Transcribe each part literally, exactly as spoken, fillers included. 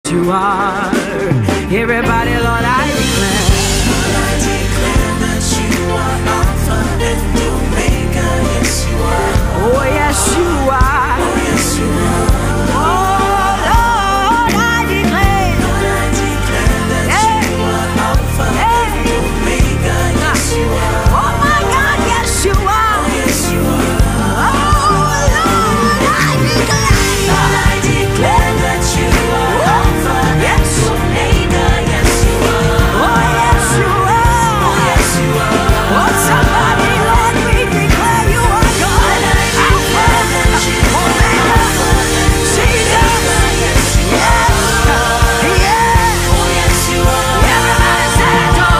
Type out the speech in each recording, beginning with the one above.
you are. Everybody, Lord, I declare. Lord, I declare that you are Alpha and Omega. Yes, you are. Oh, yes, you are. Oh, yes, you are. Oh, Lord, I declare. Lord, I declare that Hey. you are Alpha Hey. and Omega. Yes, you are. Oh, my God, yes, you are. Oh, yes, you are. Oh, Lord, I declare. Lord, I declare that you are Alpha Yes. and Omega. Yes, you are. Oh, yes, you are. Oh, yes, you are. Oh, somebody, Lord, we declare you are God. Alpha, Omega, Jesus. Yes. Yeah. Oh, yes, you are. Everybody say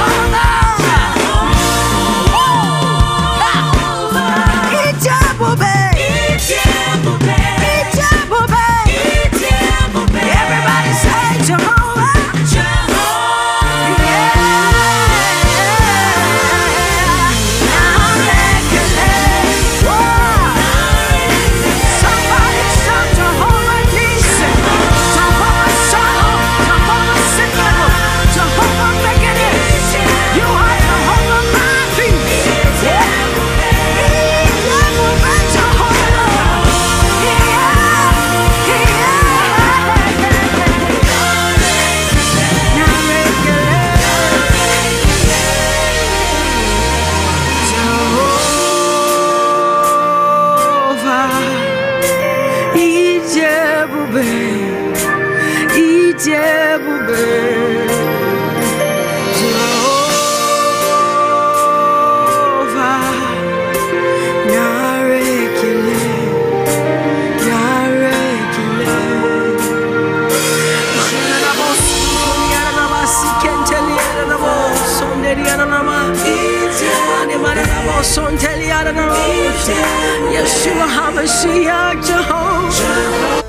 Jehovah. Ijebume. Ijebume. Ijebume. Ijebume. Everybody say Jehovah. Jehovah. Yeah. Narekele. Whoa. Somebody shout Jehovah Nissi. Jehovah Shalom. Jehovah Sikkenu. Jehovah Mekene. You are Jehovah Raphi. Yeah. Ijebume Jehovah. Yeah. Yeah. Jehovah, Ijebume, Ijebume, Jehovah, Narekele, Narekele. Yeshua HaMashiach, Jehovah.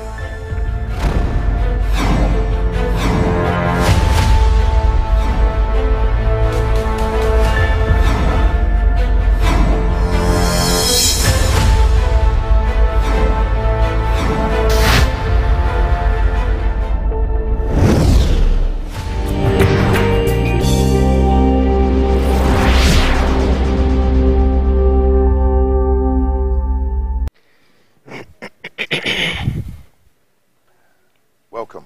Welcome.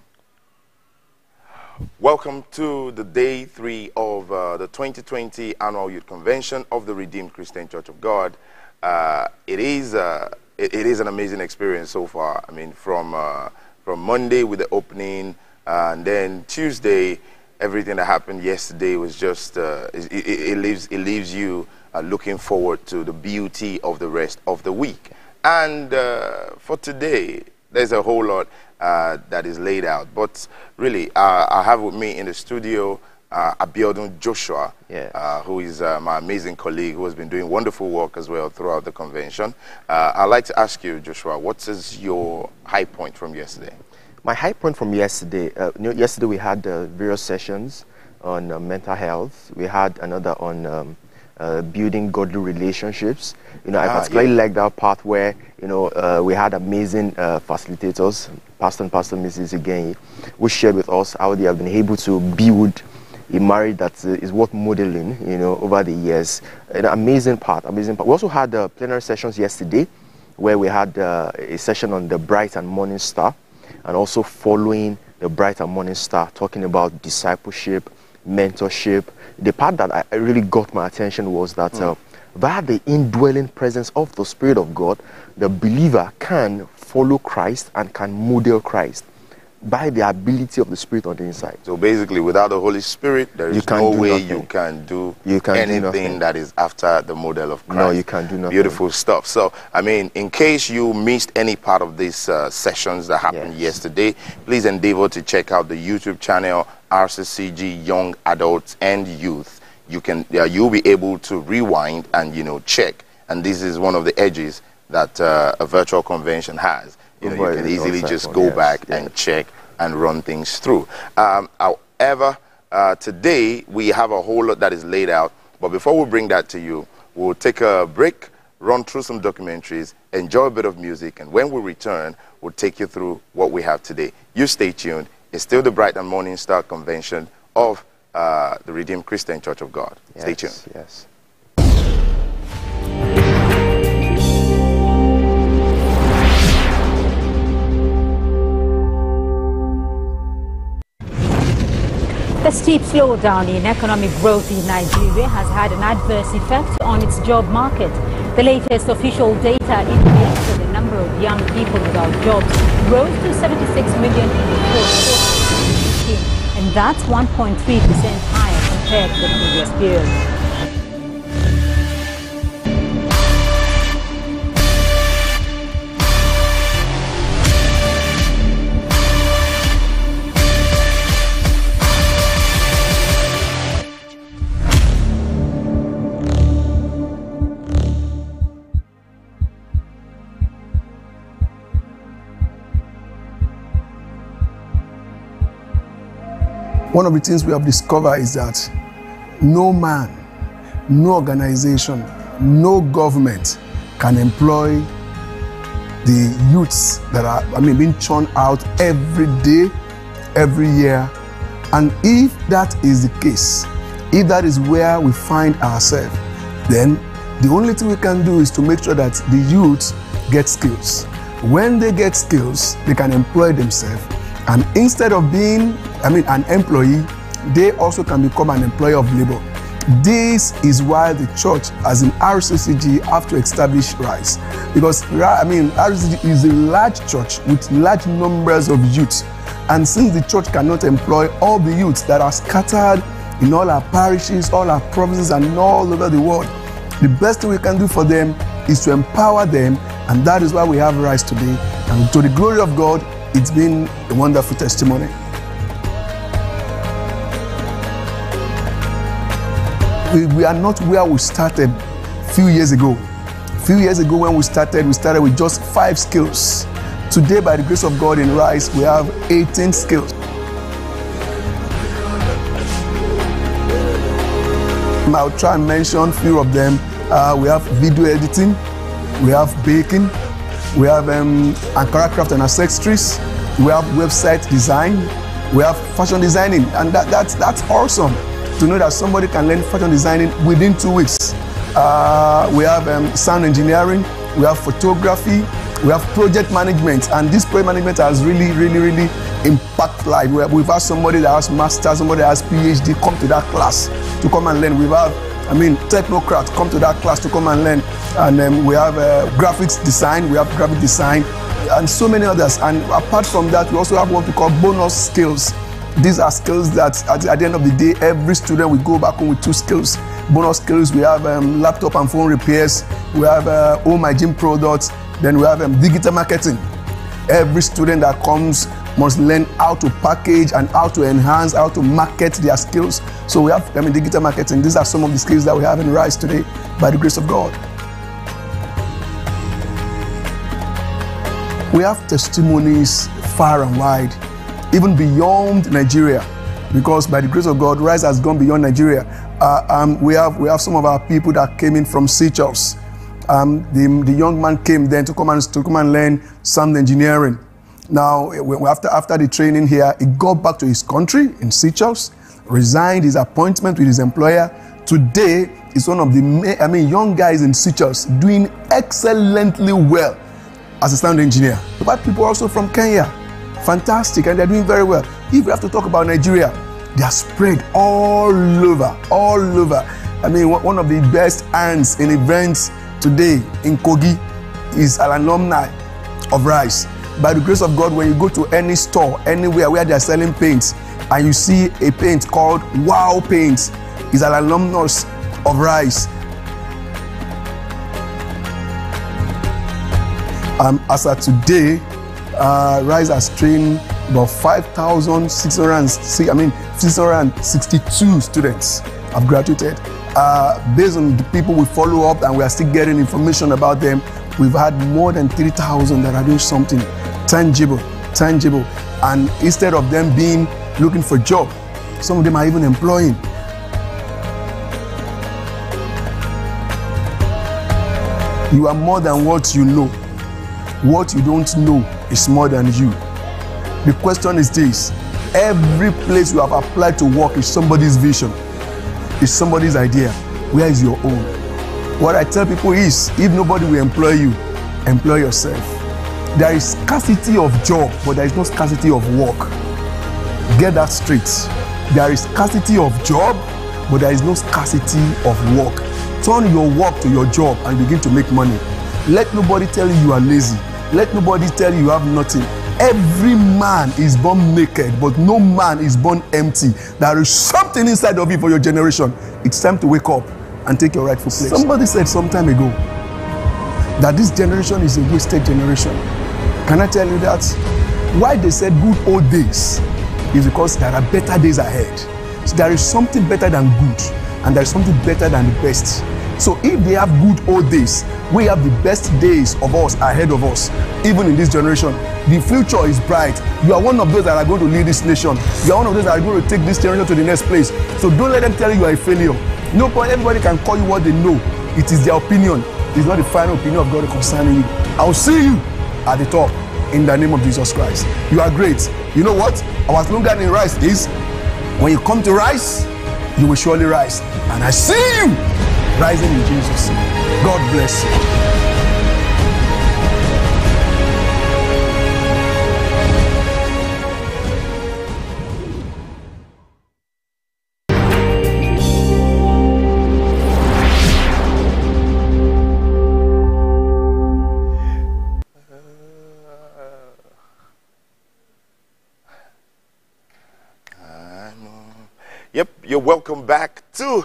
Welcome to the day three of uh, the twenty twenty Annual Youth Convention of the Redeemed Christian Church of God. Uh, it is uh, it, it is an amazing experience so far. I mean, from uh, from Monday with the opening, uh, and then Tuesday, everything that happened yesterday was just uh, it, it, it leaves it leaves you uh, looking forward to the beauty of the rest of the week. And uh, for today, there's a whole lot uh, that is laid out. But really, uh, I have with me in the studio uh, Abiodun Joshua, Yes. uh, who is uh, my amazing colleague who has been doing wonderful work as well throughout the convention. Uh, I'd like to ask you, Joshua, what is your high point from yesterday? My high point from yesterday, uh, you know, yesterday we had uh, various sessions on uh, mental health. We had another on um, uh, building godly relationships. You know, I Ah, particularly yeah. like that part where, you know, uh, we had amazing uh, facilitators, Pastor and Pastor Missus Igenyi, who shared with us how they have been able to build a marriage that uh, is worth modeling, you know, over the years. An amazing part, amazing part. We also had uh, plenary sessions yesterday where we had uh, a session on the bright and morning star, and also following the bright and morning star, talking about discipleship, mentorship. The part that I, I really got my attention was that mm. uh, via the indwelling presence of the Spirit of God, the believer can follow Christ and can model Christ by the ability of the Spirit on the inside. So basically, without the Holy Spirit, there You is can't no do way nothing. you can do You can't do anything nothing. that is after the model of Christ. No, you can't do nothing. Beautiful stuff. So, I mean, in case you missed any part of these uh, sessions that happened Yes. yesterday, please endeavor to check out the YouTube channel R C C G Young Adults and Youth. You can, uh, you'll be able to rewind and, you know, check. And this is one of the edges that uh, a virtual convention has. You know, Well, you can it's easily also just on, go yes, back yes. and check and run things through. Um, however, uh, today we have a whole lot that is laid out. But before we bring that to you, we'll take a break, run through some documentaries, enjoy a bit of music, and when we return, we'll take you through what we have today. You stay tuned. It's still the Bright and Morning Star Convention of uh, the Redeemed Christian Church of God. Yes, Stay tuned. Yes. The steep slowdown in economic growth in Nigeria has had an adverse effect on its job market. The latest official data indicates that the number of young people without jobs rose to seventy-six million in the fourth quarter of twenty eighteen, and that's one point three percent higher compared to the previous period. One of the things we have discovered is that no man, no organization, no government can employ the youths that are, I mean, being churned out every day, every year. And if that is the case, if that is where we find ourselves, then the only thing we can do is to make sure that the youths get skills. When they get skills, they can employ themselves. And instead of being, I mean, an employee, they also can become an employer of labor. This is why the church, as in R C C G, have to establish RISE. Because, I mean, R C C G is a large church with large numbers of youths. And since the church cannot employ all the youths that are scattered in all our parishes, all our provinces, and all over the world, the best thing we can do for them is to empower them. And that is why we have RISE today. And to the glory of God, it's been a wonderful testimony. We, we are not where we started a few years ago. A few years ago when we started, we started with just five skills. Today, by the grace of God in RISE, we have eighteen skills. I'll try and mention a few of them. Uh, we have video editing, we have baking, we have um, Ankara craft and accessories, we have website design, we have fashion designing, and that, that's, that's awesome to know that somebody can learn fashion designing within two weeks. Uh, we have um, sound engineering, we have photography, we have project management, and this project management has really, really, really impacted life. We have, we've had somebody that has master's, somebody that has PhD come to that class to come and learn. We've had, I mean, technocrats come to that class to come and learn. And um, we have uh, graphics design, we have graphic design, and so many others. And apart from that, we also have what we call bonus skills. These are skills that at, at the end of the day, every student will go back home with two skills. Bonus skills, we have um, laptop and phone repairs, we have uh, home hygiene products, then we have um, digital marketing. Every student that comes must learn how to package and how to enhance, how to market their skills. So we have, I mean, digital marketing. These are some of the skills that we have in RISE today, by the grace of God. We have testimonies far and wide, even beyond Nigeria, because by the grace of God, RISE has gone beyond Nigeria. Uh, um, we have we have some of our people that came in from Seychelles. Um, the, the young man came then to come and to come and learn sound engineering. Now, after after the training here, he got back to his country in Seychelles, resigned his appointment with his employer. Today, he's one of the I mean young guys in Seychelles doing excellently well as a sound engineer. But people also from Kenya, fantastic, and they're doing very well. If we have to talk about Nigeria, they are spread all over, all over. I mean, one of the best hands in events today in Kogi is an alumni of RISE. By the grace of God, when you go to any store, anywhere where they're selling paints, and you see a paint called Wow Paints, is an alumnus of RISE. Um, as of today, uh, RISE has trained about five thousand six hundred sixty-two students have graduated. Uh, based on the people we follow up and we are still getting information about them, we've had more than three thousand that are doing something tangible, tangible. And instead of them being looking for a job, some of them are even employing. You are more than what you know. What you don't know is more than you. The question is this: Every place you have applied to work is somebody's vision, is somebody's idea. Where is your own? What I tell people is, if nobody will employ you, employ yourself. There is scarcity of job, but there is no scarcity of work. Get that straight. There is scarcity of job, but there is no scarcity of work. Turn your work to your job and begin to make money. Let nobody tell you you are lazy. Let nobody tell you you have nothing. Every man is born naked, but no man is born empty. There is something inside of you for your generation. It's time to wake up and take your rightful place. Somebody said some time ago that this generation is a wasted generation. Can I tell you that? Why they said good old days is because there are better days ahead. So there is something better than good, and there is something better than the best. So if they have good old days, we have the best days of us ahead of us, even in this generation. The future is bright. You are one of those that are going to lead this nation. You are one of those that are going to take this generation to the next place. So don't let them tell you you are a failure. No point. Everybody can call you what they know. It is their opinion. It is not the final opinion of God concerning you. I will see you at the top in the name of Jesus Christ. You are great. You know what? Our slogan in Rise is, when you come to rise, you will surely rise. And I see you rising in Jesus' name. God bless you. Yep, you're welcome back to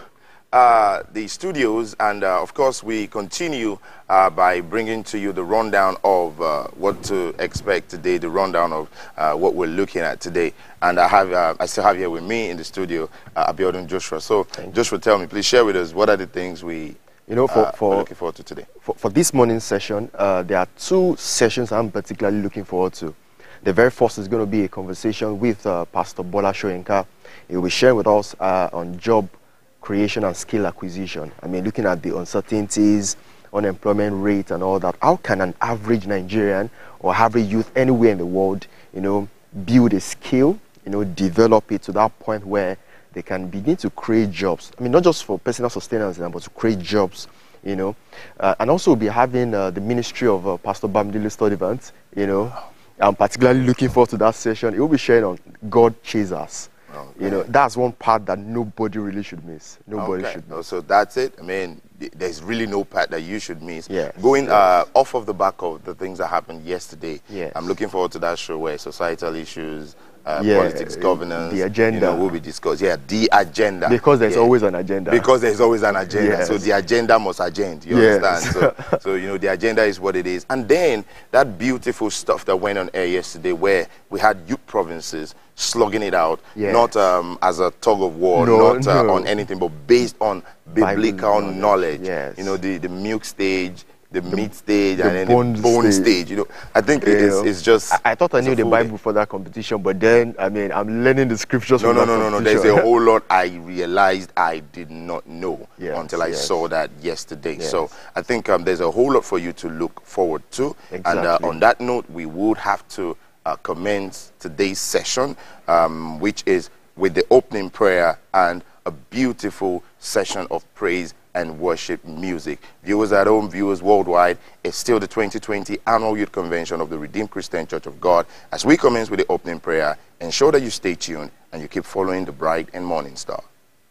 uh, the studios, and uh, of course we continue uh, by bringing to you the rundown of uh, what to expect today, the rundown of uh, what we're looking at today. And I have, uh, I still have here with me in the studio, uh, Abiodun Joshua. So Joshua, tell me, please share with us, what are the things we you know, for, uh, for, looking forward to today? For, for this morning's session, uh, there are two sessions I'm particularly looking forward to. The very first is going to be a conversation with uh, Pastor Bola Soyinka. He will be sharing with us uh, on job creation and skill acquisition. I mean, looking at the uncertainties, unemployment rate and all that. How can an average Nigerian or average youth anywhere in the world, you know, build a skill, you know, develop it to that point where they can begin to create jobs? I mean, not just for personal sustenance, but to create jobs, you know. Uh, and also we'll be having uh, the ministry of uh, Pastor Bamidele Studevant, you know. I'm particularly looking forward to that session. He will be sharing on God Chasers. Okay. You know, that's one part that nobody really should miss. Nobody okay. should miss. So that's it. I mean, there's really no part that you should miss. Yes. Going yes. Uh, off of the back of the things that happened yesterday, yes. I'm looking forward to that show where societal issues, uh, yeah, politics, governance, the agenda you know, will be discussed. Yeah, the agenda. Because there's yeah. always an agenda. Because there's always an agenda. Yes. So the agenda must agenda. You yes. understand? So, so, you know, the agenda is what it is. And then that beautiful stuff that went on air yesterday where we had youth provinces slugging it out, yes. not um, as a tug of war, no, not uh, no. on anything, but based on biblical Bible knowledge. knowledge. Yes. You know, the, the milk stage, the, the meat stage, the and then bone the bone stage. stage. You know, I think it is, it's just... I, I thought I knew the Bible day. for that competition, but then, I mean, I'm learning the scriptures no, from no, that no, no, no. There's a whole lot I realized I did not know yes, until I yes. saw that yesterday. Yes. So I think um, there's a whole lot for you to look forward to. Exactly. And uh, on that note, we would have to uh, commence today's session, um, which is with the opening prayer and a beautiful session of praise and worship music. Viewers at home, viewers worldwide, it's still the twenty twenty Annual Youth Convention of the Redeemed Christian Church of God. As we commence with the opening prayer, ensure that you stay tuned and you keep following the bright and morning star.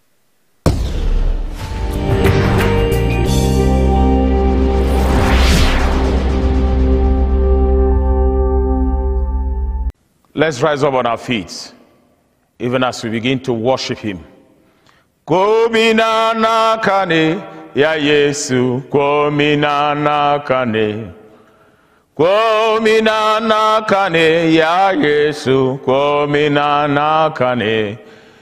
Let's rise up on our feet, even as we begin to worship Him. Komina nakane ya Yesu, komina nakane. Komina nakane ya Yesu, komina nakane.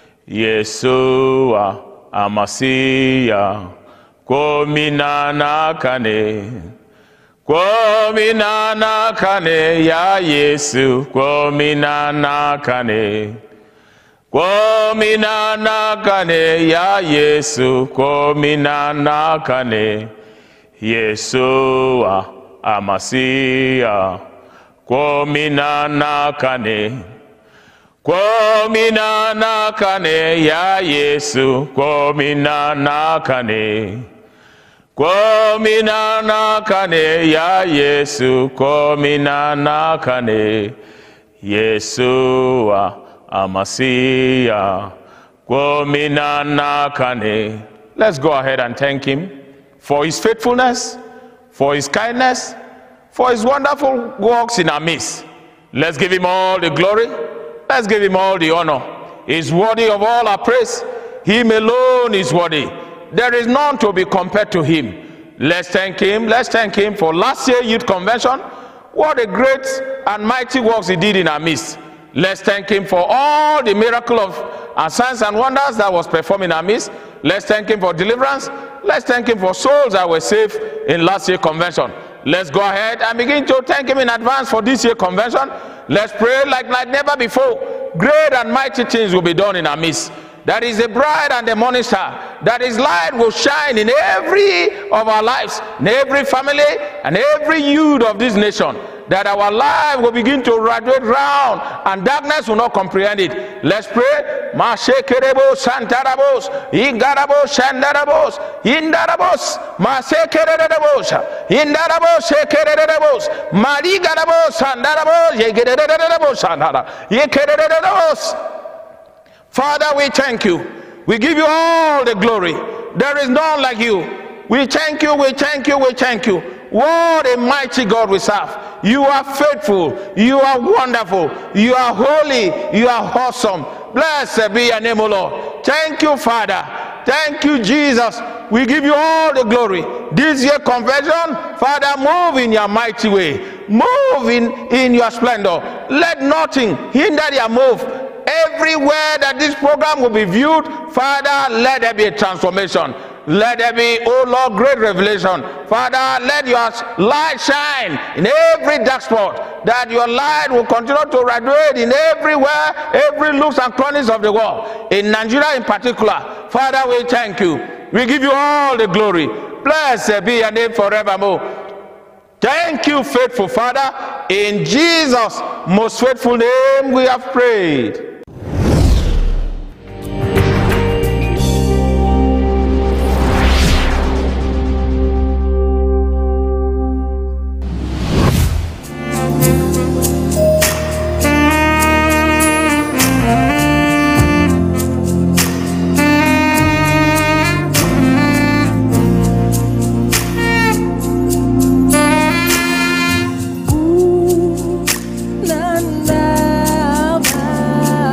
Yeshua Amasiya, komina nakane. Komina nakane ya Yesu, komina nakane. Komina nakane ya Yesu, komina nakane. Yeshua Amasiya, komina nakane. Kwomina nakane ya Yesu, kwomina nakane. Kwomina nakane ya Yesu, kwomina nakane. Yeshua Amasiya, kwomina nakane. Let's go ahead and thank him for his faithfulness, for his kindness, for his wonderful works in our midst. Let's give him all the glory. Let's give him all the honor. He's worthy of all our praise. Him alone is worthy. There is none to be compared to him. Let's thank him. Let's thank him for last year youth convention. What a great and mighty works he did in our midst. Let's thank him for all the miracle of and signs and wonders that was performed in our midst. Let's thank him for deliverance. Let's thank him for souls that were saved in last year's convention. Let's go ahead and begin to thank him in advance for this year's convention. Let's pray like, like never before. Great and mighty things will be done in our midst. That is the bride and the morning star. That his light will shine in every of our lives, in every family and every youth of this nation. That our life will begin to radiate round and darkness will not comprehend it. Let's pray. Mashekerebo santarabos, ingarabos shandarabos, indarabos, masekererabos, indarabos sekererabos, marigarabos sandarabos, yegererabos sandara, yekererabos. Father, we thank you. We give you all the glory. There is none like you. We thank you, we thank you, we thank you. What a mighty God we serve. You are faithful, you are wonderful, you are holy, you are awesome. Blessed be your name, O Lord. Thank you, Father. Thank you, Jesus. We give you all the glory. This year convention, Father, move in your mighty way. Move in, in your splendor. Let nothing hinder your move. Everywhere that this program will be viewed, Father, let there be a transformation. Let there be, oh Lord, great revelation. Father, let your light shine in every dark spot, that your light will continue to radiate in everywhere, every nooks and crannies of the world. In Nigeria in particular, Father, we thank you. We give you all the glory. Blessed be your name forevermore. Thank you, faithful Father. In Jesus' most faithful name we have prayed. Na na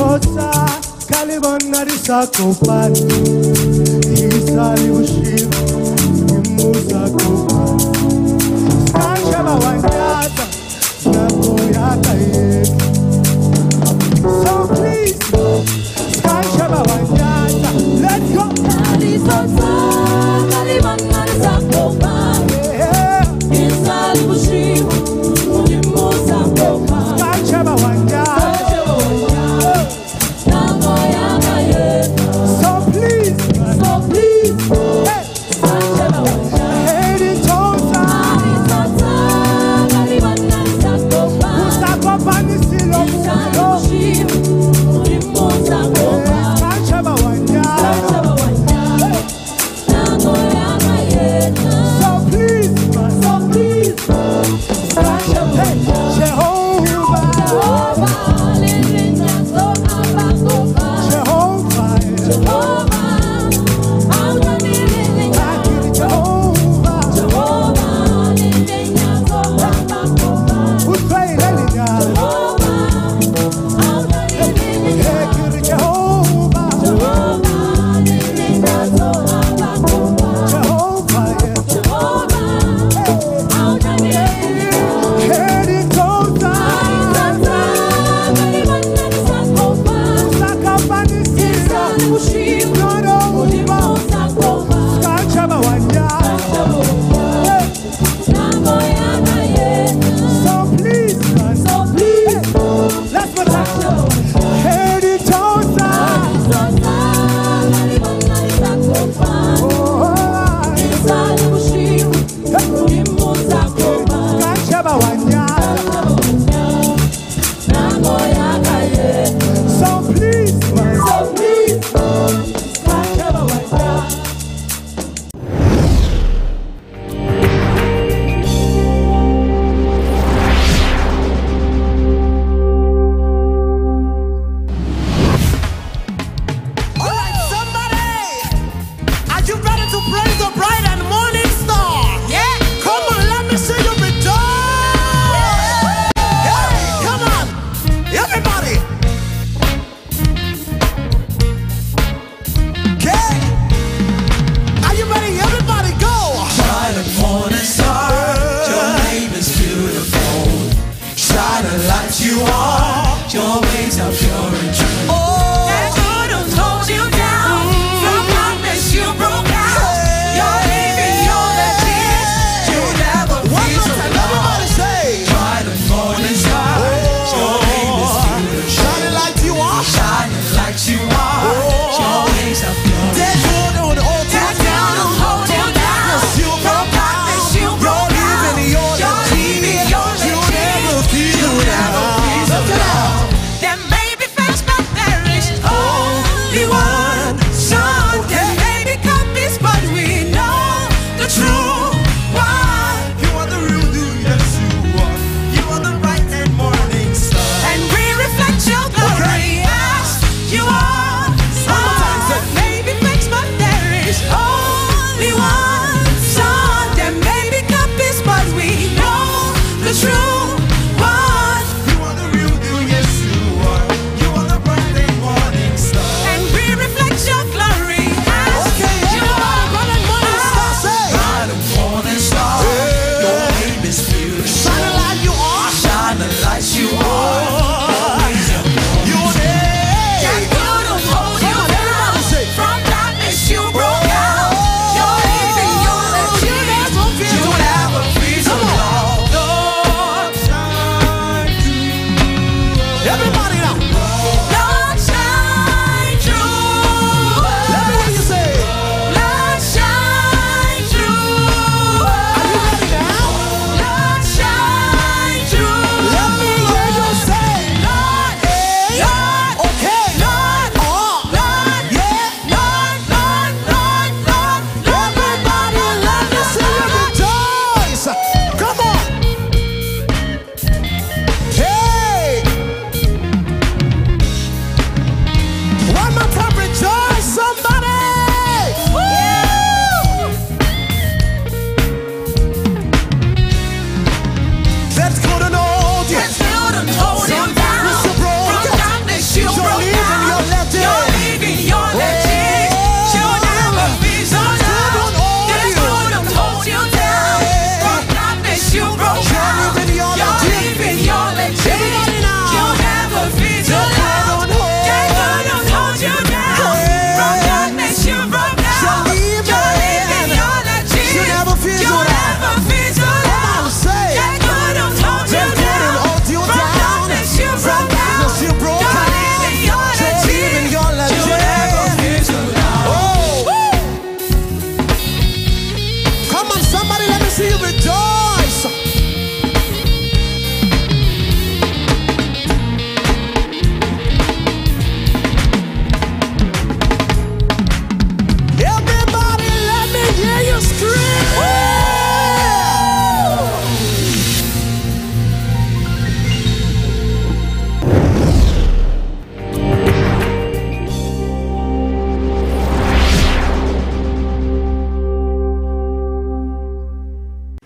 Sosa, Caliban, Narisa, Kopan, Isali, Ushim, Musa, Kopan, Skashaba, Wangata, Nakoyaka, so please, Skashaba, Wangata, let's go. Sosa, Caliban, Narisa, Kopan, Isali, Ushim, Musa, Kopan, Skashaba, Wangata. So please, so please, hey,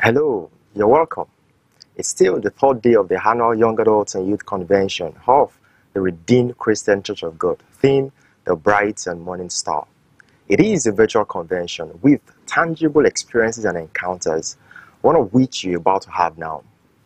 Hello, you're welcome. It's still the third day of the annual Young Adults and Youth Convention of the Redeemed Christian Church of God, theme The Bright and Morning Star. It is a virtual convention with tangible experiences and encounters, one of which you're about to have now.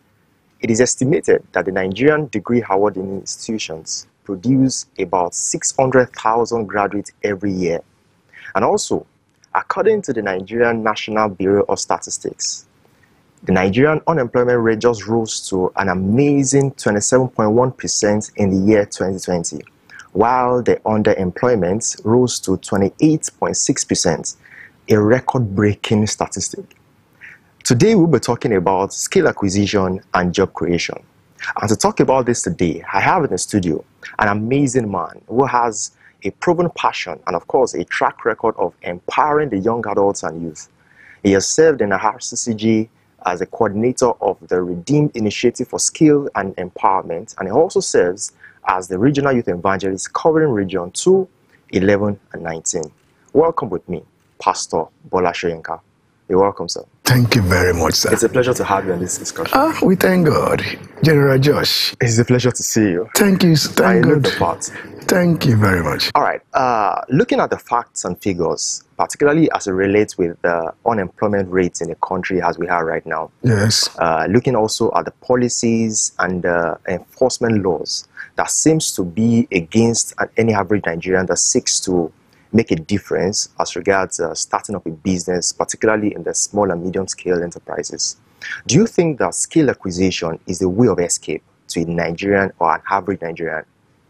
It is estimated that the Nigerian degree awarding institutions produce about six hundred thousand graduates every year. And also, according to the Nigerian National Bureau of Statistics, the Nigerian unemployment rate just rose to an amazing twenty-seven point one percent in the year twenty twenty, while the underemployment rose to twenty-eight point six percent, a record-breaking statistic. Today, we'll be talking about skill acquisition and job creation. And to talk about this today, I have in the studio an amazing man who has a proven passion and, of course, a track record of empowering the young adults and youth. He has served in the R C C G as a coordinator of the Redeemed Initiative for Skill and Empowerment, and he also serves as the regional youth evangelist covering region two, eleven, and nineteen. Welcome with me, Pastor Bola Soyinka. You're welcome, sir. Thank you very much, sir. It's a pleasure to have you on this discussion. Ah, we thank God. General Josh. It's a pleasure to see you. Thank you. Thank I know God. the part. Thank you very much. All right. Uh, looking at the facts and figures, particularly as it relates with the unemployment rates in the country as we are right now. Yes. Uh, looking also at the policies and uh, enforcement laws that seems to be against any average Nigerian that seeks to make a difference as regards uh, starting up a business, particularly in the small and medium scale enterprises. Do you think that skill acquisition is the way of escape to a Nigerian or an average Nigerian?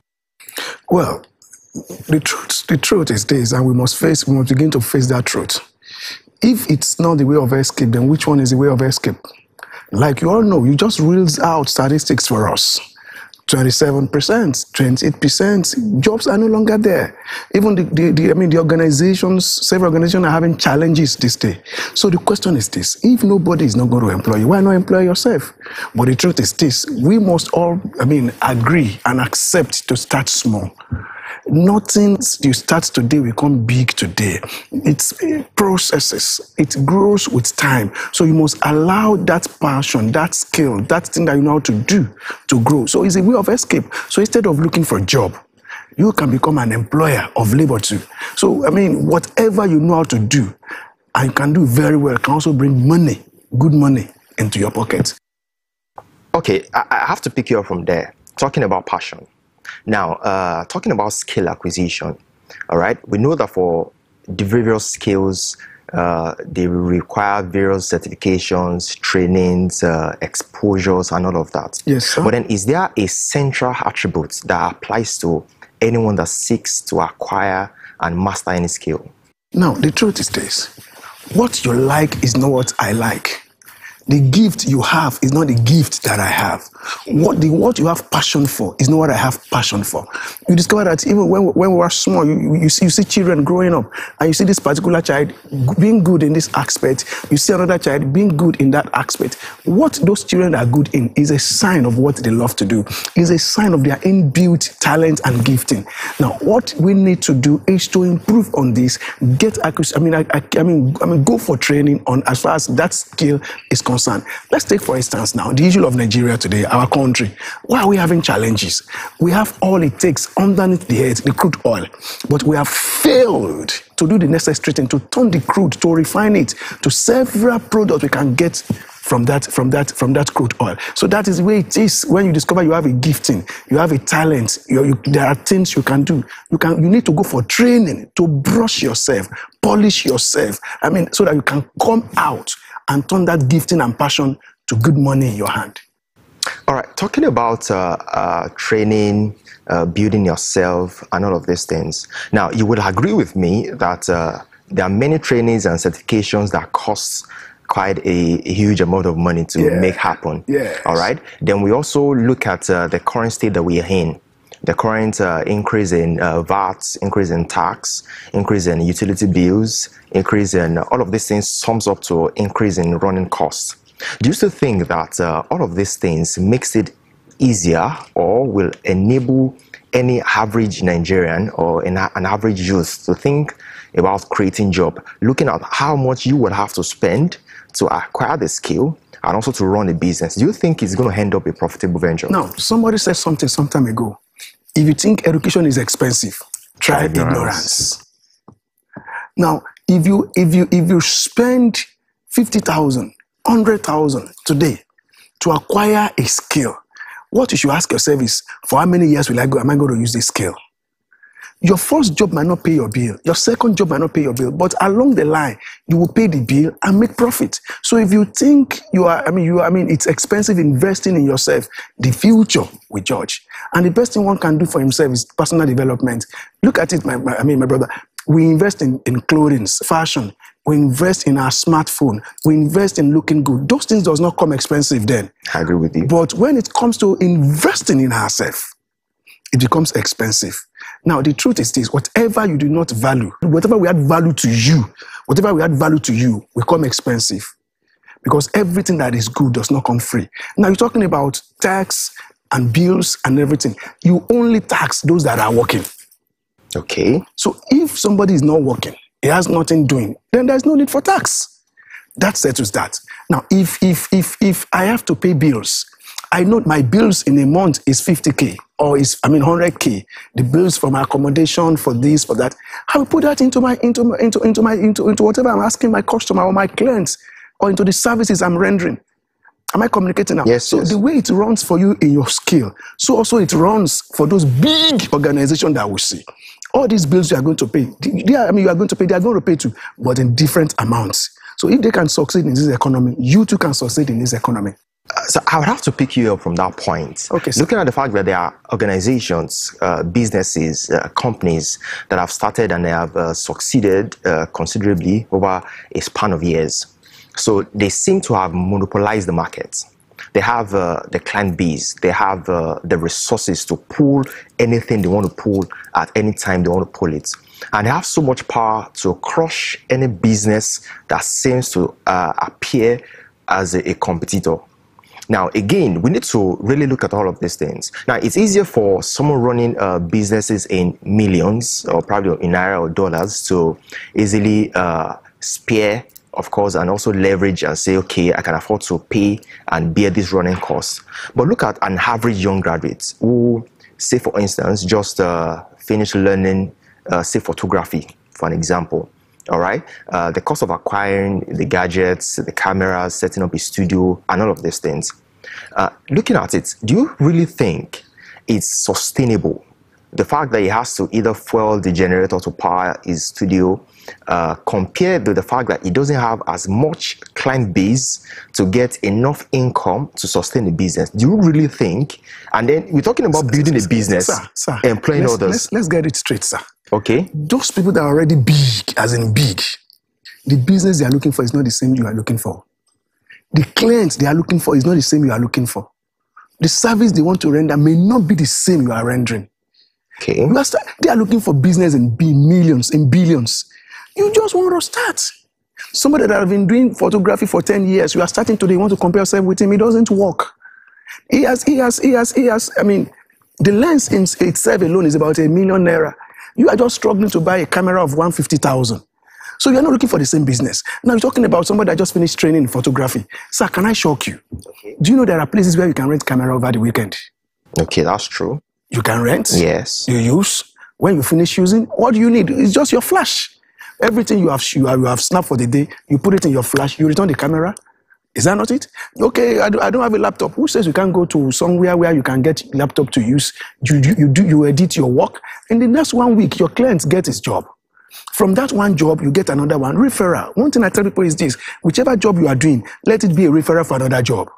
Well, the truth, the truth is this, and we must face, we must begin to face that truth. If it's not the way of escape, then which one is the way of escape? Like you all know, you just reels out statistics for us. twenty-seven percent, twenty-eight percent, jobs are no longer there. Even the, the, the, I mean, the organizations, several organizations are having challenges this day. So the question is this, if nobody is not going to employ you, why not employ yourself? But the truth is this, we must all, I mean, agree and accept to start small. Nothing you start today will become big today. It's processes. It grows with time. So you must allow that passion, that skill, that thing that you know how to do to grow. So it's a way of escape. So instead of looking for a job, you can become an employer of labor too. So, I mean, whatever you know how to do and can do very well can also bring money, good money into your pocket. Okay, I, I have to pick you up from there. Talking about passion. Now, uh, talking about skill acquisition, all right, we know that for the various skills, uh, they require various certifications, trainings, uh, exposures, and all of that. Yes, sir. But then is there a central attribute that applies to anyone that seeks to acquire and master any skill? Now, the truth is this. What you like is not what I like. The gift you have is not the gift that I have. What the what you have passion for is not what I have passion for. You discover that even when, when we were small, you, you, see, you see children growing up, and you see this particular child being good in this aspect, you see another child being good in that aspect. What those children are good in is a sign of what they love to do, is a sign of their inbuilt talent and gifting. Now, what we need to do is to improve on this, get, I mean, I, I, I mean, I mean, go for training on as far as that skill is concerned. Let's take, for instance, now, the issue of Nigeria today, our country. Why are we having challenges? We have all it takes underneath the head, the crude oil, but we have failed to do the necessary thing, to turn the crude, to refine it, to several products we can get from that, from that, from that crude oil. So that is the way it is. When you discover you have a gifting, you have a talent, you, you, there are things you can do. You can, you need to go for training to brush yourself, polish yourself. I mean, so that you can come out and turn that gifting and passion to good money in your hand. All right, talking about uh, uh, training, uh, building yourself, and all of these things. Now, you would agree with me that uh, there are many trainings and certifications that cost quite a, a huge amount of money to Yeah. make happen. Yes. All right. Then we also look at uh, the current state that we are in. The current uh, increase in uh, V A T, increase in tax, increase in utility bills, increase in all of these things sums up to increase in running costs. Do you still think that uh, all of these things makes it easier or will enable any average Nigerian or an, an average youth to think about creating job, looking at how much you would have to spend to acquire the skill and also to run a business, do you think it's going to end up a profitable venture? Now, somebody said something some time ago. If you think education is expensive, try ignorance. ignorance. Now, if you if you if you spend fifty thousand, one hundred thousand today to acquire a skill, what you should ask yourself is, for how many years will I go? Am I going to use this skill? Your first job might not pay your bill. Your second job might not pay your bill. But along the line, you will pay the bill and make profit. So if you think you are, I mean, you, I mean, it's expensive investing in yourself, the future we judge. And the best thing one can do for himself is personal development. Look at it, my, my I mean, my brother. We invest in, in clothing, fashion. We invest in our smartphone. We invest in looking good. Those things does not come expensive then. I agree with you. But when it comes to investing in ourselves, it becomes expensive. Now, the truth is this, whatever you do not value, whatever we add value to you, whatever we add value to you will come expensive. Because everything that is good does not come free. Now, you're talking about tax and bills and everything. You only tax those that are working. Okay. So if somebody is not working, he has nothing doing, then there's no need for tax. That settles that. Now, if if if if I have to pay bills, I know my bills in a month is fifty K or is, I mean, one hundred K. The bills for my accommodation, for this, for that. I will put that into my, into my, into, into my, into, into whatever I'm asking my customer or my clients or into the services I'm rendering. Am I communicating now? Yes, so yes. the way it runs for you in your skill, so also it runs for those big organizations that we see. All these bills you are going to pay, they are, I mean, you are going to pay, they are going to pay too, but in different amounts. So if they can succeed in this economy, you too can succeed in this economy. Uh, so I would have to pick you up from that point. Okay, sir. Looking at the fact that there are organizations, uh, businesses, uh, companies that have started and they have uh, succeeded uh, considerably over a span of years. So they seem to have monopolized the market. They have uh, the client base. They have uh, the resources to pull anything they want to pull at any time they want to pull it. And they have so much power to crush any business that seems to uh, appear as a, a competitor. Now, again, we need to really look at all of these things. Now, it's easier for someone running uh, businesses in millions or probably in naira or dollars to easily uh, spare, of course, and also leverage and say, okay, I can afford to pay and bear this running costs. But look at an average young graduate who, say, for instance, just uh, finished learning, uh, say, photography, for an example. All right, uh, the cost of acquiring the gadgets, the cameras, setting up a studio, and all of these things. Uh, looking at it, do you really think it's sustainable? The fact that he has to either fuel the generator to power his studio, uh, compared with the fact that he doesn't have as much client base to get enough income to sustain the business. Do you really think? And then we're talking about building a business, sir, sir, employing let's, others. Let's, let's get it straight, sir. Okay. Those people that are already big, as in big, the business they are looking for is not the same you are looking for. The clients they are looking for is not the same you are looking for. The service they want to render may not be the same you are rendering. Okay. You are start, they are looking for business in b millions, in billions. You just want to start. Somebody that have been doing photography for ten years, you are starting today, you want to compare yourself with him, it doesn't work. He has, he has, he has, he has, I mean, the lens in itself alone is about a million naira. You are just struggling to buy a camera of one hundred fifty thousand. So you're not looking for the same business. Now you're talking about somebody that just finished training in photography. Sir, can I shock you? Okay. Do you know there are places where you can rent camera over the weekend? Okay, that's true. You can rent. Yes. You use. When you finish using, what do you need? It's just your flash. Everything you have, you have, you have snapped for the day, you put it in your flash, you return the camera. Is that not it? Okay, I, do, I don't have a laptop. Who says you can't go to somewhere where you can get laptop to use? You, you, you do you edit your work. In the next one week, your client gets his job. From that one job, you get another one. Referral. One thing I tell people is this: whichever job you are doing, let it be a referral for another job.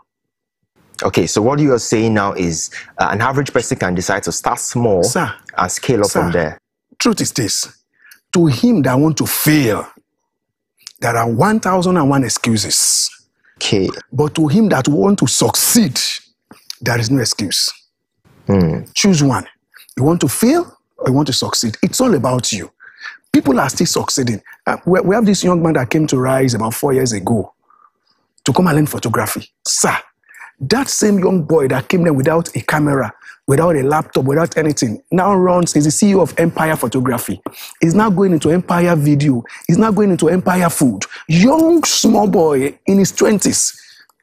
Okay, so what you are saying now is uh, an average person can decide to start small, sir, and scale up sir, from there. Truth is this: to him that want to fail, there are one thousand and one excuses. Okay. But to him that want to succeed, there is no excuse. Hmm. Choose one. You want to fail or you want to succeed? It's all about you. People are still succeeding. Uh, we, we have this young man that came to Rise about four years ago to come and learn photography. Sir, that same young boy that came there without a camera, without a laptop, without anything. Now runs, is the C E O of Empire Photography. He's now going into Empire Video. He's now going into Empire Food. Young, small boy in his twenties.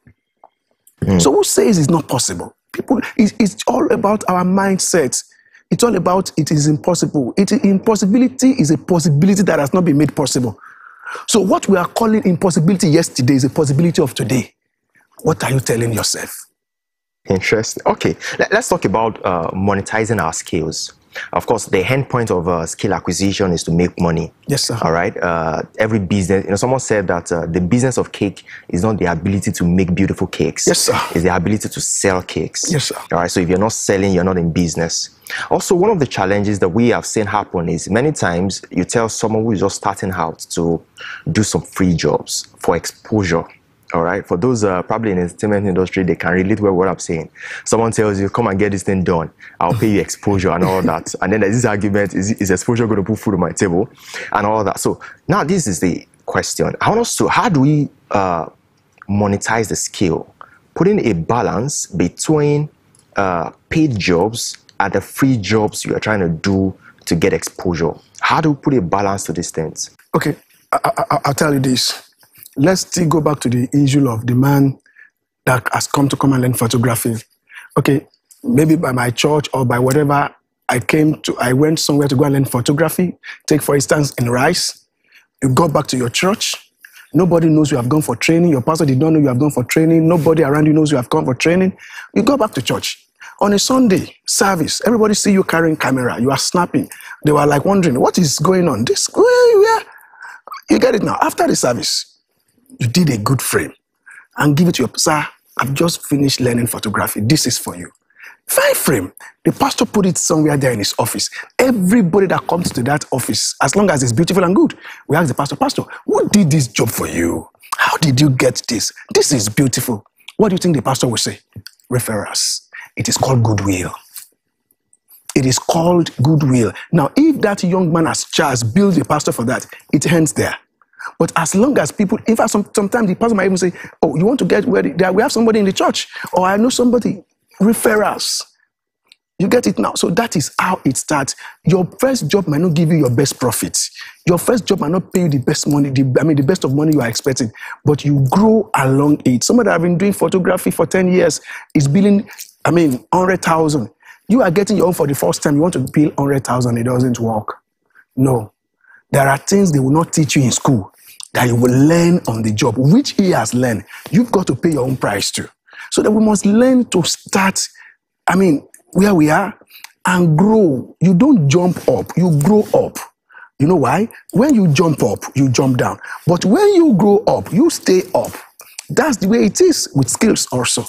Mm. So who says it's not possible? People, it's, it's all about our mindset. It's all about it is impossible. It, impossibility is a possibility that has not been made possible. So what we are calling impossibility yesterday is a possibility of today. What are you telling yourself? Interesting. Okay, Let, let's talk about uh, monetizing our skills. Of course, the end point of uh, skill acquisition is to make money. Yes, sir. All right. Uh, every business, you know, someone said that uh, the business of cake is not the ability to make beautiful cakes. Yes, sir. It's the ability to sell cakes. Yes, sir. All right. So if you're not selling, you're not in business. Also, one of the challenges that we have seen happen is many times you tell someone who is just starting out to do some free jobs for exposure. All right. For those uh, probably in the entertainment industry, they can relate well what I'm saying. Someone tells you, come and get this thing done. I'll pay you exposure and all that. And then there's this argument, is, is exposure going to put food on my table and all that? So now this is the question. I want us to, how do we uh, monetize the skill? Putting a balance between uh, paid jobs and the free jobs you are trying to do to get exposure. How do we put a balance to these things? Okay, I, I, I'll tell you this. Let's still go back to the issue of the man that has come to come and learn photography. Okay, maybe by my church or by whatever I came to, I went somewhere to go and learn photography. Take, for instance, in Rice, you go back to your church. Nobody knows you have gone for training. Your pastor did not know you have gone for training. Nobody around you knows you have gone for training. You go back to church. On a Sunday service, everybody see you carrying camera. You are snapping. They were like wondering, what is going on? This, where, where? You get it now. After the service, you did a good frame and give it to your, sir, I've just finished learning photography. This is for you. Fine frame. The pastor put it somewhere there in his office. Everybody that comes to that office, as long as it's beautiful and good, we ask the pastor, Pastor, who did this job for you? How did you get this? This is beautiful. What do you think the pastor will say? Refer us. It is called goodwill. It is called goodwill. Now, if that young man has charged, bill the pastor for that, it ends there. But as long as people, in fact, some, sometimes the pastor might even say, oh, you want to get where the, we have somebody in the church, or I know somebody, refer us. You get it now? So that is how it starts. Your first job might not give you your best profits. Your first job might not pay you the best money, the, I mean, the best of money you are expecting, but you grow along it. Somebody that have been doing photography for ten years is billing, I mean, one hundred thousand. You are getting your own for the first time. You want to bill one hundred thousand. It doesn't work. No. There are things they will not teach you in school that you will learn on the job, which he has learned. You've got to pay your own price too. So that we must learn to start, I mean, where we are and grow. You don't jump up, you grow up. You know why? When you jump up, you jump down. But when you grow up, you stay up. That's the way it is with skills also.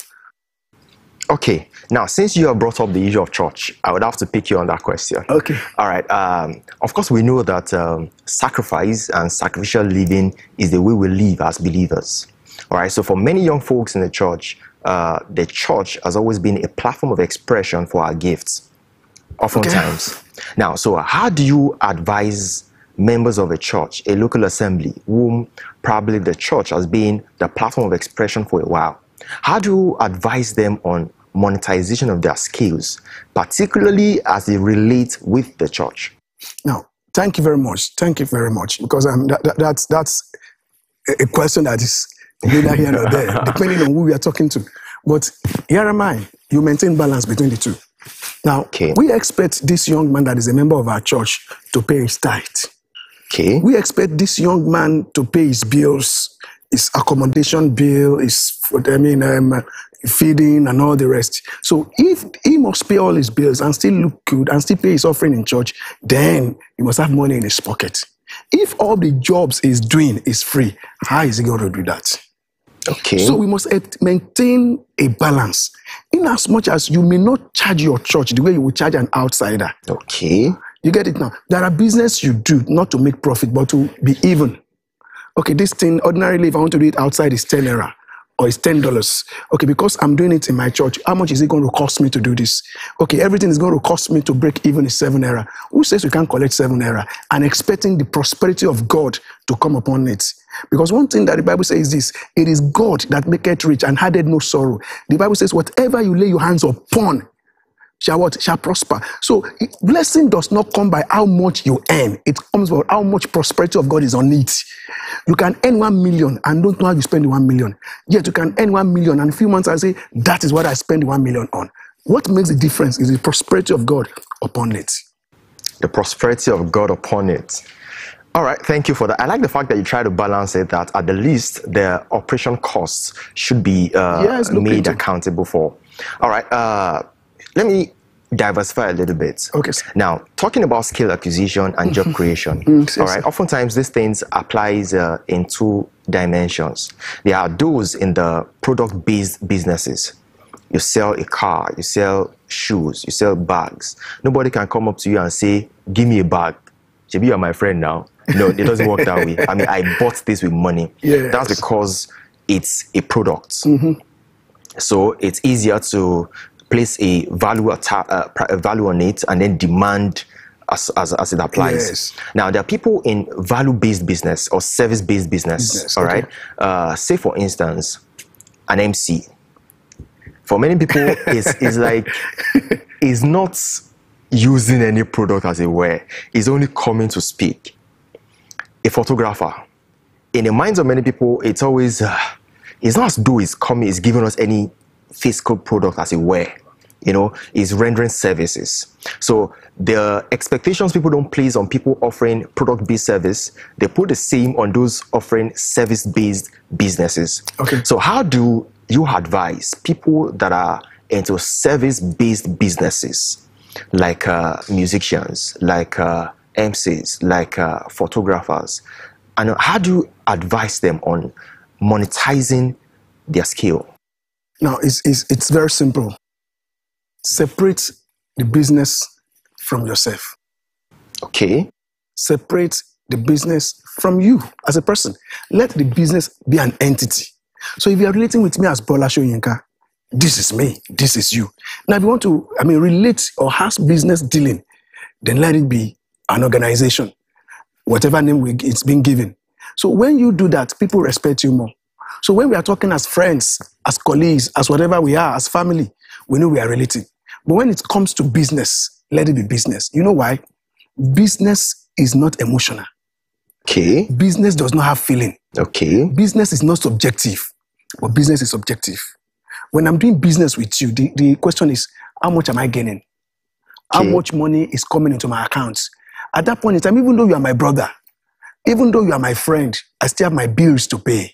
Okay, now since you have brought up the issue of church, I would have to pick you on that question. Okay. All right. Um, of course, we know that um, sacrifice and sacrificial living is the way we live as believers. All right. So for many young folks in the church, uh, the church has always been a platform of expression for our gifts, oftentimes. Okay. Now, so how do you advise members of a church, a local assembly, whom probably the church has been the platform of expression for a while? How do you advise them on monetization of their skills, particularly as they relate with the church? Now, thank you very much. Thank you very much. Because um, that, that, that's, that's a question that is neither here nor there, depending on who we are talking to. But here am I. You maintain balance between the two. Now, okay. We expect this young man that is a member of our church to pay his tithe. Okay. We expect this young man to pay his bills, his accommodation bill, his, I mean, um, feeding and all the rest. So if he must pay all his bills and still look good and still pay his offering in church, then he must have money in his pocket. If all the jobs he's doing is free, how is he going to do that? Okay. So we must maintain a balance. In as much as you may not charge your church the way you would charge an outsider. Okay. You get it now? There are business you do not to make profit, but to be even. Okay, this thing, ordinarily, if I want to do it outside, it's ten naira or it's ten dollars. Okay, because I'm doing it in my church, how much is it going to cost me to do this? Okay, everything is going to cost me to break even is seven naira. Who says we can't collect seven naira and expecting the prosperity of God to come upon it? Because one thing that the Bible says is this, it is God that maketh rich and added no sorrow. The Bible says, whatever you lay your hands upon shall what? Shall prosper. So it- blessing does not come by how much you earn. It comes by how much prosperity of God is on it. You can earn one million and don't know how you spend the one million. Yet you can earn one million and a few months I say, that is what I spend the one million on. What makes the difference is the prosperity of God upon it. The prosperity of God upon it. All right, thank you for that. I like the fact that you try to balance it, that at the least the operation costs should be uh, Yes, look made into- accountable for. All right, uh, let me diversify a little bit. Okay, sir. Now, talking about skill acquisition and job creation. yes, all right, sir. oftentimes these things applies uh, in two dimensions. There are those in the product-based businesses. You sell a car, you sell shoes, you sell bags. Nobody can come up to you and say, give me a bag. Maybe you are my friend now. No, it doesn't work that way. I mean, I bought this with money. Yes. That's because it's a product. So it's easier to place a value, atta- uh, pri- a value on it and then demand as, as, as it applies. Yes. Now, there are people in value-based business or service-based business, Business, all okay. right? Uh, say, for instance, an M C. For many people, it's, it's like, it's not using any product as it were. It's only coming to speak. A photographer. In the minds of many people, it's always, uh, it's not as though it's coming, it's giving us any physical product as it were. You know, it's rendering services. So the expectations people don't place on people offering product-based service, they put the same on those offering service-based businesses. Okay. So how do you advise people that are into service-based businesses, like uh, musicians, like uh, M Cs, like uh, photographers, and how do you advise them on monetizing their skill? Now, it's, it's, it's very simple. Separate the business from yourself. Okay. Separate the business from you as a person. Let the business be an entity. So if you are relating with me as Bola Soyinka, this is me, this is you. Now, if you want to, I mean, relate or has business dealing, then let it be an organization, whatever name we, it's been given. So when you do that, people respect you more. So when we are talking as friends, as colleagues, as whatever we are, as family, we know we are relating. But when it comes to business, let it be business. You know why? Business is not emotional. Okay. Business does not have feeling. Okay. Business is not subjective, but business is objective. When I'm doing business with you, the, the question is, how much am I gaining? How Okay. much money is coming into my account? At that point in time, even though you are my brother, even though you are my friend, I still have my bills to pay.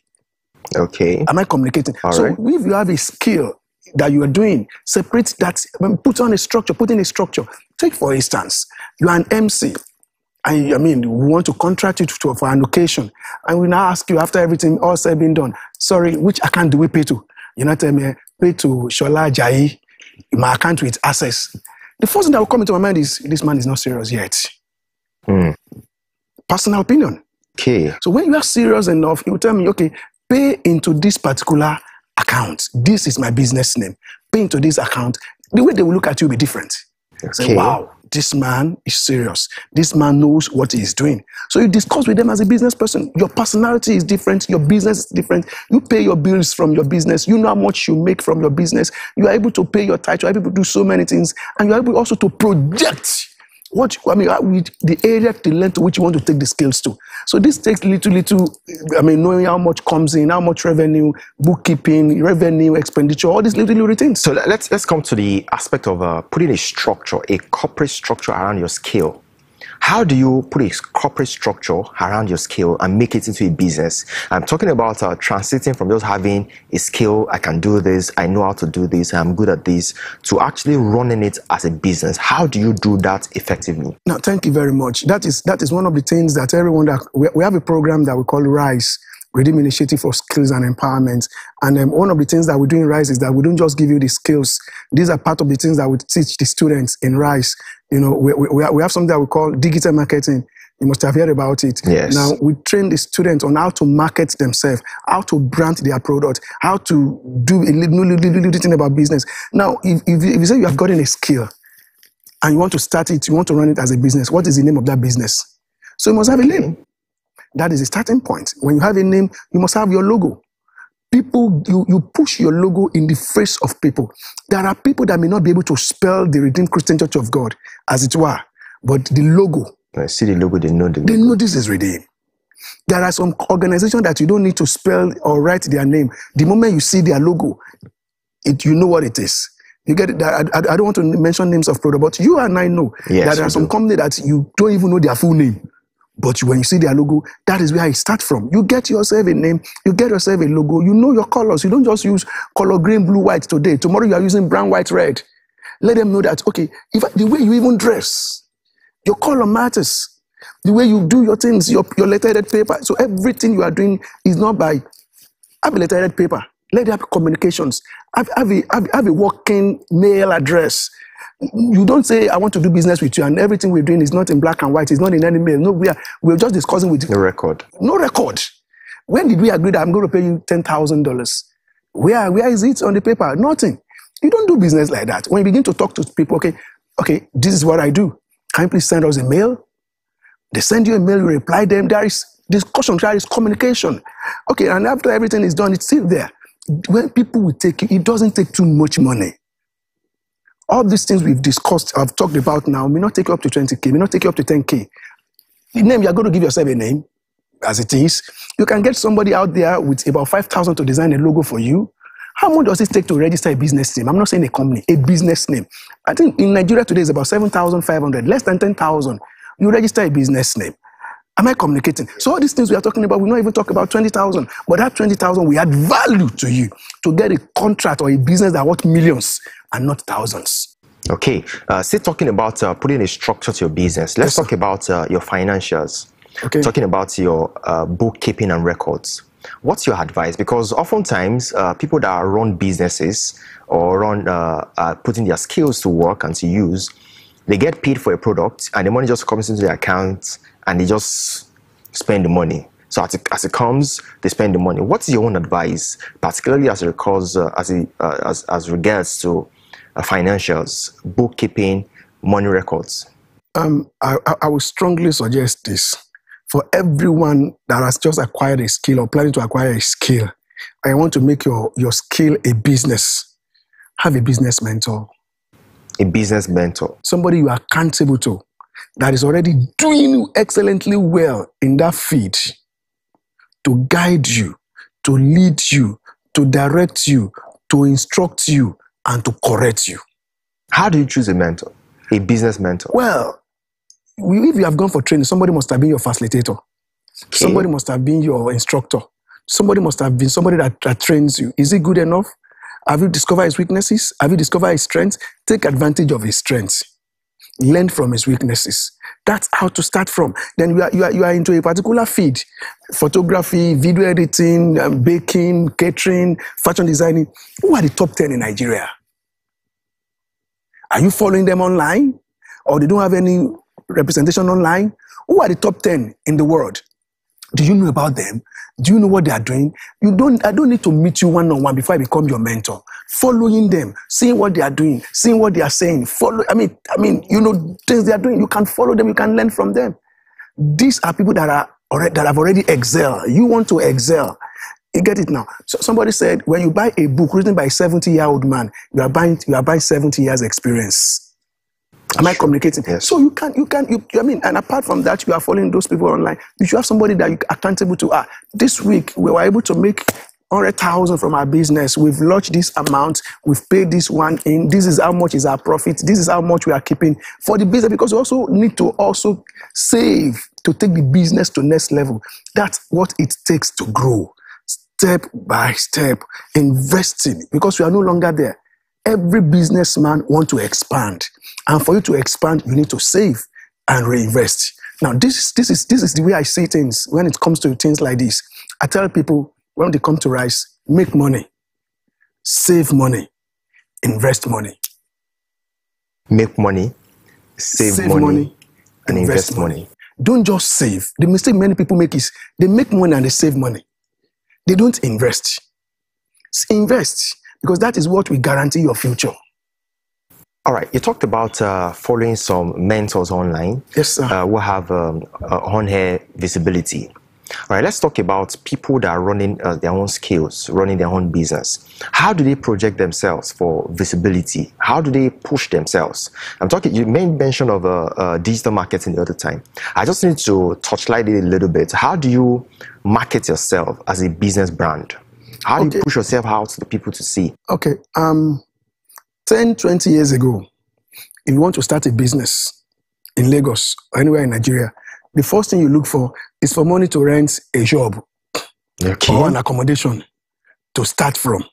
Okay. Am I communicating? All so right. if you have a skill that you are doing, separate that, I mean, put on a structure, put in a structure. Take, for instance, you are an M C. And I mean, we want to contract you to, for an occasion. And we now ask you, after everything all said and done, sorry, which account do we pay to? You know, tell me, pay to Shola Jai, my account with access. The first thing that will come into my mind is, this man is not serious yet. Hmm. Personal opinion. Okay. So when you are serious enough, you tell me, okay, pay into this particular account. This is my business name. Pay into this account. The way they will look at you will be different. Say, Okay. wow, this man is serious. This man knows what he is doing. So you discuss with them as a business person. Your personality is different. Your business is different. You pay your bills from your business. You know how much you make from your business. You are able to pay your tithe. You are able to do so many things. And you are able also to project what, I mean, with the area, the length to which you want to take the skills to. So this takes little, little, I mean, knowing how much comes in, how much revenue, bookkeeping, revenue, expenditure, all these little, little things. So le- let's let's come to the aspect of uh, putting a structure, a corporate structure around your skill. How do you put a corporate structure around your skill and make it into a business? I'm talking about uh, transiting from just having a skill, I can do this, I know how to do this, I'm good at this, to actually running it as a business. How do you do that effectively? Now, thank you very much. That is that is one of the things that everyone that we, we have a program that we call RISE, Redeem Initiative for Skills and Empowerment. And um, one of the things that we do in RISE is that we don't just give you the skills. These are part of the things that we teach the students in RISE. You know, we, we, we have something that we call digital marketing. You must have heard about it. Yes. Now, we train the students on how to market themselves, how to brand their product, how to do a little, little, little, little thing about business. Now, if, if, if you say you have gotten a skill and you want to start it, you want to run it as a business, what is the name of that business? So you must have a name. That is a starting point. When you have a name, you must have your logo. People, you, you push your logo in the face of people. There are people that may not be able to spell the Redeemed Christian Church of God, as it were, but the logo. I see the logo, they know the logo. They know this is Redeemed. There are some organizations that you don't need to spell or write their name. The moment you see their logo, it, you know what it is. You get it? I, I, I don't want to mention names of product, but you and I know Yes, that there are we some do. companies that you don't even know their full name. But when you see their logo, that is where it starts from. You get yourself a name, you get yourself a logo, you know your colors. You don't just use color green, blue, white today. Tomorrow you are using brown, white, red. Let them know that, okay, if the way you even dress, your color matters. The way you do your things, your, your letterheaded paper. So everything you are doing is not by, have a letterheaded paper. Let them have communications. Have, have, a, have, have a working mail address. You don't say, I want to do business with you, and everything we're doing is not in black and white. It's not in any mail. No, we are, we're just discussing with No record. no record. When did we agree that I'm going to pay you ten thousand dollars? Where, where is it on the paper? Nothing. You don't do business like that. When you begin to talk to people, okay, okay, this is what I do. Can you please send us a mail? They send you a mail, you reply them. There is discussion, there is communication. Okay, and after everything is done, it's still there. When people will take you, it doesn't take too much money. All these things we've discussed, I've talked about now, may not take you up to twenty K, may not take you up to ten K. The name, you're going to give yourself a name, as it is. You can get somebody out there with about five thousand to design a logo for you. How much does it take to register a business name? I'm not saying a company, a business name. I think in Nigeria today is about seven thousand five hundred, less than ten thousand. You register a business name. Am I communicating? So all these things we are talking about, we not even talk about twenty thousand, but that twenty thousand, we add value to you to get a contract or a business that worth millions and not thousands. Okay, uh, still talking about uh, putting a structure to your business. Let's Yes, talk about uh, your financials. Okay. Talking about your uh, bookkeeping and records. What's your advice? Because oftentimes uh, people that run businesses or run uh, uh, putting their skills to work and to use, they get paid for a product and the money just comes into their account and they just spend the money. So as it, as it comes, they spend the money. What's your own advice, particularly as it regards, uh, as, it, uh, as, as regards to uh, financials, bookkeeping, money records? Um, I, I, I would strongly suggest this. For everyone that has just acquired a skill or planning to acquire a skill, I want to make your, your skill a business. Have a business mentor. A business mentor. Somebody you are accountable to that is already doing you excellently well in that field to guide you, to lead you, to direct you, to instruct you, and to correct you. How do you choose a mentor? A business mentor? Well, if you have gone for training, somebody must have been your facilitator. Okay. Somebody must have been your instructor. Somebody must have been somebody that, that trains you. Is it good enough? Have you discovered his weaknesses? Have you discovered his strengths? Take advantage of his strengths. Learn from his weaknesses. That's how to start from. Then you are, you are, you are into a particular field. Photography, video editing, um, baking, catering, fashion designing. Who are the top ten in Nigeria? Are you following them online? Or they don't have any representation online? Who are the top ten in the world? Do you know about them? Do you know what they are doing? You don't. I don't need to meet you one-on-one before I become your mentor. Following them, seeing what they are doing, seeing what they are saying. Follow. I mean, I mean, you know things they are doing. You can follow them. You can learn from them. These are people that are already, that have already excelled. You want to excel. You get it now. So somebody said, when you buy a book written by a seventy-year-old man, you are buying you are buying seventy years experience. Am I communicating? Yes. So you can, you can, you, I mean, and apart from that, you are following those people online. You should have somebody that you are accountable to. Ah, this week we were able to make one hundred thousand from our business. We've launched this amount. We've paid this one in. This is how much is our profit. This is how much we are keeping for the business, because we also need to also save to take the business to next level. That's what it takes to grow. Step by step, investing, because we are no longer there. Every businessman wants to expand. And for you to expand, you need to save and reinvest. Now, this, this, is, this is the way I see things when it comes to things like this. I tell people, when they come to Rise, make money, save money, invest money. Make money, save, Save money, money, and invest, invest money. money. Don't just save. The mistake many people make is they make money and they save money. They don't invest. Invest, because that is what will guarantee your future. All right, you talked about uh, following some mentors online. Yes, sir. Uh, who have um, uh, on-air visibility. All right, let's talk about people that are running uh, their own skills, running their own business. How do they project themselves for visibility? How do they push themselves? I'm talking, you made mention of uh, uh, digital marketing the other time. I just need to touchlight it a little bit. How do you market yourself as a business brand? How do Okay. you push yourself out to the people to see? Okay. Um, ten, twenty years ago, if you want to start a business in Lagos or anywhere in Nigeria, the first thing you look for is for money to rent a job Okay. or an accommodation to start from.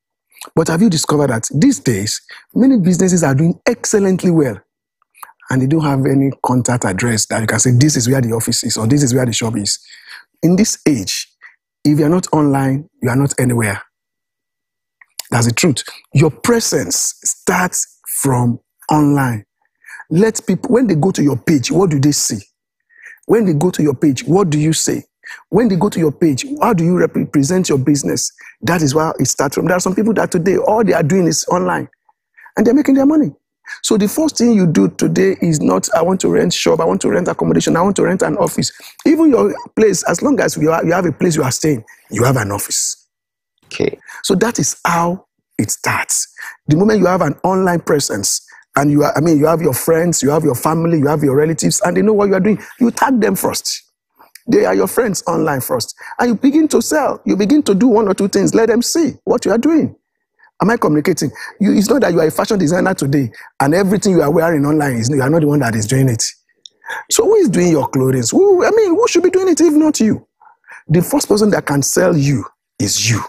But have you discovered that these days, many businesses are doing excellently well and they don't have any contact address that you can say, this is where the office is or this is where the shop is. In this age, if you're not online, you are not anywhere. That's the truth. Your presence starts from online. Let people, when they go to your page, what do they see? When they go to your page, what do you say? When they go to your page, how do you represent your business? That is where it starts from. There are some people that today, all they are doing is online and they're making their money. So the first thing you do today is not, I want to rent shop, I want to rent accommodation, I want to rent an office. Even your place, as long as you, are, you have a place you are staying, you have an office. Okay. So that is how it starts. The moment you have an online presence, and you are, I mean, you have your friends, you have your family, you have your relatives, and they know what you are doing, you tag them first. They are your friends online first. And you begin to sell. You begin to do one or two things. Let them see what you are doing. Am I communicating? You, it's not that you are a fashion designer today and everything you are wearing online, is you are not the one that is doing it. So who is doing your clothing? Who, I mean, who should be doing it if not you? The first person that can sell you is you.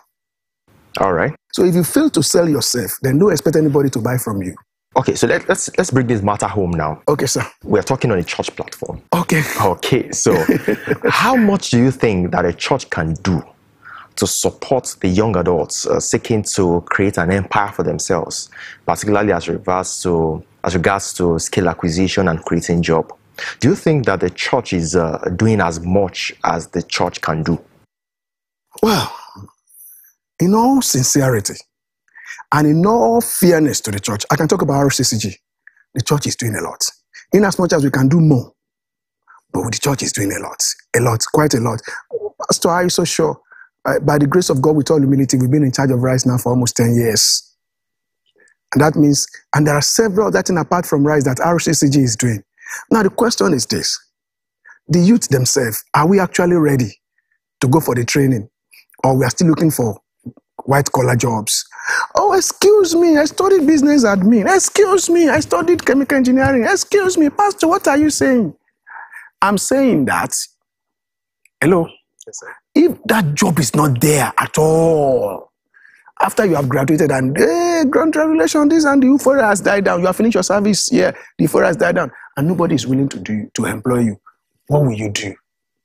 All right. So if you fail to sell yourself, then don't expect anybody to buy from you. Okay, so let, let's let's bring this matter home now. Okay, sir. We're talking on a church platform. Okay. Okay, so how much do you think that a church can do to support the young adults uh, seeking to create an empire for themselves, particularly as regards to as regards to skill acquisition and creating job? Do you think that the church is uh, doing as much as the church can do? Well, in all sincerity and in all fairness to the church, I can talk about R C C G. The church is doing a lot. In as much as we can do more, but the church is doing a lot, a lot, quite a lot. Pastor, are you so sure? Uh, by the grace of God, with all humility, we've been in charge of Rise now for almost ten years. And that means, and there are several that things apart from Rise that R C C G is doing. Now, the question is this. The youth themselves, are we actually ready to go for the training? Or we are still looking for white-collar jobs? Oh, excuse me, I studied business admin. Excuse me, I studied chemical engineering. Excuse me, Pastor, what are you saying? I'm saying that, hello? Yes, sir. If that job is not there at all, after you have graduated and, hey, congratulations, this and the euphoria has died down, you have finished your service here, the euphoria has died down, and nobody is willing to do to employ you, what will you do?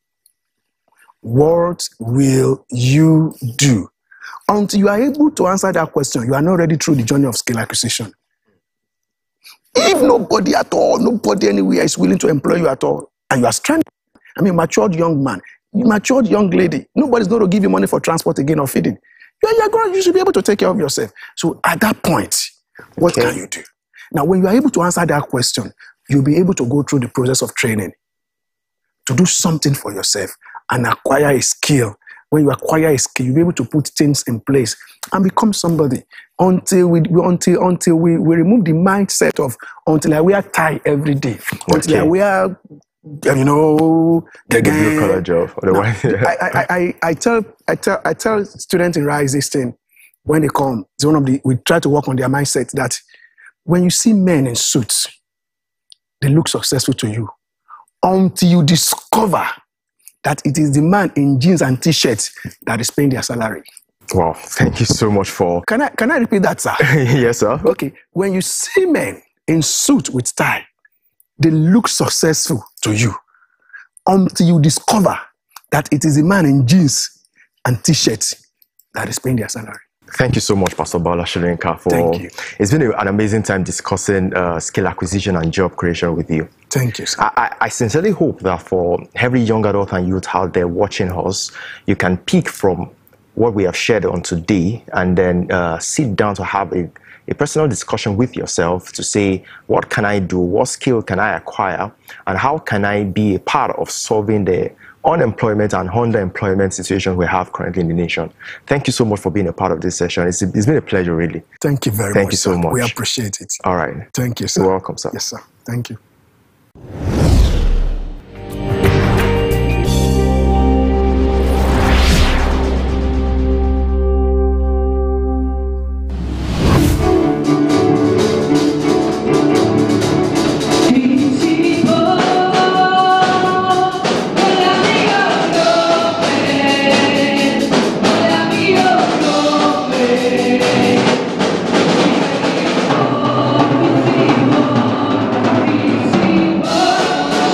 What will you do? Until you are able to answer that question, you are not ready through the journey of skill acquisition. If nobody at all, nobody anywhere is willing to employ you at all, and you are stranded, I mean, matured young man, matured young lady, nobody's going to give you money for transport again or feeding. You're, you're going, you should be able to take care of yourself. So at that point, what Okay. can you do? Now, when you are able to answer that question, you'll be able to go through the process of training to do something for yourself and acquire a skill. When you acquire a skill, you'll be able to put things in place and become somebody until we until until we, we remove the mindset of until I wear tie every day, until I Okay. wear, you know, the The blue collar job. Otherwise, I, I, I, I tell I tell I tell students in Rise this thing when they come. It's one of the we try to work on their mindset that when you see men in suits, they look successful to you until you discover that it is the man in jeans and t-shirts that is paying their salary. wow, thank you so much for. Can I can I repeat that, sir? Yes, sir. Okay. When you see men in suit with tie, they look successful to you until you discover that it is a man in jeans and t-shirts that is paying their salary. Thank you so much, Pastor Baola Shirinka, for Thank you. It's been a, an amazing time discussing uh, skill acquisition and job creation with you. Thank you, sir. I, I, I sincerely hope that for every young adult and youth out there watching us, you can pick from what we have shared on today and then uh, sit down to have a, a personal discussion with yourself to say, what can I do? What skill can I acquire? And how can I be a part of solving the unemployment and underemployment situation we have currently in the nation? Thank you so much for being a part of this session. It's, it's been a pleasure, really. Thank you very Thank much. you so sir. much. We appreciate it. All right. Thank you, sir. You're welcome, sir. Yes, sir. Thank you. Oh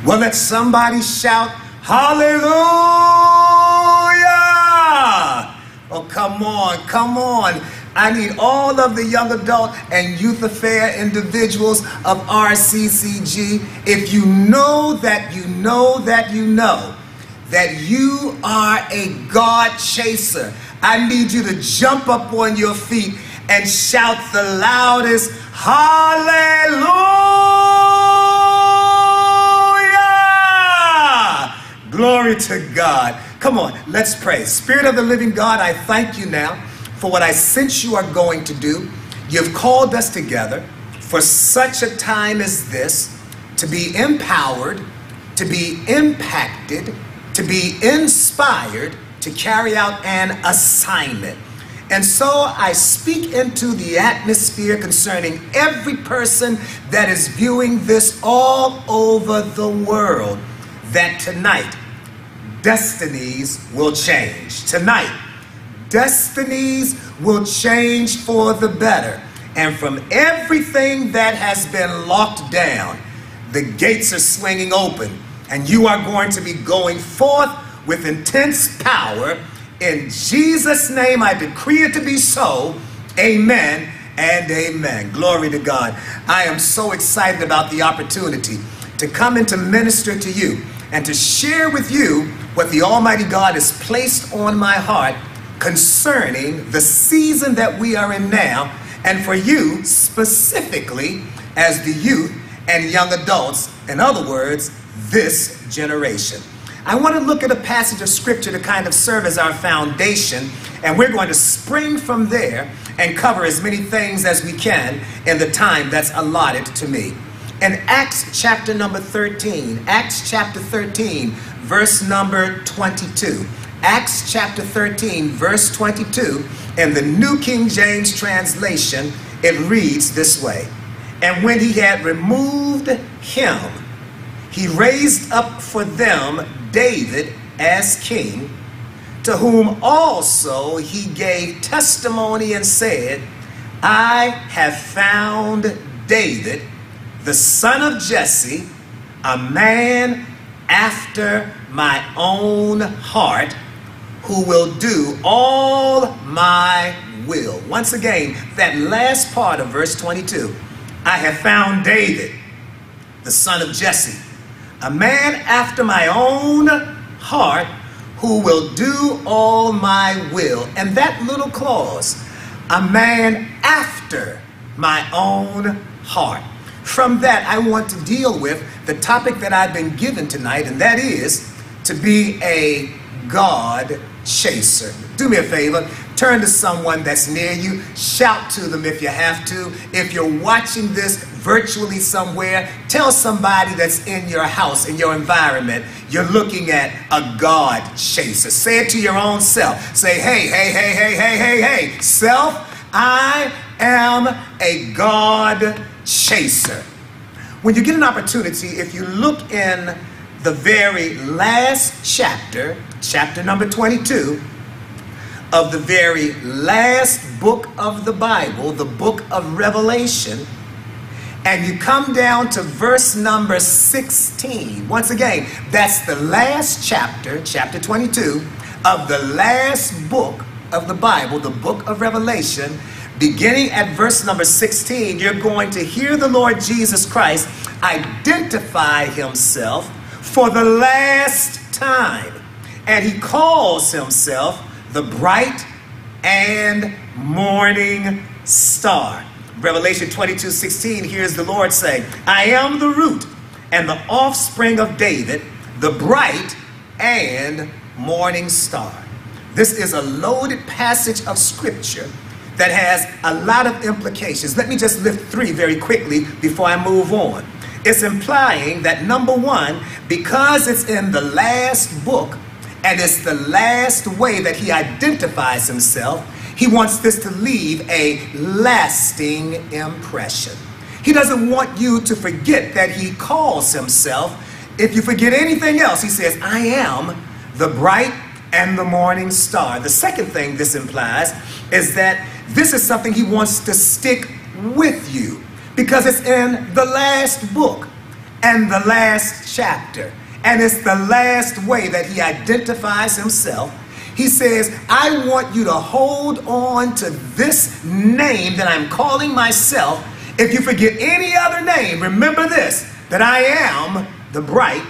Well, let somebody shout, hallelujah! Oh, come on, come on. I need all of the young adult and youth affair individuals of R C C G. If you know that you know that you know that you are a God chaser, I need you to jump up on your feet and shout the loudest, hallelujah! Glory to God. Come on, let's pray. Spirit of the living God, I thank you now for what I sense you are going to do. You've called us together for such a time as this to be empowered, to be impacted, to be inspired, to carry out an assignment. And so I speak into the atmosphere concerning every person that is viewing this all over the world, that tonight destinies will change. Tonight, destinies will change for the better. And from everything that has been locked down, the gates are swinging open, and you are going to be going forth with intense power. In Jesus' name, I decree it to be so. Amen and amen. Glory to God. I am so excited about the opportunity to come and to minister to you and to share with you what the Almighty God has placed on my heart concerning the season that we are in now, and for you specifically as the youth and young adults, in other words, this generation. I want to look at a passage of scripture to kind of serve as our foundation, and we're going to spring from there and cover as many things as we can in the time that's allotted to me. In Acts chapter number thirteen, Acts chapter thirteen, verse number twenty-two. Acts chapter thirteen, verse twenty-two, in the New King James translation, it reads this way. And when he had removed him, he raised up for them David as king, to whom also he gave testimony and said, I have found David, the son of Jesse, a man after my own heart, who will do all my will. Once again, that last part of verse twenty-two. I have found David, the son of Jesse, a man after my own heart, who will do all my will. And that little clause, a man after my own heart. From that, I want to deal with the topic that I've been given tonight, and that is to be a God chaser. Do me a favor, turn to someone that's near you, shout to them if you have to. If you're watching this virtually somewhere, tell somebody that's in your house, in your environment, you're looking at a God chaser. Say it to your own self. Say, hey, hey, hey, hey, hey, hey, hey, self, I am a God chaser. When you get an opportunity, if you look in the very last chapter, chapter number twenty-two, of the very last book of the Bible, the book of Revelation, and you come down to verse number sixteen. Once again, that's the last chapter, chapter twenty-two, of the last book of the Bible, the book of Revelation. Beginning at verse number sixteen, you're going to hear the Lord Jesus Christ identify himself for the last time. And he calls himself the bright and morning star. Revelation twenty-two sixteen, here's the Lord saying, I am the root and the offspring of David, the bright and morning star. This is a loaded passage of scripture that has a lot of implications. Let me just lift three very quickly before I move on. It's implying that, number one, because it's in the last book and it's the last way that he identifies himself, he wants this to leave a lasting impression. He doesn't want you to forget that he calls himself. If you forget anything else, he says, I am the bright and the morning star. The second thing this implies is that this is something he wants to stick with you because it's in the last book and the last chapter. And it's the last way that he identifies himself. He says, I want you to hold on to this name that I'm calling myself. If you forget any other name, remember this, that I am the bright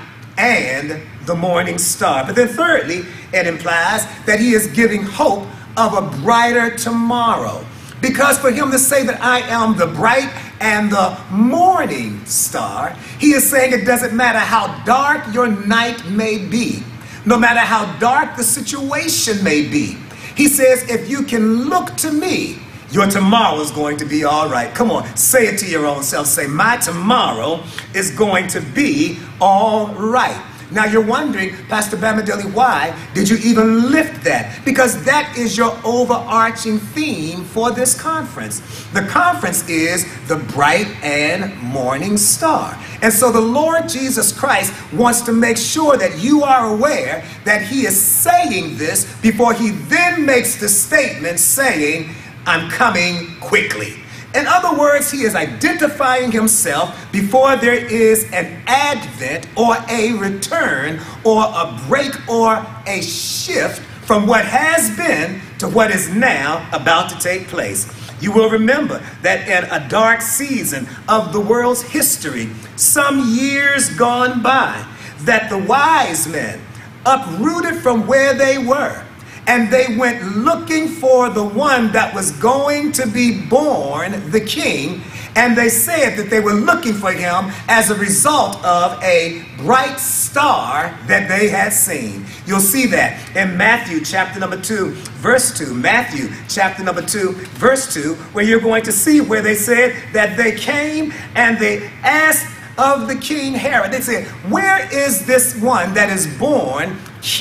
and the morning star. But then thirdly, it implies that he is giving hope of a brighter tomorrow. Because for him to say that I am the bright and the morning star, he is saying it doesn't matter how dark your night may be, no matter how dark the situation may be. He says, if you can look to me, your tomorrow is going to be all right. Come on, say it to your own self. Say, my tomorrow is going to be all right. Now you're wondering, Pastor Bamidele, why did you even lift that? Because that is your overarching theme for this conference. The conference is the bright and morning star. And so the Lord Jesus Christ wants to make sure that you are aware that he is saying this before he then makes the statement saying, I'm coming quickly. In other words, he is identifying himself before there is an advent or a return or a break or a shift from what has been to what is now about to take place. You will remember that in a dark season of the world's history, some years gone by, that the wise men uprooted from where they were, and they went looking for the one that was going to be born, the king. And they said that they were looking for him as a result of a bright star that they had seen. You'll see that in Matthew chapter number two, verse two. Matthew chapter number two, verse two, where you're going to see where they said that they came and they asked of the King Herod. They said, where is this one that is born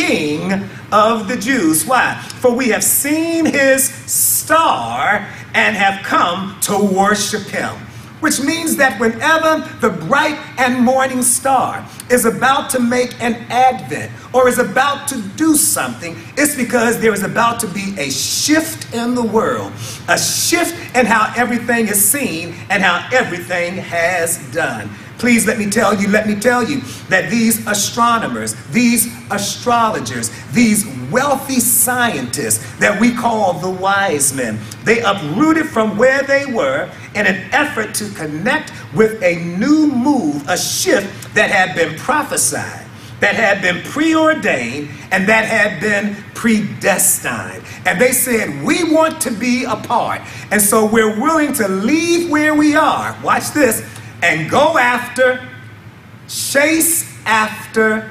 King of the Jews? Why? For we have seen his star and have come to worship him. Which means that whenever the bright and morning star is about to make an advent or is about to do something, it's because there is about to be a shift in the world, a shift in how everything is seen and how everything has done. Please let me tell you, let me tell you that these astronomers, these astrologers, these wealthy scientists that we call the wise men, they uprooted from where they were in an effort to connect with a new move, a shift that had been prophesied, that had been preordained, and that had been predestined. And they said, we want to be a part. And so we're willing to leave where we are. Watch this. And go after, chase after,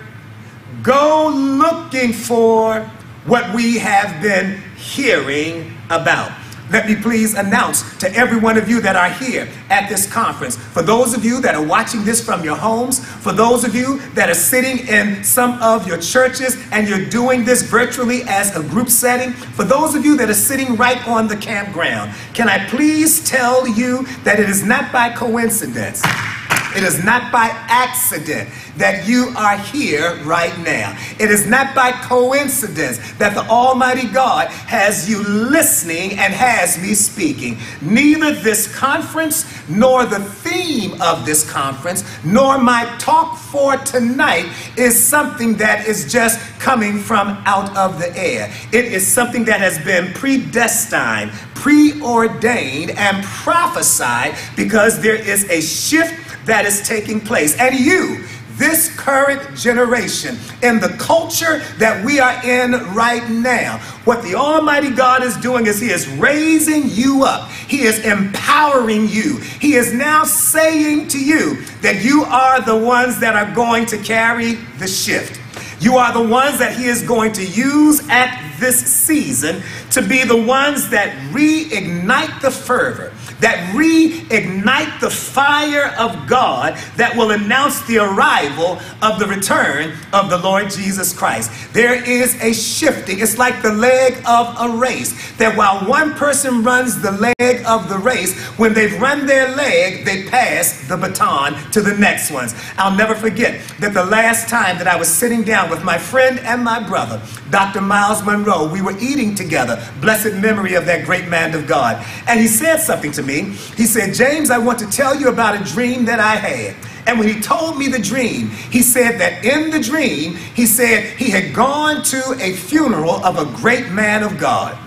go looking for what we have been hearing about. Let me please announce to every one of you that are here at this conference, for those of you that are watching this from your homes, for those of you that are sitting in some of your churches and you're doing this virtually as a group setting, for those of you that are sitting right on the campground, can I please tell you that it is not by coincidence, it is not by accident that you are here right now. It is not by coincidence that the Almighty God has you listening and has me speaking. Neither this conference, nor the theme of this conference, nor my talk for tonight is something that is just coming from out of the air. It is something that has been predestined, preordained, and prophesied because there is a shift that is taking place. And you, this current generation, in the culture that we are in right now, what the Almighty God is doing is he is raising you up. He is empowering you. He is now saying to you that you are the ones that are going to carry the shift. You are the ones that he is going to use at this season to be the ones that reignite the fervor, that reignite the fire of God that will announce the arrival of the return of the Lord Jesus Christ. There is a shifting. It's like the leg of a race, that while one person runs the leg of the race, when they've run their leg, they pass the baton to the next ones. I'll never forget that the last time that I was sitting down with my friend and my brother, Doctor Miles Monroe, we were eating together, blessed memory of that great man of God. And he said something to me. He said, James, I want to tell you about a dream that I had. And when he told me the dream, he said that in the dream, he said he had gone to a funeral of a great man of God.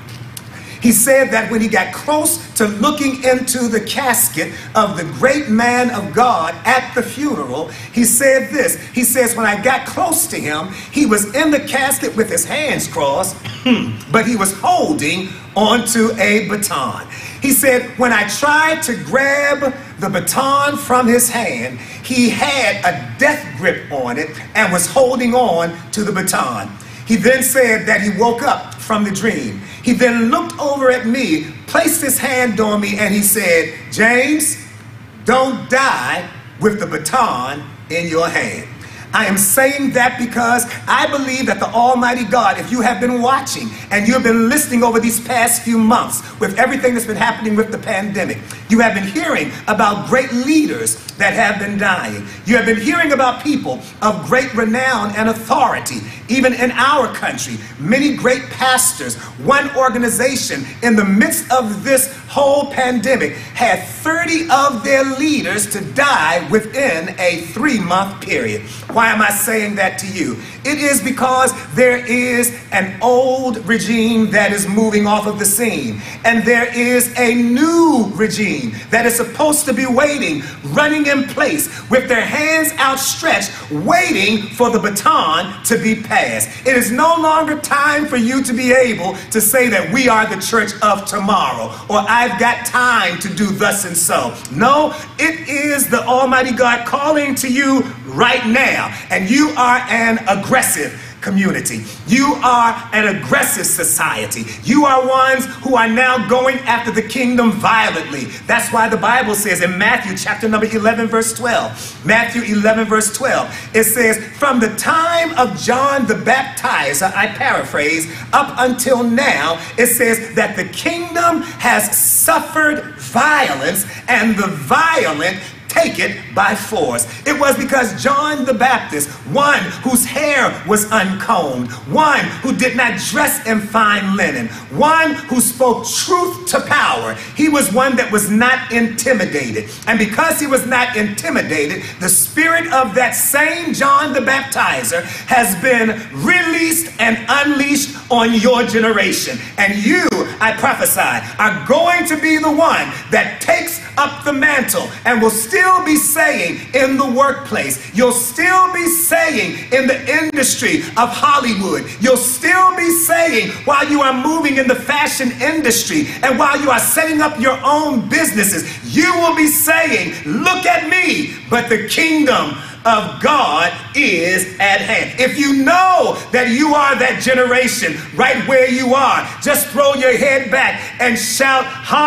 He said that when he got close to looking into the casket of the great man of God at the funeral, he said this. He says, when I got close to him, he was in the casket with his hands crossed, but he was holding onto a baton. He said, when I tried to grab the baton from his hand, he had a death grip on it and was holding on to the baton. He then said that he woke up from the dream. He then looked over at me, placed his hand on me, and he said, James, don't die with the baton in your hand. I am saying that because I believe that the Almighty God, if you have been watching and you have been listening over these past few months with everything that's been happening with the pandemic, you have been hearing about great leaders that have been dying. You have been hearing about people of great renown and authority, even in our country. Many great pastors, one organization in the midst of this whole pandemic had thirty of their leaders to die within a three-month period. Why am I saying that to you? It is because there is an old regime that is moving off of the scene, and there is a new regime that is supposed to be waiting, running in place with their hands outstretched, waiting for the baton to be passed. It is no longer time for you to be able to say that we are the church of tomorrow, or I've got time to do thus and so. No, it is the Almighty God calling to you right now, and you are an aggressive community. You are an aggressive society. You are ones who are now going after the kingdom violently. That's why the Bible says in Matthew chapter number eleven verse twelve, Matthew eleven verse twelve, it says, from the time of John the Baptizer, I paraphrase, up until now, it says that the kingdom has suffered violence, and the violent take it by force. It was because John the Baptist, one whose hair was uncombed, one who did not dress in fine linen, one who spoke truth to power, he was one that was not intimidated. And because he was not intimidated, the spirit of that same John the Baptizer has been released and unleashed on your generation. And you, I prophesy, are going to be the one that takes up the mantle and will still be saying in the workplace, you'll still be saying in the industry of Hollywood, you'll still be saying while you are moving in the fashion industry and while you are setting up your own businesses, you will be saying, look at me, but the kingdom of God is at hand. If you know that you are that generation right where you are, just throw your head back and shout,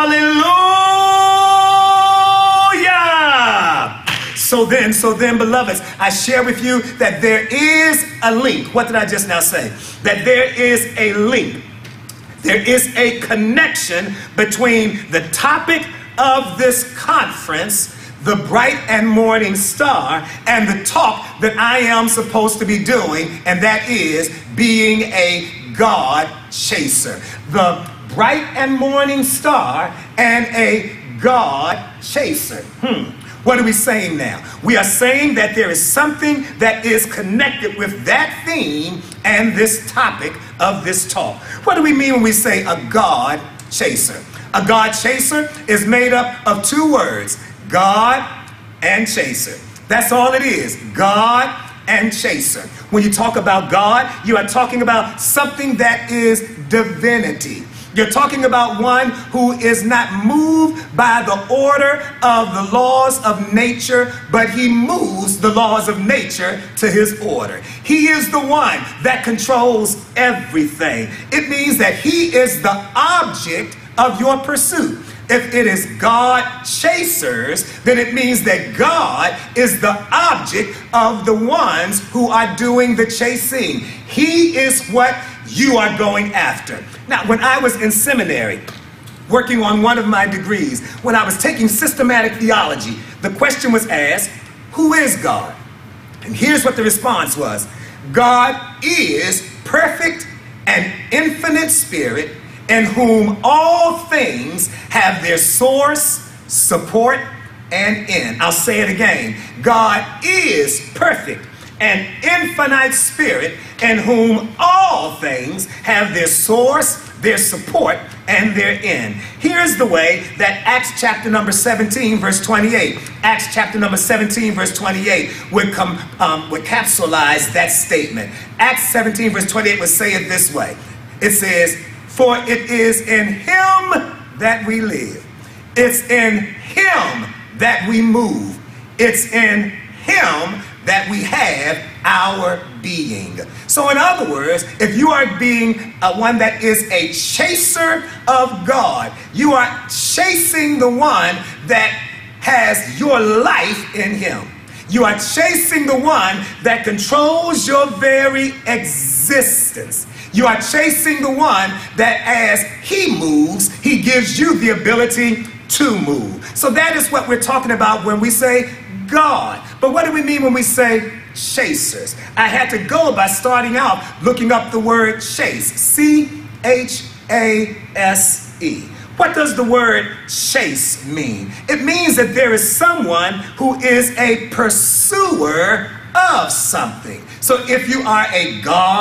hallelujah. So then, so then, beloveds, I share with you that there is a link. What did I just now say? That there is a link. There is a connection between the topic of this conference, the bright and morning star, and the talk that I am supposed to be doing, and that is being a God chaser. The bright and morning star and a God chaser. Hmm. What are we saying now? We are saying that there is something that is connected with that theme and this topic of this talk. What do we mean when we say a God chaser? A God chaser is made up of two words, God and chaser. That's all it is, God and chaser. When you talk about God, you are talking about something that is divinity. You're talking about one who is not moved by the order of the laws of nature, but he moves the laws of nature to his order. He is the one that controls everything. It means that he is the object of your pursuit. If it is God chasers, then it means that God is the object of the ones who are doing the chasing. He is what you are going after. Now, when I was in seminary, working on one of my degrees, when I was taking systematic theology, the question was asked, who is God? And here's what the response was. God is perfect and infinite spirit, in whom all things have their source, support, and end. I'll say it again. God is perfect and infinite spirit, in whom all things have their source, their support, and their end. Here's the way that Acts chapter number seventeen, verse twenty-eight, Acts chapter number seventeen, verse twenty-eight would come, um, would capsulize that statement. Acts seventeen, verse twenty-eight would say it this way. It says, "For it is in him that we live. It's in him that we move. It's in him that we have our being." So in other words, if you are being uh, one that is a chaser of God, you are chasing the one that has your life in him. You are chasing the one that controls your very existence. You are chasing the one that as he moves, he gives you the ability to move. So that is what we're talking about when we say God. But what do we mean when we say chasers? I had to go by starting out looking up the word chase. C H A S E. What does the word chase mean? It means that there is someone who is a pursuer of something. So if you are a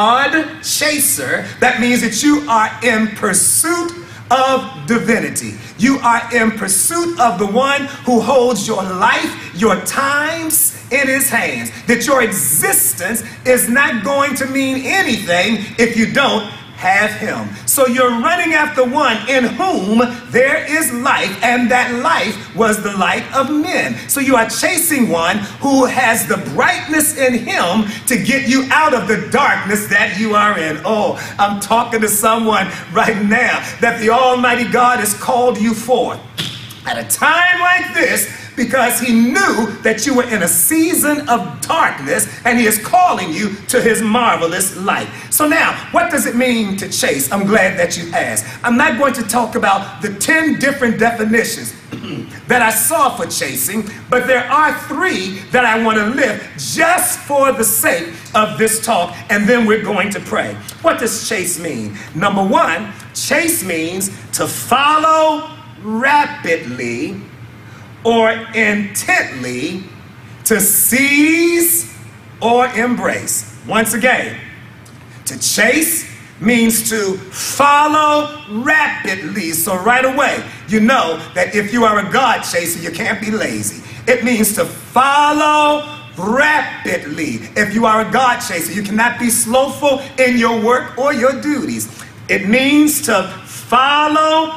God chaser, that means that you are in pursuit of divinity. You are in pursuit of the one who holds your life, your times in his hands. That your existence is not going to mean anything if you don't have him. So you're running after one in whom there is life, and that life was the light of men. So you are chasing one who has the brightness in him to get you out of the darkness that you are in. Oh, I'm talking to someone right now that the Almighty God has called you forth at a time like this, because he knew that you were in a season of darkness and he is calling you to his marvelous light. So now, what does it mean to chase? I'm glad that you asked. I'm not going to talk about the ten different definitions that I saw for chasing, but there are three that I want to lift just for the sake of this talk, and then we're going to pray. What does chase mean? Number one, chase means to follow rapidly or intently, to seize or embrace. Once again, to chase means to follow rapidly. So right away, you know that if you are a God chaser, you can't be lazy. It means to follow rapidly. If you are a God chaser, you cannot be slowful in your work or your duties. It means to follow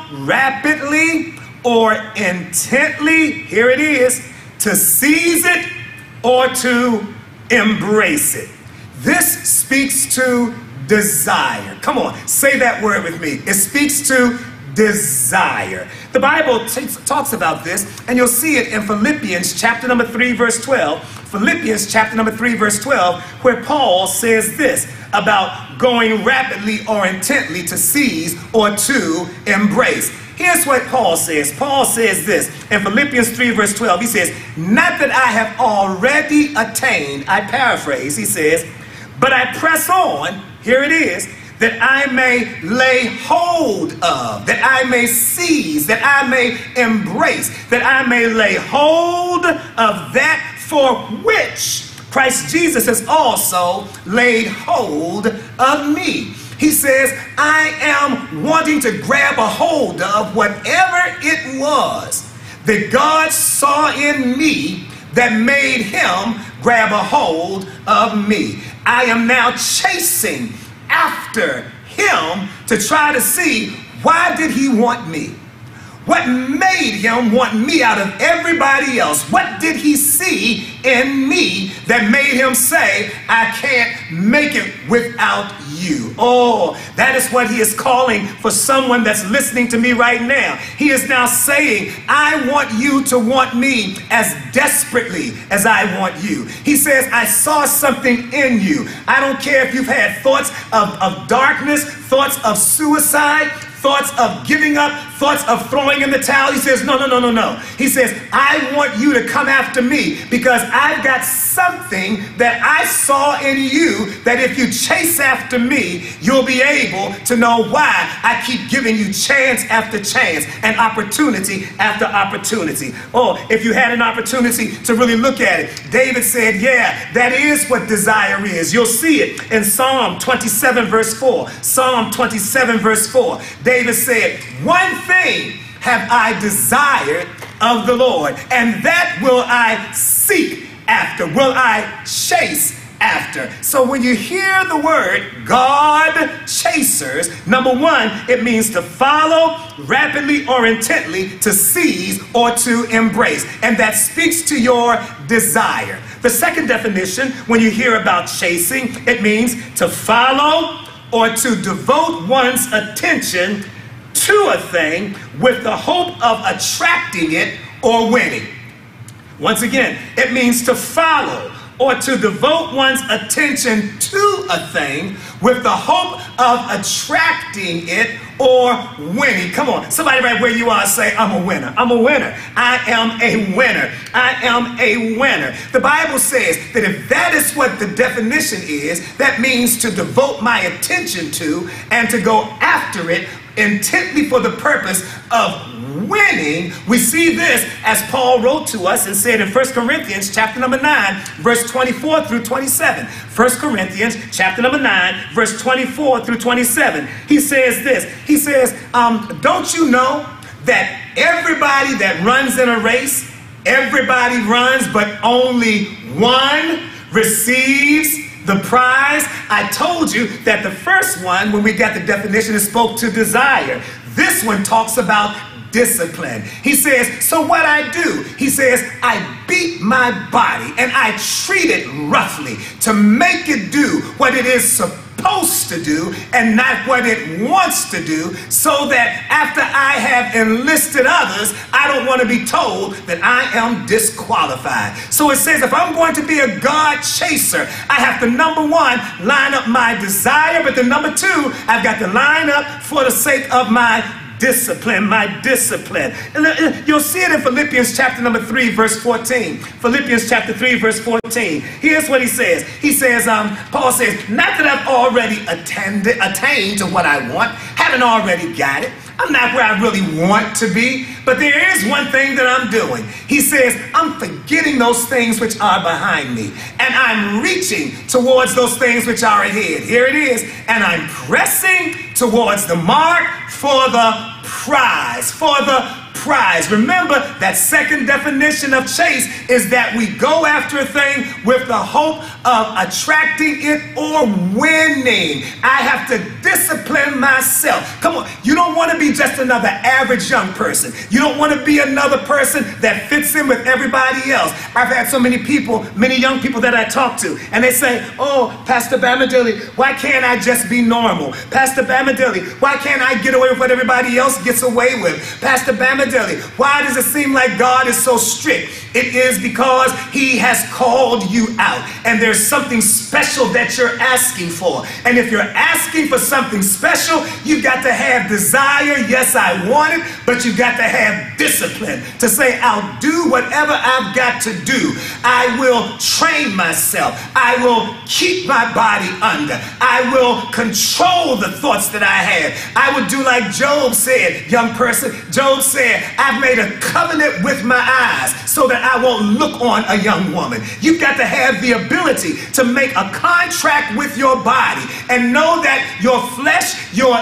rapidly or intently, here it is, to seize it or to embrace it. This speaks to desire. Come on, say that word with me. It speaks to desire. The Bible talks about this, and you'll see it in Philippians chapter number three, verse twelve. Philippians chapter number three, verse twelve, where Paul says this about going rapidly or intently to seize or to embrace. Here's what Paul says. Paul says this in Philippians three, verse twelve. He says, "Not that I have already attained," I paraphrase, he says, "but I press on," here it is, "that I may lay hold of," that I may seize, that I may embrace, that I may lay hold of that for which Christ Jesus has also laid hold of me. He says, I am wanting to grab a hold of whatever it was that God saw in me that made him grab a hold of me. I am now chasing after him to try to see, why did he want me? What made him want me out of everybody else? What did he see in me that made him say, I can't make it without you? Oh, that is what he is calling for someone that's listening to me right now. He is now saying, I want you to want me as desperately as I want you. He says, I saw something in you. I don't care if you've had thoughts of, of darkness, thoughts of suicide, thoughts of giving up, thoughts of throwing in the towel. He says, no, no, no, no, no. He says, I want you to come after me because I've got something that I saw in you that if you chase after me, you'll be able to know why I keep giving you chance after chance and opportunity after opportunity. Oh, if you had an opportunity to really look at it, David said, yeah, that is what desire is. You'll see it in Psalm twenty-seven verse four. Psalm twenty-seven verse four. David said, one thing have I desired of the Lord, and that will I seek after, will I chase after. So when you hear the word God chasers, number one, it means to follow rapidly or intently, to seize or to embrace. And that speaks to your desire. The second definition, when you hear about chasing, it means to follow or to devote one's attention to a thing with the hope of attracting it or winning. Once again, it means to follow or to devote one's attention to a thing with the hope of attracting it or winning. Come on, somebody right where you are say, I'm a winner. I'm a winner. I am a winner. I am a winner. The Bible says that if that is what the definition is, that means to devote my attention to and to go after it intently for the purpose of winning. We see this as Paul wrote to us and said in First Corinthians chapter number nine, verse twenty-four through twenty-seven. First Corinthians chapter number nine, verse twenty-four through twenty-seven. He says this. He says, um, don't you know that everybody that runs in a race, everybody runs, but only one receives the prize? I told you that the first one, when we got the definition, it spoke to desire. This one talks about discipline. He says, so what I do, he says, I beat my body and I treat it roughly to make it do what it is supposed to do and not what it wants to do, so that after I have enlisted others, I don't want to be told that I am disqualified. So it says, if I'm going to be a God chaser, I have to, number one, line up my desire, but then number two, I've got to line up for the sake of my discipline, my discipline. You'll see it in Philippians chapter number three, verse fourteen. Philippians chapter three, verse fourteen. Here's what he says. He says, um, Paul says, not that I've already attended, attained to what I want, haven't already got it. I'm not where I really want to be, but there is one thing that I'm doing. He says, I'm forgetting those things which are behind me, and I'm reaching towards those things which are ahead. Here it is. And I'm pressing towards the mark for the prize, for the prize. Remember, that second definition of chase is that we go after a thing with the hope of attracting it or winning. I have to discipline myself. Come on, you don't want to be just another average young person. You don't want to be another person that fits in with everybody else. I've had so many people, many young people that I talk to, and they say, oh, Pastor Bamadilli, why can't I just be normal? Pastor Bamadilli, why can't I get away with what everybody else gets away with? Pastor Bamadilli, why does it seem like God is so strict? It is because he has called you out, and there's something special that you're asking for. And if you're asking for something special, you've got to have desire. Yes, I want it, but you've got to have discipline to say, I'll do whatever I've got to do. I will train myself. I will keep my body under. I will control the thoughts that I have. I would do like Job said, young person. Job said, I've made a covenant with my eyes so that I won't look on a young woman. You've got to have the ability to make a contract with your body and know that your flesh, your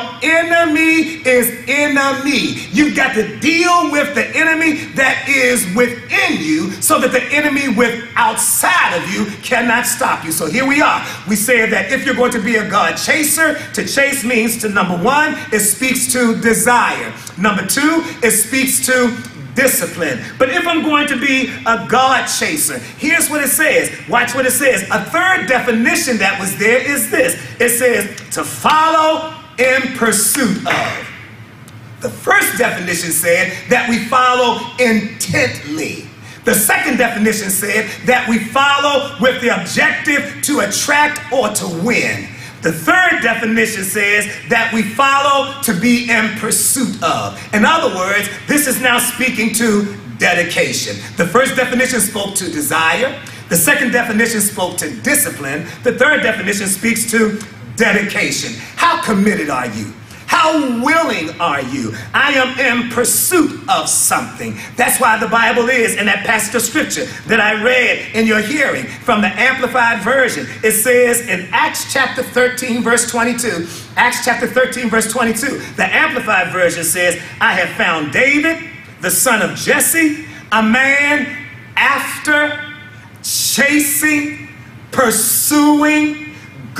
enemy is enemy. You've got to deal with the enemy that is within you so that the enemy with outside of you cannot stop you. So here we are. We say that if you're going to be a God chaser, to chase means to, number one, it speaks to desire. Number two, it speaks to discipline. But if I'm going to be a God chaser, here's what it says. Watch what it says. A third definition that was there is this. It says to follow in pursuit of. The first definition said that we follow intently. The second definition said that we follow with the objective to attract or to win. The third definition says that we follow to be in pursuit of. In other words, this is now speaking to dedication. The first definition spoke to desire. The second definition spoke to discipline. The third definition speaks to dedication. How committed are you? How willing are you? I am in pursuit of something. That's why the Bible is in that passage of scripture that I read in your hearing from the Amplified Version. It says in Acts chapter thirteen, verse twenty-two, Acts chapter thirteen, verse twenty-two, the Amplified Version says, I have found David, the son of Jesse, a man after chasing, pursuing,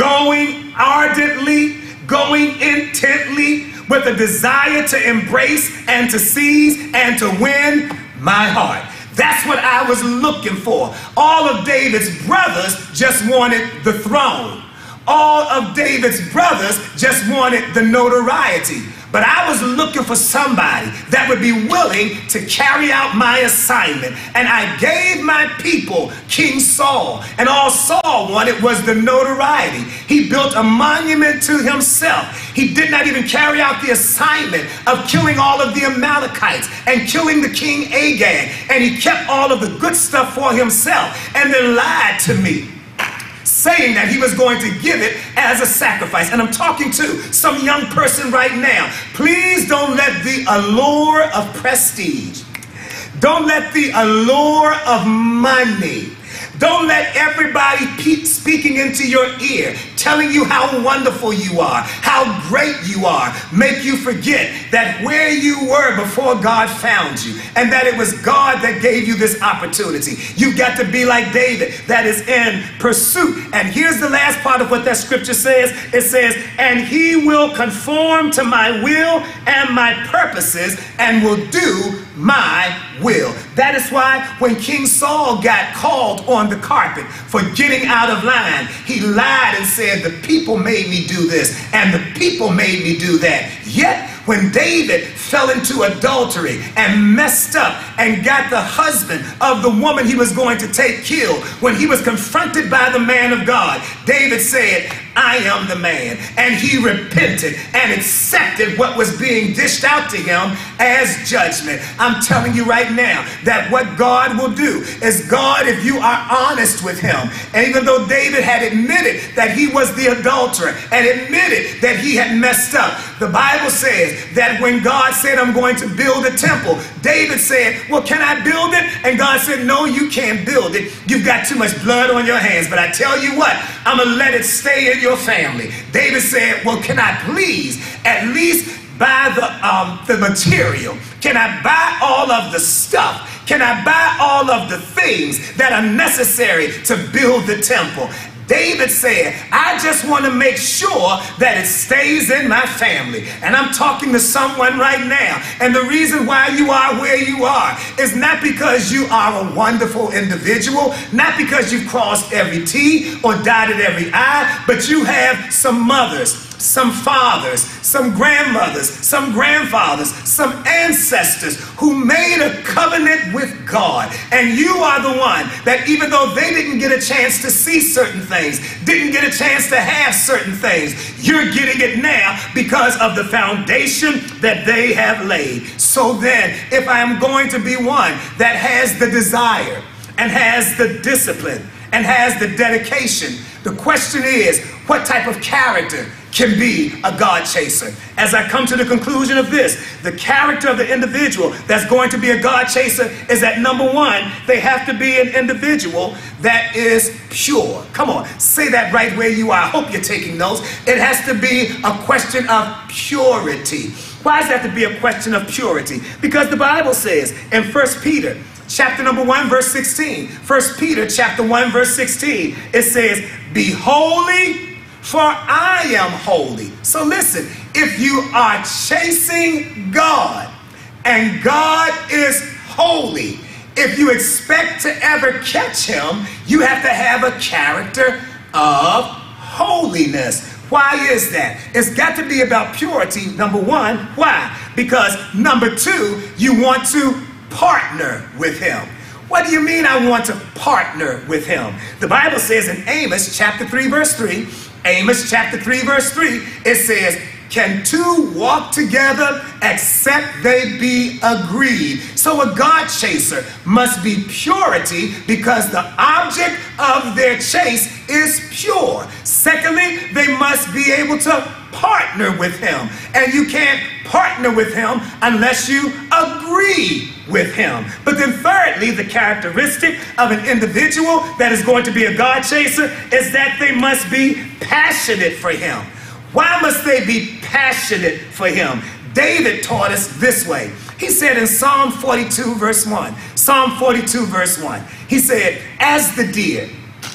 going ardently, going intently with a desire to embrace and to seize and to win my heart. That's what I was looking for. All of David's brothers just wanted the throne. All of David's brothers just wanted the notoriety. But I was looking for somebody that would be willing to carry out my assignment. And I gave my people King Saul. And all Saul wanted was the notoriety. He built a monument to himself. He did not even carry out the assignment of killing all of the Amalekites and killing the king Agag. And he kept all of the good stuff for himself and then lied to me, saying that he was going to give it as a sacrifice. And I'm talking to some young person right now. Please don't let the allure of prestige, don't let the allure of money, don't let everybody pe- speaking into your ear, telling you how wonderful you are, how great you are, make you forget that where you were before God found you, and that it was God that gave you this opportunity. You've got to be like David, that is in pursuit. And here's the last part of what that scripture says. It says, and he will conform to my will and my purposes and will do my will. That is why when King Saul got called on the carpet for getting out of line, he lied and said, the people made me do this and the people made me do that. Yet when David fell into adultery and messed up and got the husband of the woman he was going to take killed, when he was confronted by the man of God, David said, I am the man. And he repented and accepted what was being dished out to him as judgment. I'm telling you right now that what God will do is God, if you are honest with him, and even though David had admitted that he was the adulterer and admitted that he had messed up, the Bible says that when God said, I'm going to build a temple, David said, well, can I build it? And God said, no, you can't build it. You've got too much blood on your hands. But I tell you what, I'm going to let it stay in your family. David said, well, can I please at least buy the, um, the material? Can I buy all of the stuff? Can I buy all of the things that are necessary to build the temple? David said, I just want to make sure that it stays in my family. And I'm talking to someone right now. And the reason why you are where you are is not because you are a wonderful individual, not because you've crossed every T or dotted every I, but you have some mothers, some fathers, some grandmothers, some grandfathers, some ancestors who made a covenant with God. And you are the one that, even though they didn't get a chance to see certain things, didn't get a chance to have certain things, you're getting it now because of the foundation that they have laid. So then, if I am going to be one that has the desire and has the discipline and has the dedication, the question is, what type of character can be a God chaser? As I come to the conclusion of this, the character of the individual that's going to be a God chaser is that, number one, they have to be an individual that is pure. Come on, say that right where you are. I hope you're taking notes. It has to be a question of purity. Why does it have to be a question of purity? Because the Bible says in First Peter chapter number one, verse sixteen, First Peter chapter one, verse sixteen, it says, be holy, for I am holy. So listen, if you are chasing God and God is holy, if you expect to ever catch him, you have to have a character of holiness. Why is that? It's got to be about purity, number one. Why? Because number two, you want to partner with him. What do you mean I want to partner with him? The Bible says in Amos chapter three, verse three, Amos chapter three, verse three, it says, can two walk together except they be agreed? So a God chaser must be purity because the object of their chase is pure. Secondly, they must be able to partner with him. And you can't partner with him unless you agree with him. But then thirdly, the characteristic of an individual that is going to be a God chaser is that they must be passionate for him. Why must they be passionate for him? David taught us this way. He said in Psalm forty-two verse one, Psalm forty-two verse one, he said, as the deer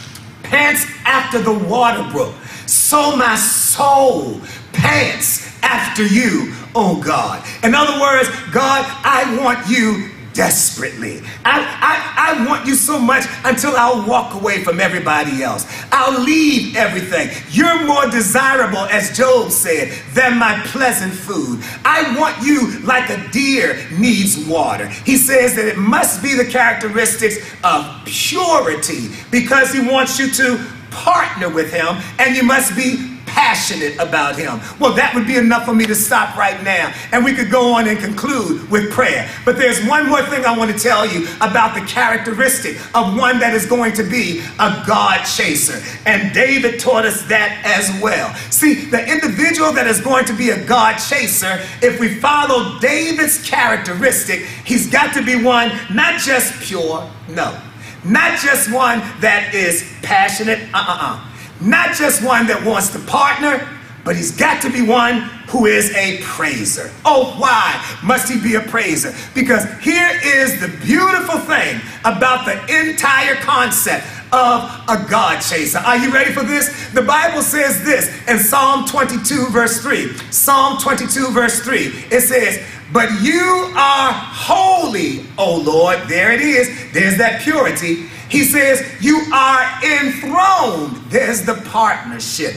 pants after the water brook, so my soul pants after you, oh God. In other words, God, I want you desperately. I, I, I want you so much until I'll walk away from everybody else. I'll leave everything. You're more desirable, as Job said, than my pleasant food. I want you like a deer needs water. He says that it must be the characteristics of purity because he wants you to partner with him, and you must be passionate about him. Well, that would be enough for me to stop right now, and we could go on and conclude with prayer. But there's one more thing I want to tell you about the characteristic of one that is going to be a God chaser, and David taught us that as well. See, the individual that is going to be a God chaser, if we follow David's characteristic, he's got to be one not just pure, no, not just one that is passionate, uh-uh-uh. Not just one that wants to partner, but he's got to be one who is a praiser. Oh, why must he be a praiser? Because here is the beautiful thing about the entire concept of a God chaser. Are you ready for this? The Bible says this in Psalm twenty-two verse three. Psalm twenty-two verse three. It says, but you are holy, O Lord. There it is. There's that purity. He says, you are enthroned. There's the partnership.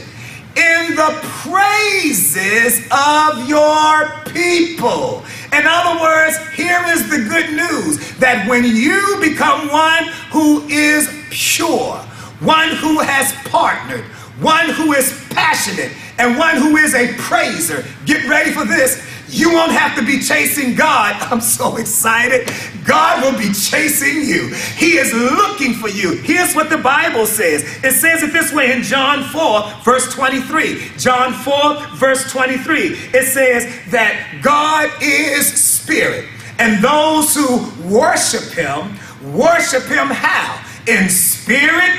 In the praises of your people. In other words, here is the good news, that when you become one who is pure, one who has partnered, one who is passionate, and one who is a praiser, get ready for this, you won't have to be chasing God. I'm so excited. God will be chasing you. He is looking for you. Here's what the Bible says. It says it this way in John four, verse twenty-three. John four, verse twenty-three. It says that God is spirit, and those who worship him, worship him how? In spirit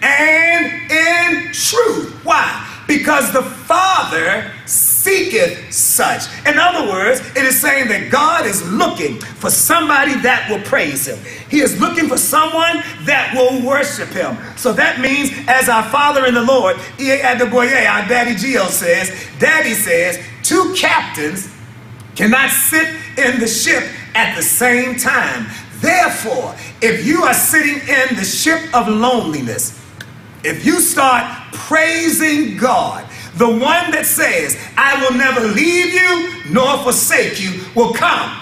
and in truth. Why? Because the Father seeketh such. In other words, it is saying that God is looking for somebody that will praise him. He is looking for someone that will worship him. So that means, as our Father in the Lord, E A Adeboye, our Daddy Gio says, Daddy says, two captains cannot sit in the ship at the same time. Therefore, if you are sitting in the ship of loneliness, if you start praising God, the one that says, I will never leave you nor forsake you, will come,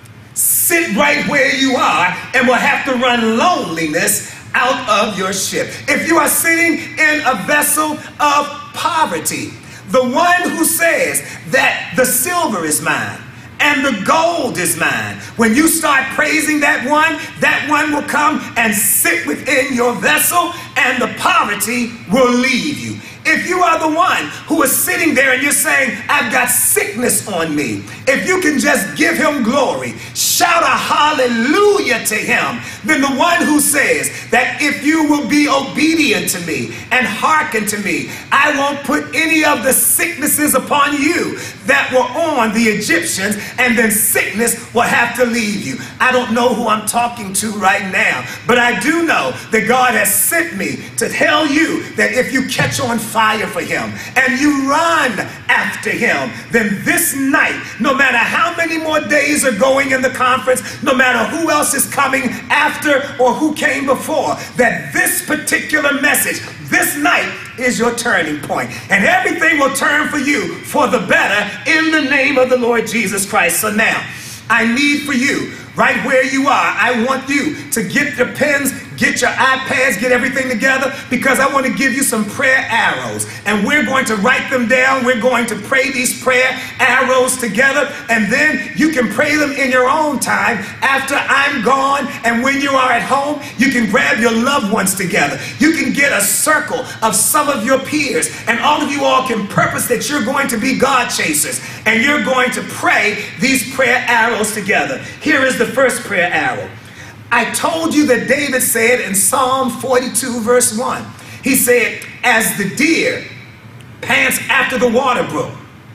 sit right where you are, and will have to run loneliness out of your ship. If you are sitting in a vessel of poverty, the one who says that the silver is mine and the gold is mine, when you start praising that one, that one will come and sit within your vessel, and the poverty will leave you. If you are the one who is sitting there and you're saying, I've got sickness on me, if you can just give him glory, shout a hallelujah to him, then the one who says that if you will be obedient to me and hearken to me, I won't put any of the sicknesses upon you that were on the Egyptians, and then sickness will have to leave you. I don't know who I'm talking to right now, but I do know that God has sent me to tell you that if you catch on fire for him and you run after him, then this night, no matter how many more days are going in the conference, no matter who else is coming after or who came before, that this particular message, this night, is your turning point, and everything will turn for you for the better in the name of the Lord Jesus Christ. So now, I need for you, right where you are, I want you to get your pens, get your iPads, get everything together, because I want to give you some prayer arrows. And we're going to write them down. We're going to pray these prayer arrows together. And then you can pray them in your own time after I'm gone. And when you are at home, you can grab your loved ones together. You can get a circle of some of your peers. And all of you all can purpose that you're going to be God chasers. And you're going to pray these prayer arrows together. Here is the first prayer arrow. I told you that David said in Psalm forty-two verse one, he said, as the deer pants after the water brook,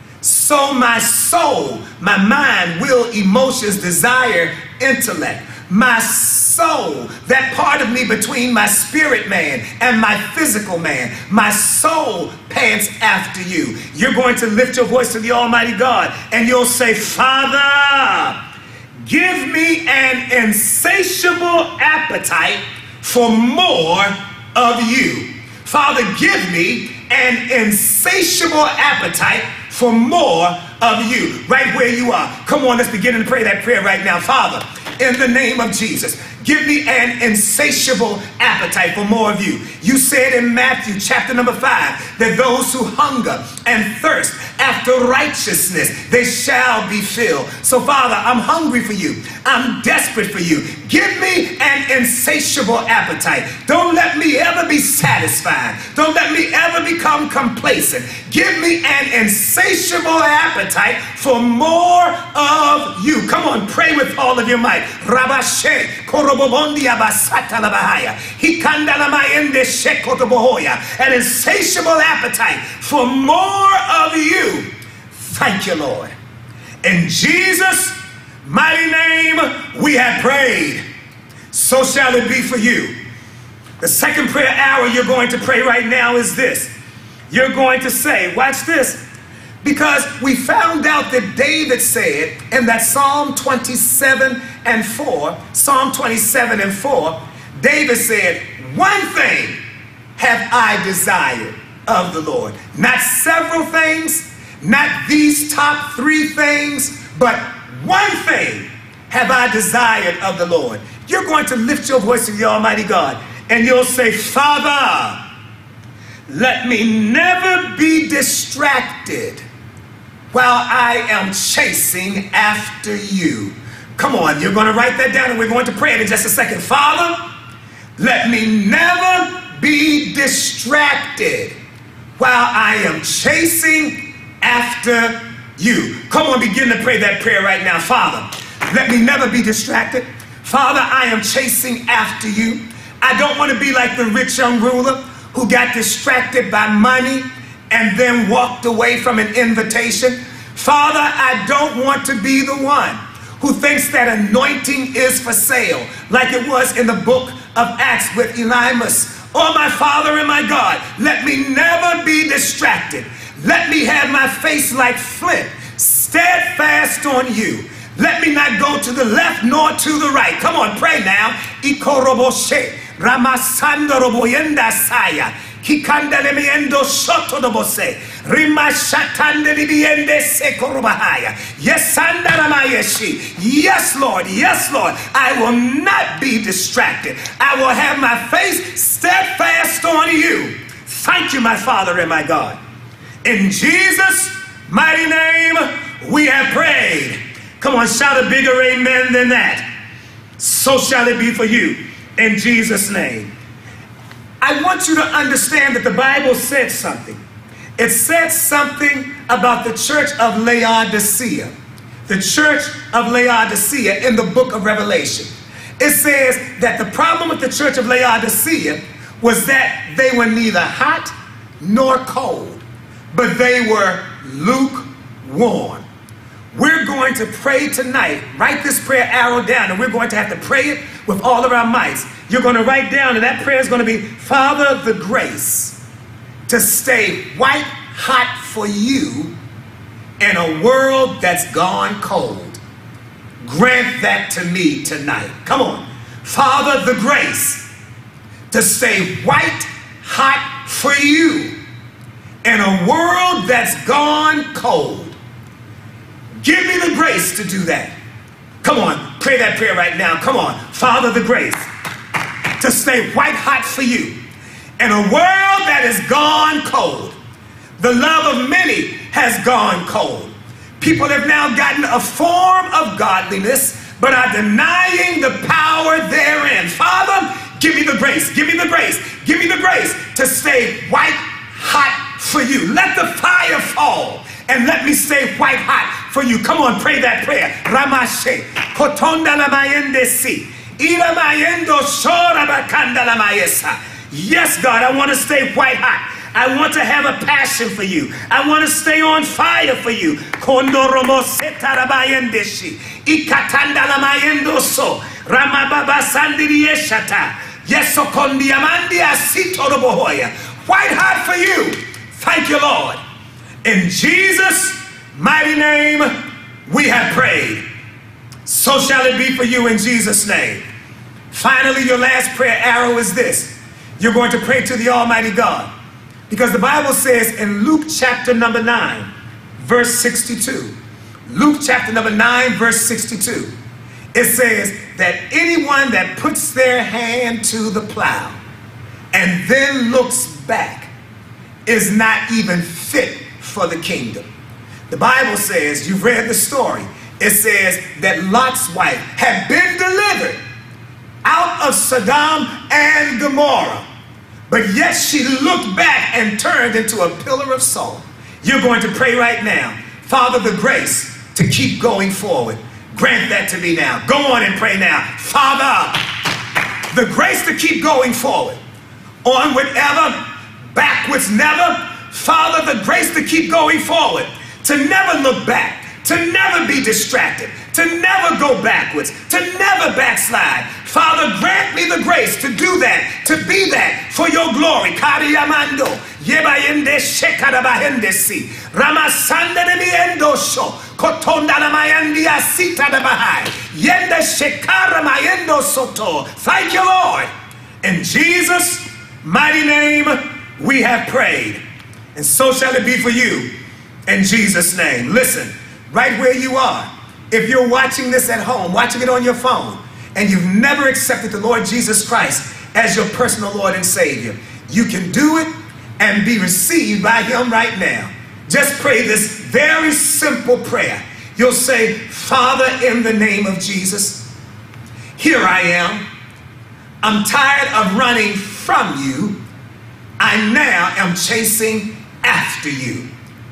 so my soul, my mind, will, emotions, desire, intellect. My soul, that part of me between my spirit man and my physical man, my soul pants after you. You're going to lift your voice to the Almighty God and you'll say, Father, give me an insatiable appetite for more of you. Father, give me an insatiable appetite for more of you. Right where you are. Come on, let's begin to pray that prayer right now. Father, in the name of Jesus, give me an insatiable appetite for more of you. You said in Matthew chapter number five that those who hunger and thirst after righteousness, they shall be filled. So Father, I'm hungry for you. I'm desperate for you. Give me an insatiable appetite. Don't let me ever be satisfied. Don't let me ever become complacent. Give me an insatiable appetite for more of you. Come on, pray with all of your might. Rabashe korobobondia basata labahaya. Hikandala mayende shekotobohoya. An insatiable appetite for more of you. Thank you, Lord. In Jesus' mighty name we have prayed. So shall it be for you. The second prayer hour you're going to pray right now is this. You're going to say, watch this, because we found out that David said in that Psalm twenty-seven and four, Psalm twenty-seven and four, David said, one thing have I desired of the Lord. Not several things, not these top three things, but one thing have I desired of the Lord. You're going to lift your voice to the Almighty God and you'll say, Father, let me never be distracted while I am chasing after you. Come on, you're going to write that down and we're going to pray it in just a second. Father, let me never be distracted while I am chasing after you. Come on, begin to pray that prayer right now. Father, let me never be distracted. Father, I am chasing after you. I don't want to be like the rich young ruler who got distracted by money and then walked away from an invitation. Father, I don't want to be the one who thinks that anointing is for sale, like it was in the book of Acts with Elymas. Oh, my Father and my God, let me never be distracted. Let me have my face like flint, steadfast on you. Let me not go to the left nor to the right. Come on, pray now. Ikoroboshe, Ramasandoroboyenda Saya, Hikandalemiendo Sotodobose, Rimashatandelibiende Sekorobahaya. Yes, Sandaramayeshi. Yes, Lord. Yes, Lord. I will not be distracted. I will have my face steadfast on you. Thank you, my Father and my God. In Jesus' mighty name, we have prayed. Come on, shout a bigger amen than that. So shall it be for you. In Jesus' name. I want you to understand that the Bible said something. It said something about the church of Laodicea. The church of Laodicea in the book of Revelation. It says that the problem with the church of Laodicea was that they were neither hot nor cold, but they were lukewarm. We're going to pray tonight. Write this prayer arrow down, and we're going to have to pray it with all of our mights. You're going to write down, and that prayer is going to be, Father, the grace to stay white hot for you in a world that's gone cold. Grant that to me tonight. Come on. Father, the grace to stay white hot for you in a world that's gone cold. Give me the grace to do that. Come on, pray that prayer right now. Come on. Father, the grace to stay white hot for you. In a world that has gone cold, the love of many has gone cold. People have now gotten a form of godliness, but are denying the power therein. Father, give me the grace, give me the grace, give me the grace to stay white hot for you. Let the fire fall and let me stay white hot for you. Come on, pray that prayer. Ramashe, kotonda la mayende si, ila mayendo shora bakanda la mayesa. Yes, God, I want to stay white hot. I want to have a passion for you. I want to stay on fire for you. Kondoromo setarabayendeshi, ikatanda la mayendo so, ramababa sandirieshata. Yes, so kondiamandia sitorobohoya. White hot for you. Thank you, Lord. In Jesus' mighty name, we have prayed. So shall it be for you in Jesus' name. Finally, your last prayer arrow is this. You're going to pray to the Almighty God. Because the Bible says in Luke chapter number nine, verse sixty-two. Luke chapter number nine, verse sixty-two. It says that anyone that puts their hand to the plow and then looks back is not even fit for the kingdom. The Bible says, you've read the story, it says that Lot's wife had been delivered out of Sodom and Gomorrah, but yet she looked back and turned into a pillar of salt. You're going to pray right now. Father, the grace to keep going forward. Grant that to me now. Go on and pray now. Father, the grace to keep going forward. Onward ever, backwards never. Father, the grace to keep going forward. To never look back. To never be distracted. To never go backwards. To never backslide. Father, grant me the grace to do that, to be that for your glory. Kariyamando, yebayende shekarabahende si, ramasanda de miendo sho, kotonda la mayandi asita de bahai, yende shekara mayendo soto. Thank you, Lord. In Jesus' mighty name, we have prayed. And so shall it be for you. In Jesus' name. Listen, right where you are, if you're watching this at home, watching it on your phone, and you've never accepted the Lord Jesus Christ as your personal Lord and Savior, you can do it and be received by Him right now. Just pray this very simple prayer. You'll say, Father, in the name of Jesus, here I am. I'm tired of running from you. I now am chasing after you.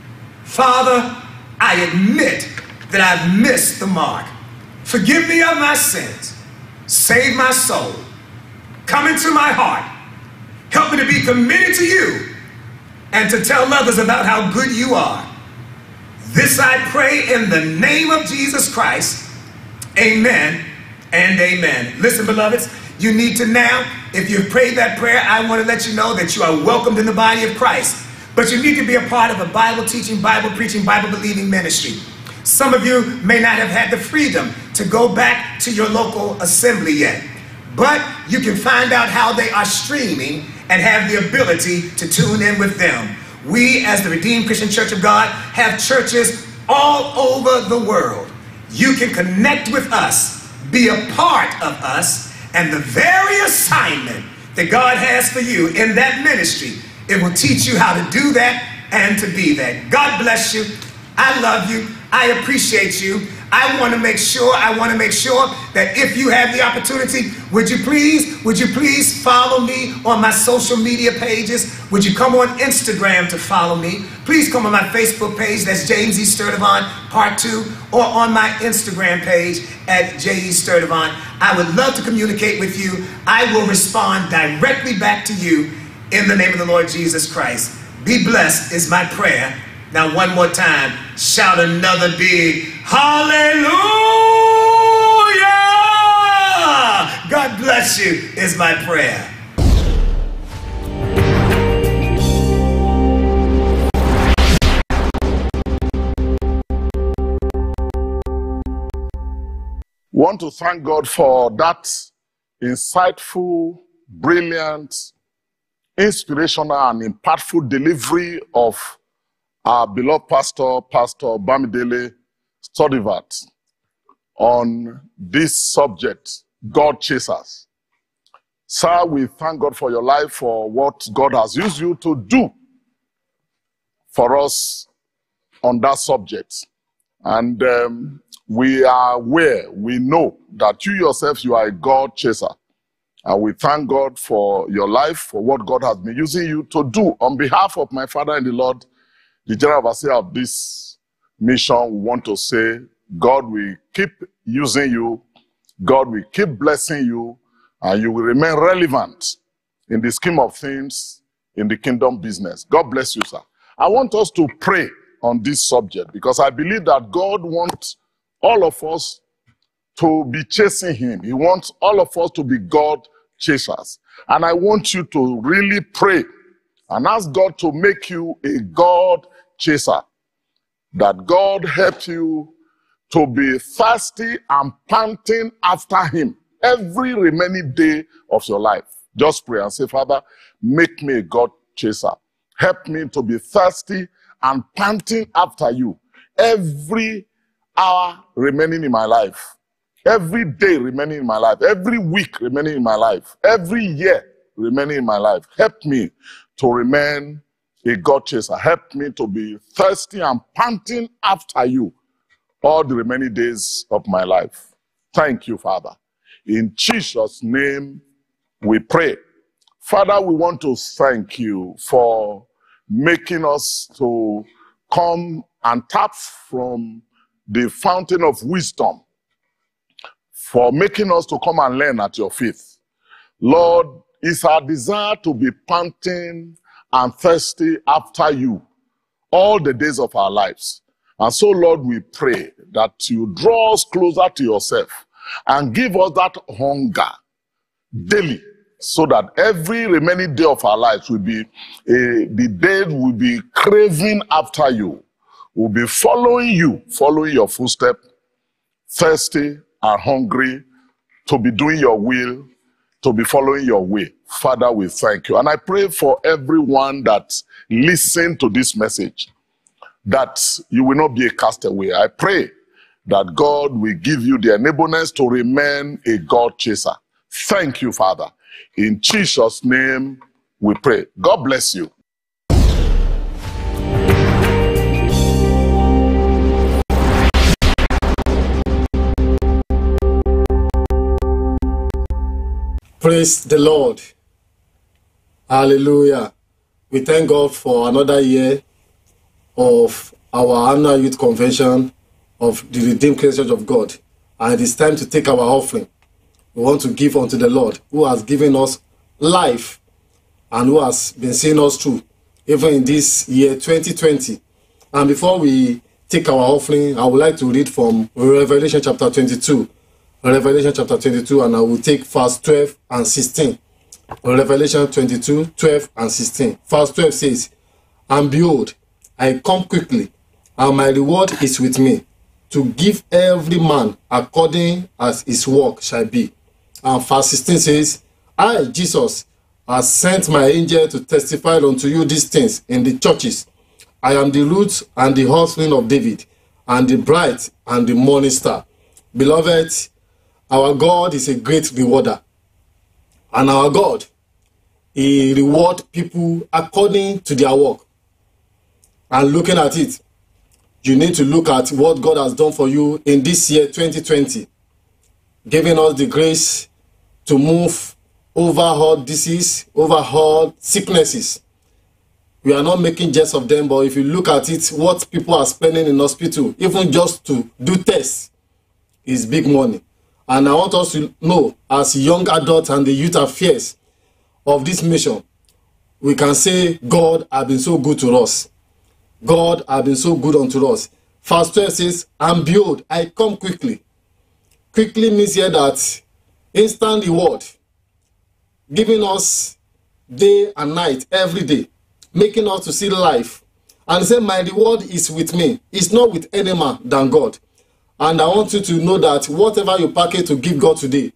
Father, I admit that I've missed the mark. Forgive me of my sins. Save my soul. Come into my heart. Help me to be committed to you and to tell others about how good you are. This I pray in the name of Jesus Christ. Amen and amen. Listen, beloveds, you need to now, if you've prayed that prayer, I want to let you know that you are welcomed in the body of Christ. But you need to be a part of a Bible teaching, Bible preaching, Bible believing ministry. Some of you may not have had the freedom to go back to your local assembly yet, but you can find out how they are streaming and have the ability to tune in with them. We, as the Redeemed Christian Church of God, have churches all over the world. You can connect with us, be a part of us, and the very assignment that God has for you in that ministry, it will teach you how to do that and to be that. God bless you. I love you. I appreciate you. I want to make sure, I want to make sure that if you have the opportunity, would you please, would you please follow me on my social media pages? Would you come on Instagram to follow me? Please come on my Facebook page, that's James E. Sturdivant, part two, or on my Instagram page at J E. Sturdivant. I would love to communicate with you. I will respond directly back to you in the name of the Lord Jesus Christ. Be blessed is my prayer. Now, one more time, shout another big hallelujah! God bless you is my prayer. Want to thank God for that insightful, brilliant, inspirational, and impactful delivery of our beloved pastor, Pastor Bamidele Sturdivant, on this subject, God Chasers. Sir, we thank God for your life, for what God has used you to do for us on that subject. And um, we are aware, we know that you yourself, you are a God chaser. And we thank God for your life, for what God has been using you to do. On behalf of my Father in the Lord, the General Overseer of this mission, we want to say, God will keep using you, God will keep blessing you, and you will remain relevant in the scheme of things in the kingdom business. God bless you, sir. I want us to pray on this subject because I believe that God wants all of us to be chasing him. He wants all of us to be God chasers. And I want you to really pray and ask God to make you a God chaser. That God help you to be thirsty and panting after him every remaining day of your life. Just pray and say, Father, make me a God chaser. Help me to be thirsty and panting after you every hour remaining in my life, every day remaining in my life, every week remaining in my life, every year remaining in my life. Help me to remain a God chaser. Help me to be thirsty and panting after you all the remaining days of my life. Thank you, Father. In Jesus' name we pray. Father, we want to thank you for making us to come and tap from the fountain of wisdom, for making us to come and learn at your feet. Lord, it's our desire to be panting and thirsty after you all the days of our lives. And so, Lord, we pray that you draw us closer to yourself and give us that hunger daily, so that every remaining day of our lives will be a, the day will be craving after you. We'll be following you, following your footstep, thirsty and hungry to be doing your will, to be following your way. Father, we thank you. And I pray for everyone that listens to this message, that you will not be a castaway. I pray that God will give you the enablement to remain a God chaser. Thank you, Father. In Jesus' name we pray. God bless you. Praise the Lord. Hallelujah. We thank God for another year of our annual youth convention of the Redeemed Christian Church of God. And it is time to take our offering. We want to give unto the Lord, who has given us life and who has been seeing us through, even in this year twenty twenty. And before we take our offering, I would like to read from Revelation chapter twenty-two. Revelation chapter twenty-two, and I will take verse twelve and sixteen. Revelation twenty-two, twelve and sixteen. Verse twelve says, "And behold, I come quickly, and my reward is with me, to give every man according as his work shall be." And verse sixteen says, "I, Jesus, have sent my angel to testify unto you these things in the churches. I am the root and the offspring of David, and the bright and the morning star." Beloved, our God is a great rewarder. And our God, he rewards people according to their work. And looking at it, you need to look at what God has done for you in this year twenty twenty, giving us the grace to move over all disease, over all sicknesses. We are not making jest of them, but if you look at it, what people are spending in hospital, even just to do tests, is big money. And I want us to know, as young adults and the youth affairs of this mission, we can say God has been so good to us. God has been so good unto us. Verse twelve says, "And behold, I come quickly." Quickly means here that instant reward, giving us day and night, every day, making us to see life. And say, "My reward is with me." It's not with any man than God. And I want you to know that whatever you package to give God today,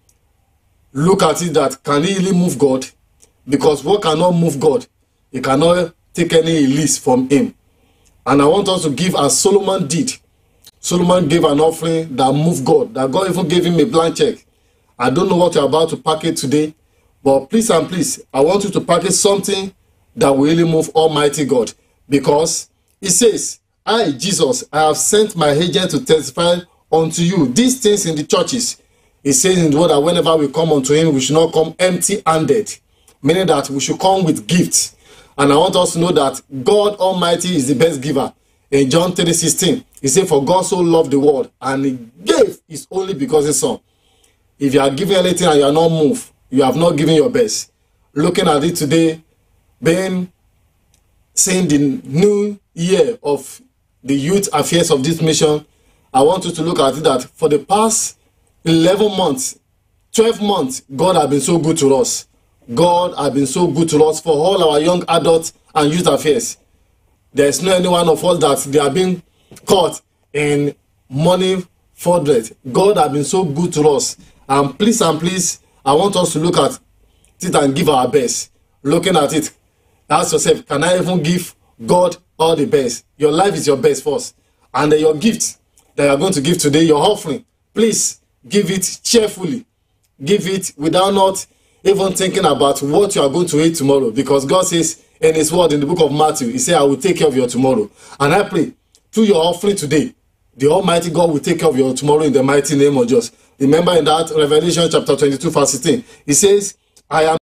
look at it that can it really move God? Because what cannot move God, it cannot take any release from him. And I want us to give as Solomon did. Solomon gave an offering that moved God, that God even gave him a blank check. I don't know what you're about to package today, But please and please, I want you to package something that will really move Almighty God. Because it says, I, Jesus, I have sent my agent to testify unto you these things in the churches. It says in the word that whenever we come unto him, we should not come empty-handed. Meaning that we should come with gifts. And I want us to know that God Almighty is the best giver. In John three sixteen, he said, for God so loved the world, and he gave his only begotten son. If you are giving anything and you are not moved, you have not given your best. Looking at it today, being seeing the new year of the youth affairs of this mission, I want you to look at it that for the past eleven months, twelve months, God has been so good to us. God has been so good to us for all our young adults and youth affairs. There is no any one of us that they are being caught in money fraud. God has been so good to us. And please and please, I want us to look at it and give our best. Looking at it, ask yourself, can I even give God all the best? Your life is your best first. And then your gift that you are going to give today, your offering, please give it cheerfully. Give it without not even thinking about what you are going to eat tomorrow. Because God says in his word in the book of Matthew, he said, I will take care of your tomorrow. And I pray, through your offering today, the Almighty God will take care of your tomorrow in the mighty name of Jesus. Remember in that Revelation chapter twenty-two, verse sixteen, he says, I am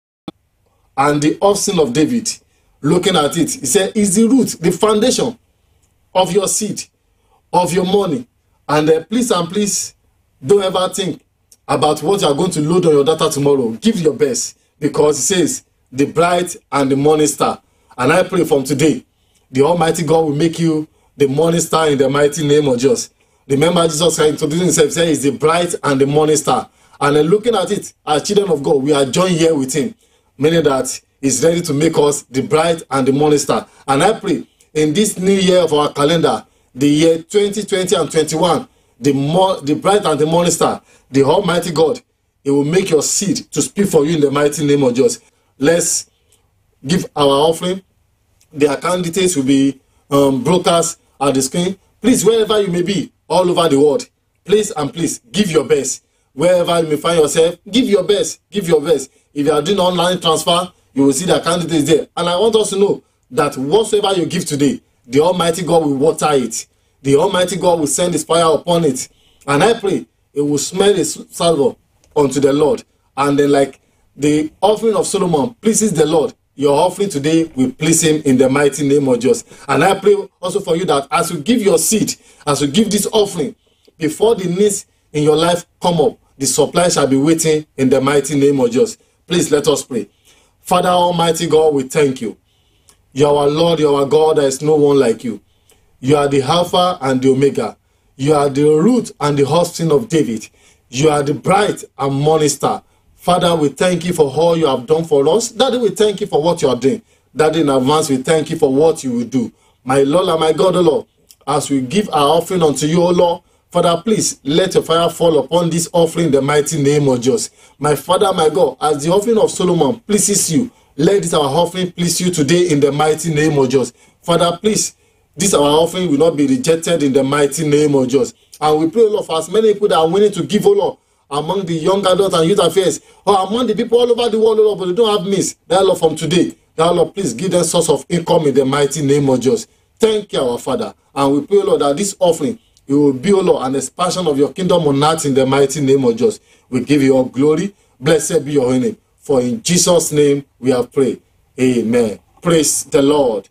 and the offspring of David. Looking at it, he said, is the root, the foundation of your seed, of your money. And uh, please and please, don't ever think about what you are going to load on your data tomorrow. Give your best, because it says, the bright and the morning star. And I pray from today, the Almighty God will make you the morning star in the mighty name of Jesus. Remember, Jesus introducing himself, said, he's the bright and the morning star. And then looking at it, as children of God, we are joined here with him, meaning that he's ready to make us the bright and the morning star. And I pray, in this new year of our calendar, the year twenty twenty and twenty-one, the, more, the bright and the morning star, the Almighty God, it will make your seed to speak for you in the mighty name of Jesus. Let's give our offering. The account details will be um, broadcast at the screen. Please, wherever you may be, all over the world, please and please give your best. Wherever you may find yourself, give your best. Give your best. If you are doing online transfer, you will see the account details there. And I want us to know that whatsoever you give today, the Almighty God will water it. The Almighty God will send his fire upon it. And I pray it will smell his salve unto the Lord. And then, like the offering of Solomon pleases the Lord, your offering today will please him in the mighty name of Jesus. And I pray also for you that as you give your seed, as you give this offering, before the needs in your life come up, the supply shall be waiting in the mighty name of Jesus. Please let us pray. Father Almighty God, we thank you. You are our Lord, you are our God, there is no one like you. You are the Alpha and the Omega. You are the root and the offspring of David. You are the bright and morning star. Father, we thank you for all you have done for us. Daddy, we thank you for what you are doing. Daddy, in advance, we thank you for what you will do. My Lord and my God, O Lord, as we give our offering unto you, O Lord, Father, please let your fire fall upon this offering in the mighty name of Jesus. My Father, my God, as the offering of Solomon pleases you, let this our offering please you today in the mighty name of Jesus. Father, please, this our offering will not be rejected in the mighty name of Jesus. And we pray, O Lord, for as many people that are willing to give, O Lord, among the young adults and youth affairs, or among the people all over the world, Lord, but they don't have means. That Lord, from today, that Lord, please give them source of income in the mighty name of Jesus. Thank you, our Father. And we pray, Lord, that this offering, it will be, O Lord, an expansion of your kingdom on earth in the mighty name of Jesus. We give you all glory. Blessed be your name. For in Jesus' name we have prayed. Amen. Praise the Lord.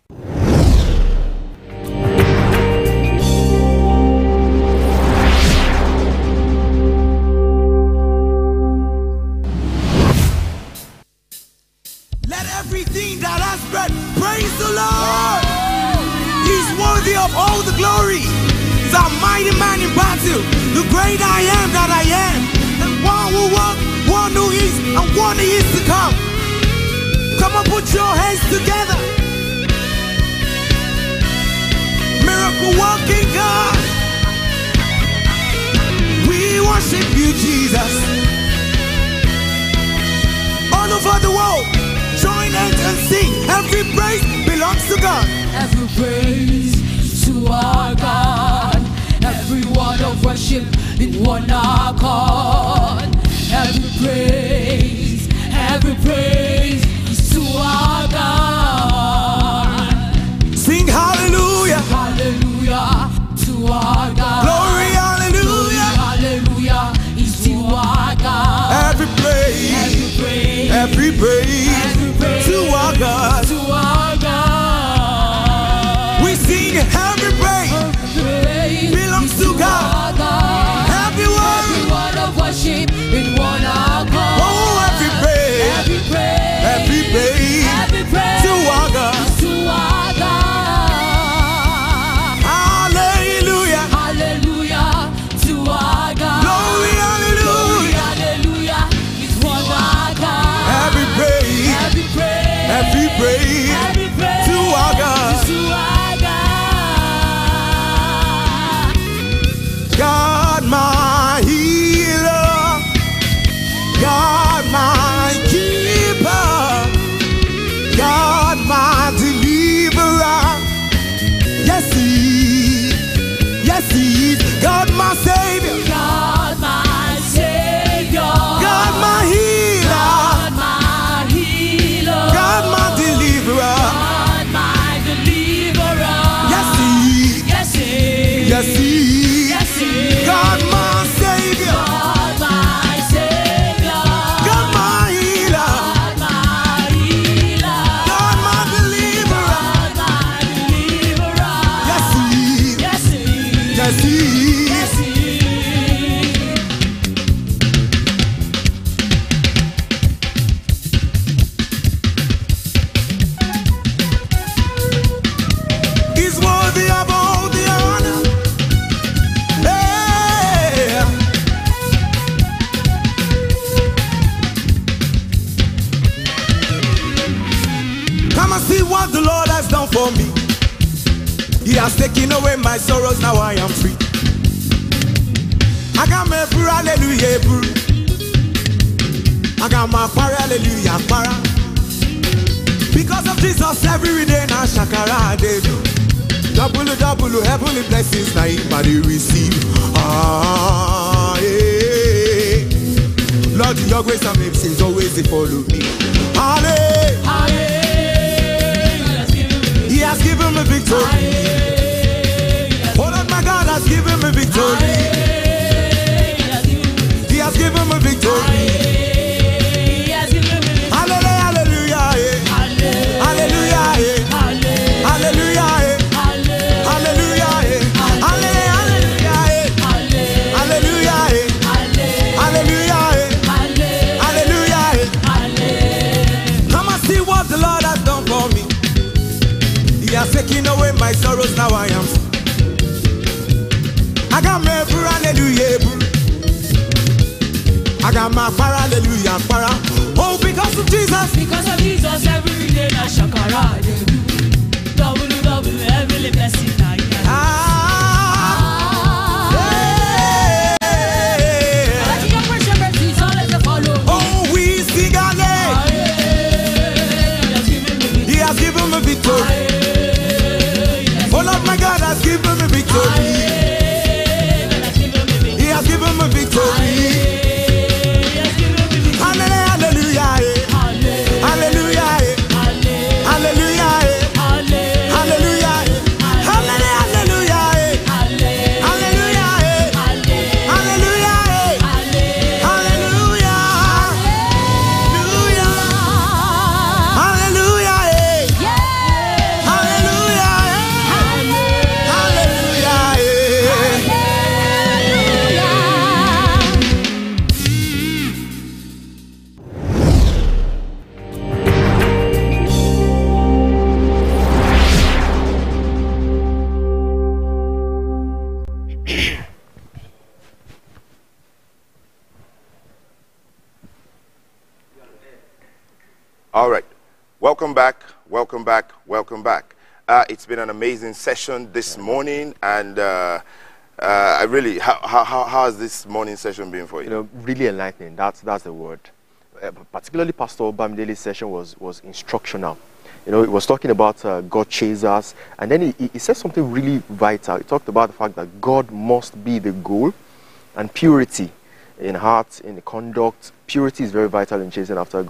Everything that has breath, praise the Lord. He's worthy of all the glory. He's a mighty man in battle, the great I am that I am, the one who was, one who is, and one who is to come. Come on, put your hands together. Miracle working God, we worship you, Jesus. All over the world, join hands and sing. Every praise belongs to God. Every praise to our God. Every word of worship in one accord. Every praise, every every praise is to our God. Sing hallelujah. Hallelujah to our God. Glory, hallelujah. Hallelujah is to our God. Every praise, Every praise, every praise, every praise to our God. to our God. We sing every praise Praise belongs is to God. our God. Every word, Every word of worship in one accord. oh, every praise, Every praise, every praise every praise to our God. to our God. Hallelujah. Hallelujah to our God. Glory, Glory, hallelujah. hallelujah is one our God. Every praise, Every praise, every praise every praise to our God. to our God. God, my healer. God, my keeper. God, my deliverer. Yes, He, yes, He is. God, my Savior. God, my Savior. God, my healer. God, my healer. God, my deliverer. God, my deliverer. Yes, He, Yes, He. yes, He, Yes, He. God, my Savior. God, my Savior. God, my healer. God, my healer. God, my deliverer. God, my deliverer. Yes, He, Yes, He. yes, He. Yes, He. He's worthy of all the honor. Hey. Come and see what the Lord has done for me. He has taken away my sorrows, now I am free. I got my bro, hallelujah, bro. I got my para, hallelujah, para. Because of Jesus, every day now shakara they do. Double, double, heavenly blessings now in body receive. Ah, yeah. Lord, your grace and mercy is always they follow me. Hallelujah. He has given me victory. Oh Lord, my God has given me victory. He has given me victory. Hallelujah, hallelujah, yeah. Hallelujah, yeah. Hallelujah, yeah. Hallelujah, yeah. Hallelujah, yeah. Hallelujah, yeah. Hallelujah, yeah. Hallelujah, yeah. Come and see what the Lord has done for me. He has taken away my sorrows, now I am free. I got my bro, hallelujah, bro. I got my para, hallelujah, para. Oh, because of Jesus. Because of Jesus, every day na shakara they do. Double, double, heavenly blessing I get. Ah, hey. Let your grace and mercy always they follow me. Oh, we sing hallelujah. He has given me victory. Oh Lord, my God has given me victory. He has given me victory. Hallelujah, hallelujah, yeah. Hallelujah, yeah. Hallelujah, yeah. Hallelujah, yeah. Hallelujah, hallelujah, yeah. Hallelujah, yeah. Hallelujah, yeah. Hallelujah. Hallelujah. Hallelujah, yeah. Hallelujah, yeah. Hallelujah, All right. Welcome back. Welcome back. Welcome back. Uh, it's been an amazing session this morning, and uh, uh, I really, how, how, how has this morning session been for you? You know, really enlightening. That's that's the word. Uh, particularly, Pastor Bamidele's session was was instructional. You know, he was talking about uh, God chasers, and then he, he said something really vital. He talked about the fact that God must be the goal, and purity in heart, in conduct. Purity is very vital in chasing after God.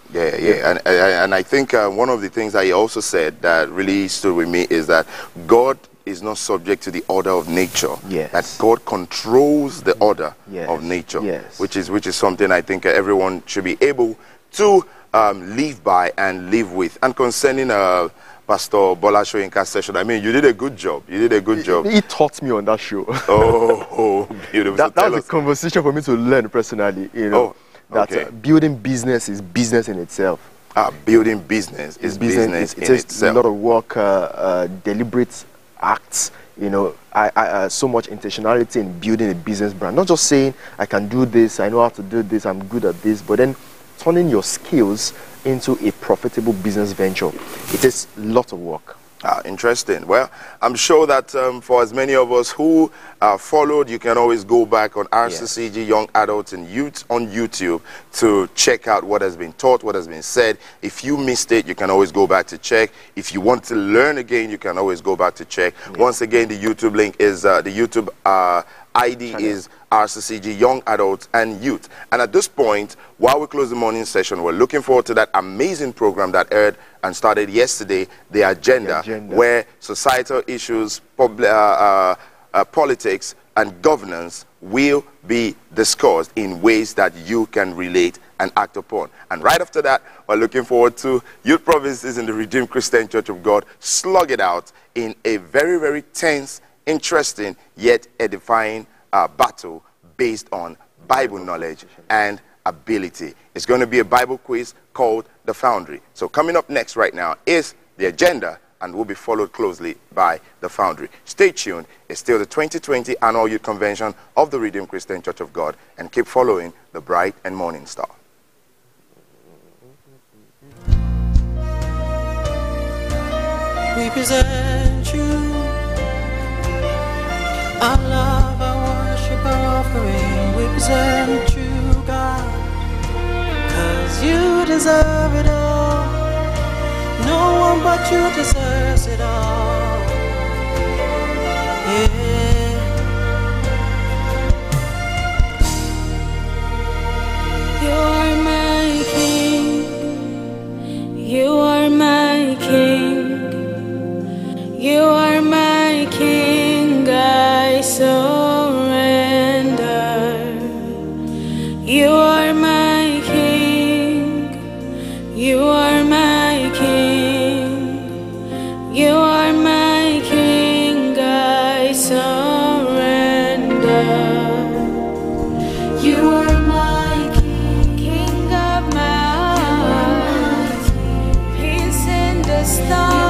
Yeah, yeah, and and, and I think uh, one of the things that he also said that really stood with me is that God is not subject to the order of nature. Yes. That God controls the order Yes. of nature. Yes. Which is which is something I think everyone should be able to um, live by and live with. And concerning uh, Pastor Bola Soyinka's session, I mean, you did a good job. You did a good job. He taught me on that show. Oh, oh beautiful. That, So that tell was us. a conversation for me to learn personally. You know, Oh, that okay. uh, building business is business in itself. Ah, building business is business, It, it in takes itself. a lot of work, uh, uh, deliberate acts. You know, I, I, uh, so much intentionality in building a business brand. Not just saying I can do this, I know how to do this, I'm good at this, but then turning your skills into a profitable business venture. It takes a lot of work. Ah, interesting. Well, I'm sure that um, for as many of us who uh, followed, you can always go back on R C C G Young Adults and Youth on YouTube to check out what has been taught, what has been said. If you missed it, you can always go back to check. If you want to learn again, you can always go back to check. Yeah. Once again, the YouTube link is, uh, the YouTube uh, I D is R C C G Young Adults and Youth. And at this point, while we close the morning session, we're looking forward to that amazing program that aired and started yesterday, The Agenda, The Agenda. where societal issues, pub- uh, uh, uh, politics, and governance will be discussed in ways that you can relate and act upon. And right after that, we're looking forward to Youth Provinces in the Redeemed Christian Church of God slug it out in a very, very tense, interesting, yet edifying uh, battle based on Bible knowledge and ability. It's going to be a Bible quiz called The Foundry. So coming up next right now is The Agenda, and will be followed closely by The Foundry. Stay tuned. It's still the twenty twenty Annual Youth Convention of the Redeemed Christian Church of God, and keep following the bright and morning star. We present you our love, our worship, our offering. We present you, God, 'cause you deserve it all. No one but you deserves it all. Yeah. You are my king. You are my king. You are my king. I surrender. You are my king. You are my king. You are my king. I surrender. You are my king, king of my heart. Prince in the star.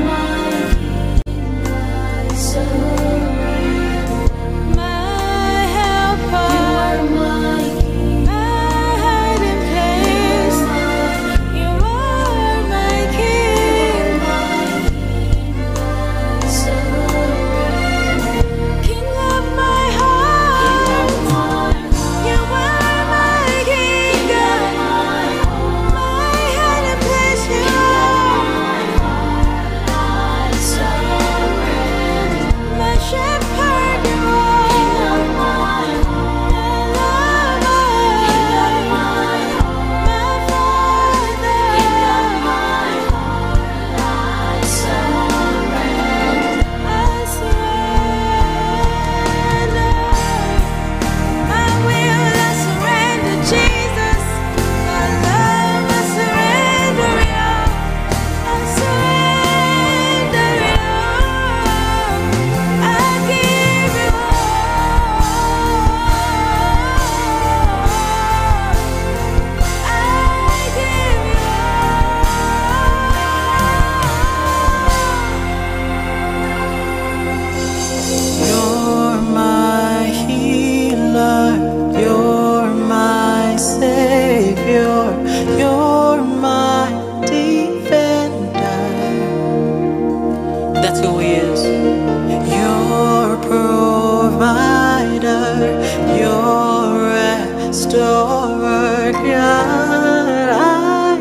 You're my healer, you're my savior, you're my defender. That's who he is. Your provider, your restorer, God, I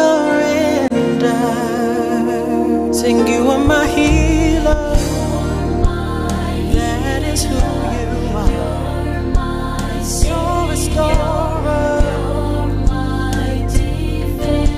surrender. Sing, you are my healer. That is who you are. You're a restorer.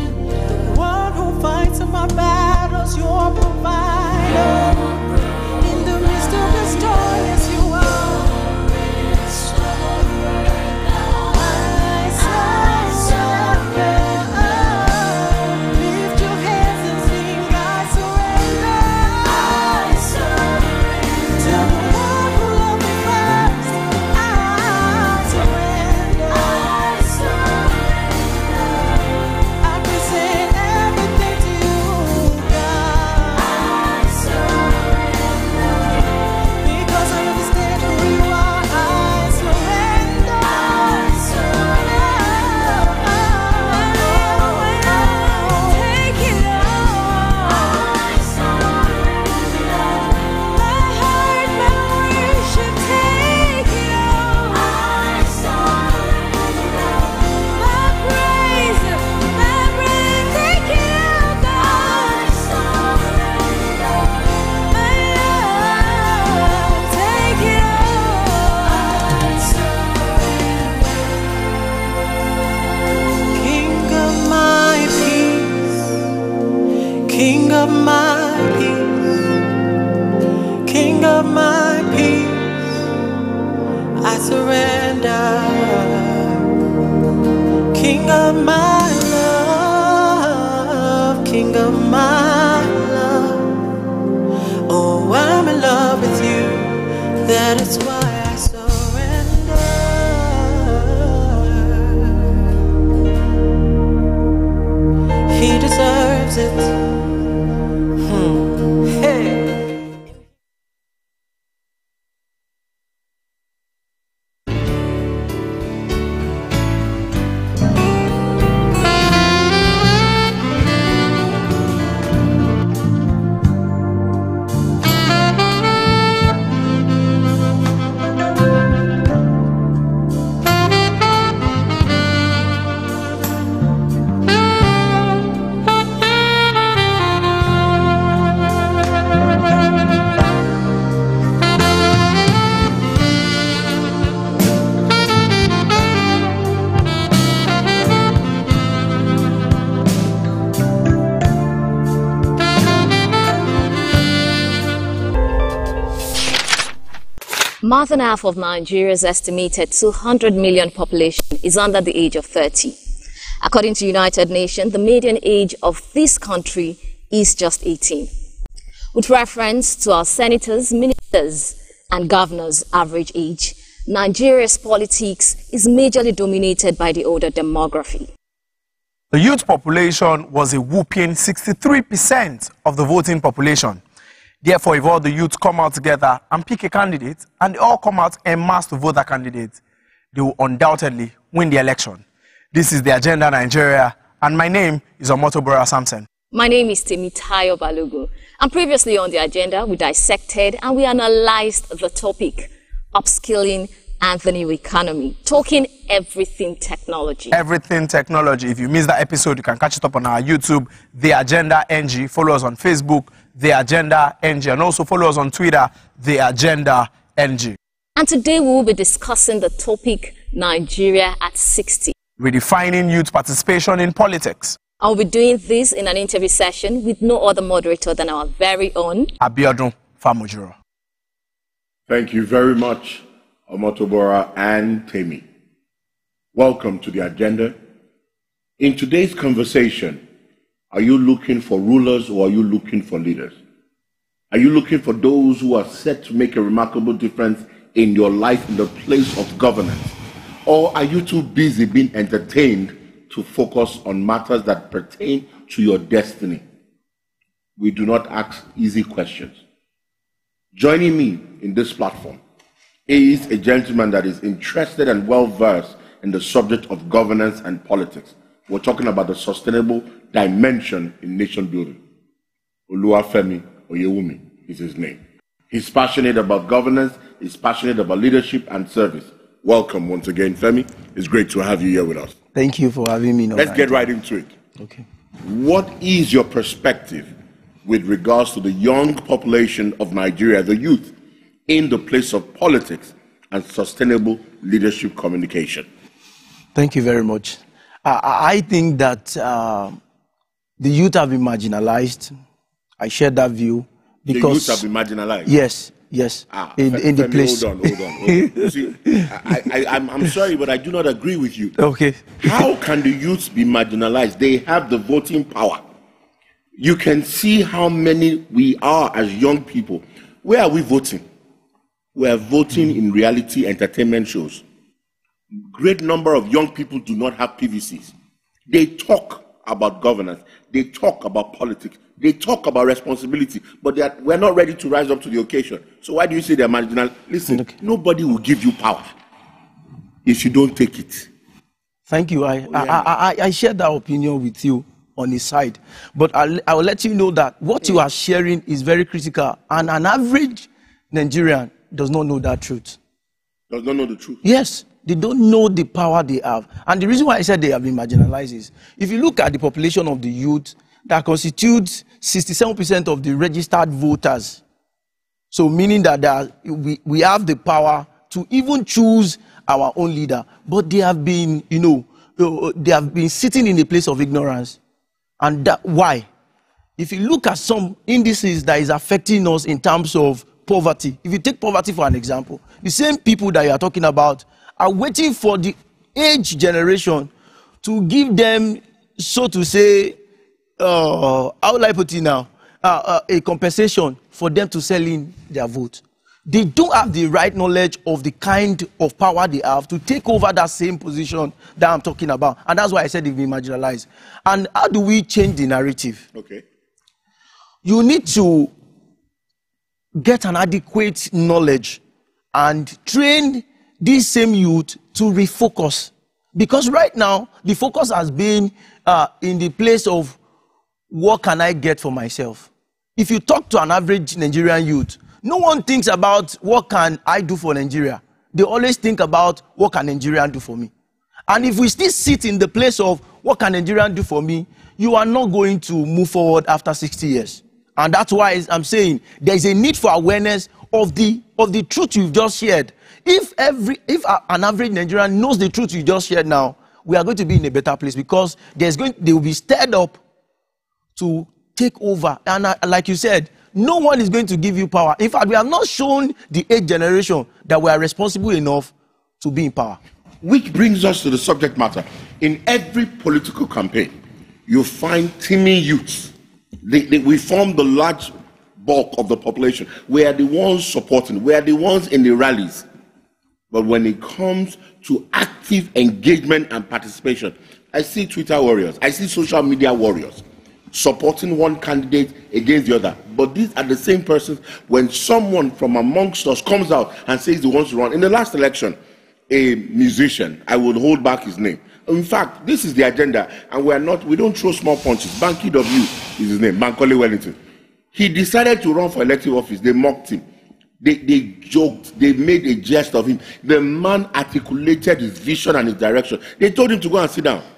of my love, king of my love. Oh, I'm in love with you, that is why I surrender. He deserves it. Hmm. Hey. More than half of Nigeria's estimated two hundred million population is under the age of thirty. According to United Nations, the median age of this country is just eighteen. With reference to our senators, ministers, and governors' average age, Nigeria's politics is majorly dominated by the older demography. The youth population was a whopping sixty-three percent of the voting population. Therefore, if all the youth come out together and pick a candidate, and they all come out en masse to vote that candidate, they will undoubtedly win the election. This is the Agenda Nigeria, and my name is Omotobora Samson. My name is Temitayo Balogun. And previously on the agenda, we dissected and we analyzed the topic, upskilling and the new economy, talking everything technology. Everything technology. If you missed that episode, you can catch it up on our YouTube, The Agenda N G. Follow us on Facebook, The Agenda N G, and also follow us on Twitter, The Agenda N G. And today we will be discussing the topic, Nigeria at sixty. Redefining youth participation in politics. I'll be doing this in an interview session with no other moderator than our very own Abiodun Famujiro. Thank you very much, Omotobora and Temi. Welcome to the agenda. In today's conversation, are you looking for rulers or are you looking for leaders? Are you looking for those who are set to make a remarkable difference in your life in the place of governance? Or are you too busy being entertained to focus on matters that pertain to your destiny? We do not ask easy questions. Joining me in this platform is a gentleman that is interested and well-versed in the subject of governance and politics. We're talking about the sustainable dimension in nation building. Oluwafemi Oyewumi is his name. He's passionate about governance, he's passionate about leadership and service. Welcome once again, Femi. It's great to have you here with us. Thank you for having me. Let's get right into it. Okay. What is your perspective with regards to the young population of Nigeria, the youth, in the place of politics and sustainable leadership communication? Thank you very much. Uh, I think that uh, the youth have been marginalized. I share that view. Because the youth have been marginalized? Yes, yes. Ah, in, in the Femi, place. Hold on, hold on. Hold on. See, I, I, I'm, I'm sorry, but I do not agree with you. Okay. How can the youths be marginalized? They have the voting power. You can see how many we are as young people. Where are we voting? We are voting in reality entertainment shows. Great number of young people do not have P V Cs. They talk about governance. They talk about politics. They talk about responsibility, but they are, we're not ready to rise up to the occasion. So why do you say they're marginal? Listen, okay. Nobody will give you power if you don't take it. Thank you. I, oh, yeah. I, I, I share that opinion with you on his side. But I'll, I will let you know that what you are sharing is very critical. And an average Nigerian does not know that truth. Does not know the truth? Yes. They don't know the power they have. And the reason why I said they have been marginalized is, if you look at the population of the youth, that constitutes sixty-seven percent of the registered voters. So meaning that are, we, we have the power to even choose our own leader. But they have been, you know, they have been sitting in a place of ignorance. And that, why? If you look at some indices that is affecting us in terms of poverty, if you take poverty for an example, the same people that you are talking about are waiting for the age generation to give them, so to say, uh, how will I put it now, uh, uh, a compensation for them to sell in their vote. They don't have the right knowledge of the kind of power they have to take over that same position that I'm talking about. And that's why I said they've been marginalized. And how do we change the narrative? Okay. You need to get an adequate knowledge and train these same youth to refocus. Because right now, the focus has been uh, in the place of what can I get for myself. If you talk to an average Nigerian youth, no one thinks about what can I do for Nigeria. They always think about what can Nigeria do for me. And if we still sit in the place of what can Nigeria do for me, you are not going to move forward after sixty years. And that's why I'm saying there is a need for awareness of the of the truth you've just shared. If every if an average Nigerian knows the truth you just shared now, we are going to be in a better place, because there's going they will be stirred up to take over. And uh, like you said, no one is going to give you power. In fact, we have not shown the eighth generation that we are responsible enough to be in power. Which brings us to the subject matter. In every political campaign, you find teeming youths. They, they, we form the large bulk of the population. We are the ones supporting. We are the ones in the rallies. But when it comes to active engagement and participation, I see Twitter warriors. I see social media warriors supporting one candidate against the other. But these are the same persons when someone from amongst us comes out and says he wants to run. In the last election, a musician, I would hold back his name. In fact, this is the agenda, and we are not, we don't throw small punches. Banky W is his name, Bankole Wellington. He decided to run for elective office. They mocked him. They, they joked. They made a jest of him. The man articulated his vision and his direction. They told him to go and sit down.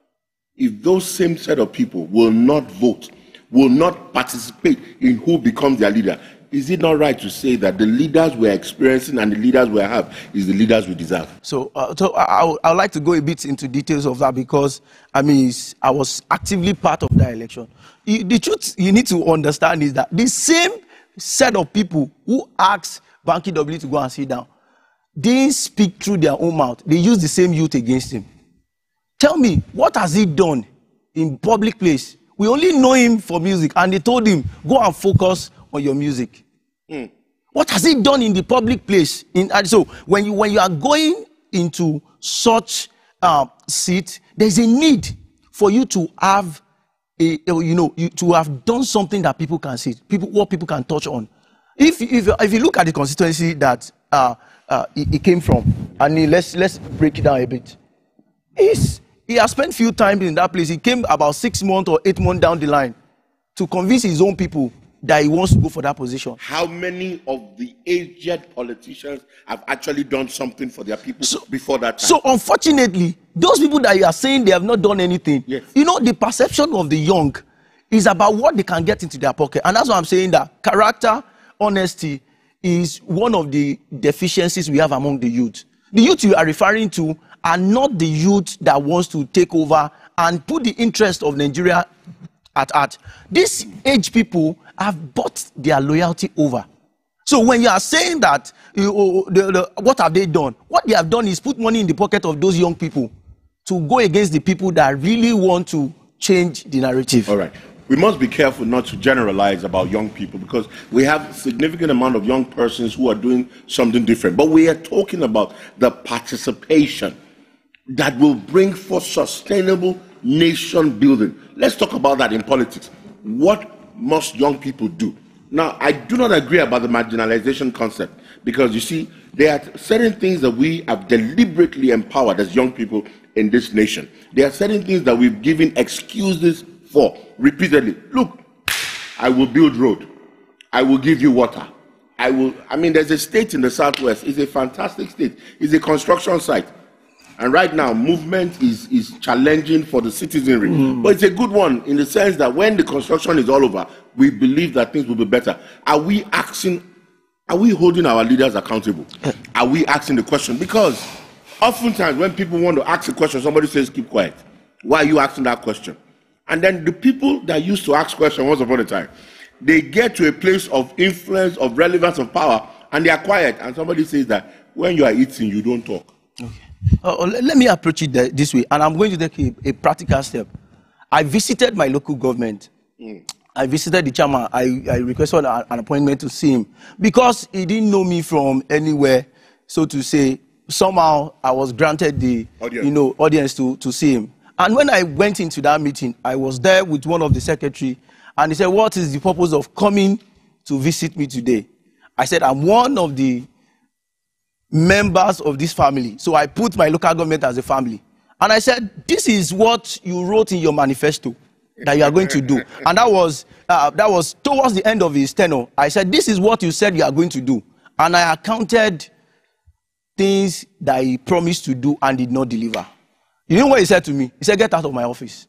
If those same set of people will not vote, will not participate in who becomes their leader, is it not right to say that the leaders we're experiencing and the leaders we have is the leaders we deserve? So, uh, so I, I would like to go a bit into details of that, because, I mean, I was actively part of that election. The truth you need to understand is that the same set of people who asked Banky W to go and sit down didn't speak through their own mouth. They used the same youth against him. Tell me, what has he done in public place? We only know him for music, and they told him, go and focus on your music. Mm. What has he done in the public place? In, and so when you, when you are going into such uh, seat, there's a need for you to have a, you know, you, to have done something that people can see, people, what people can touch on. If, if, if you look at the constituency that uh, uh, it, it came from, and let's, let's break it down a bit. He's, he has spent few times in that place. He came about six months or eight months down the line to convince his own people that he wants to go for that position. How many of the aged politicians have actually done something for their people so, before that time? So unfortunately, those people that you are saying they have not done anything, yes. You know, the perception of the young is about what they can get into their pocket. And that's why I'm saying that character, honesty is one of the deficiencies we have among the youth. The youth you are referring to are not the youth that wants to take over and put the interest of Nigeria at heart. These age people have bought their loyalty over. So when you are saying that, you, oh, the, the, what have they done? What they have done is put money in the pocket of those young people to go against the people that really want to change the narrative. All right. We must be careful not to generalize about young people, because we have a significant amount of young persons who are doing something different. But we are talking about the participation that will bring forth sustainable nation building. Let's talk about that in politics. What must young people do? Now, I do not agree about the marginalization concept, because you see, there are certain things that we have deliberately empowered as young people in this nation. There are certain things that we've given excuses for repeatedly. Look, I will build road. I will give you water. I will, I mean, there's a state in the Southwest. It's a fantastic state. It's a construction site. And right now, movement is, is challenging for the citizenry. Mm. But it's a good one in the sense that when the construction is all over, we believe that things will be better. Are we asking, are we holding our leaders accountable? Are we asking the question? Because oftentimes when people want to ask a question, somebody says, keep quiet. Why are you asking that question? And then the people that used to ask questions once upon a time, they get to a place of influence, of relevance, of power, and they are quiet. And somebody says that when you are eating, you don't talk. Okay. Uh, let me approach it this way, and I'm going to take a, a practical step. I visited my local government. Mm. I visited the chairman. I, I requested an, an appointment to see him because he didn't know me from anywhere, so to say. Somehow I was granted the audience. you know audience to, to see him. And when I went into that meeting, I was there with one of the secretary, and he said, "What is the purpose of coming to visit me today?" I said, "I'm one of the members of this family." So I put my local government as a family. And I said, "This is what you wrote in your manifesto that you are going to do." And that was, uh, that was towards the end of his tenure. I said, "This is what you said you are going to do." And I accounted things that he promised to do and did not deliver. You know what he said to me? He said, "Get out of my office."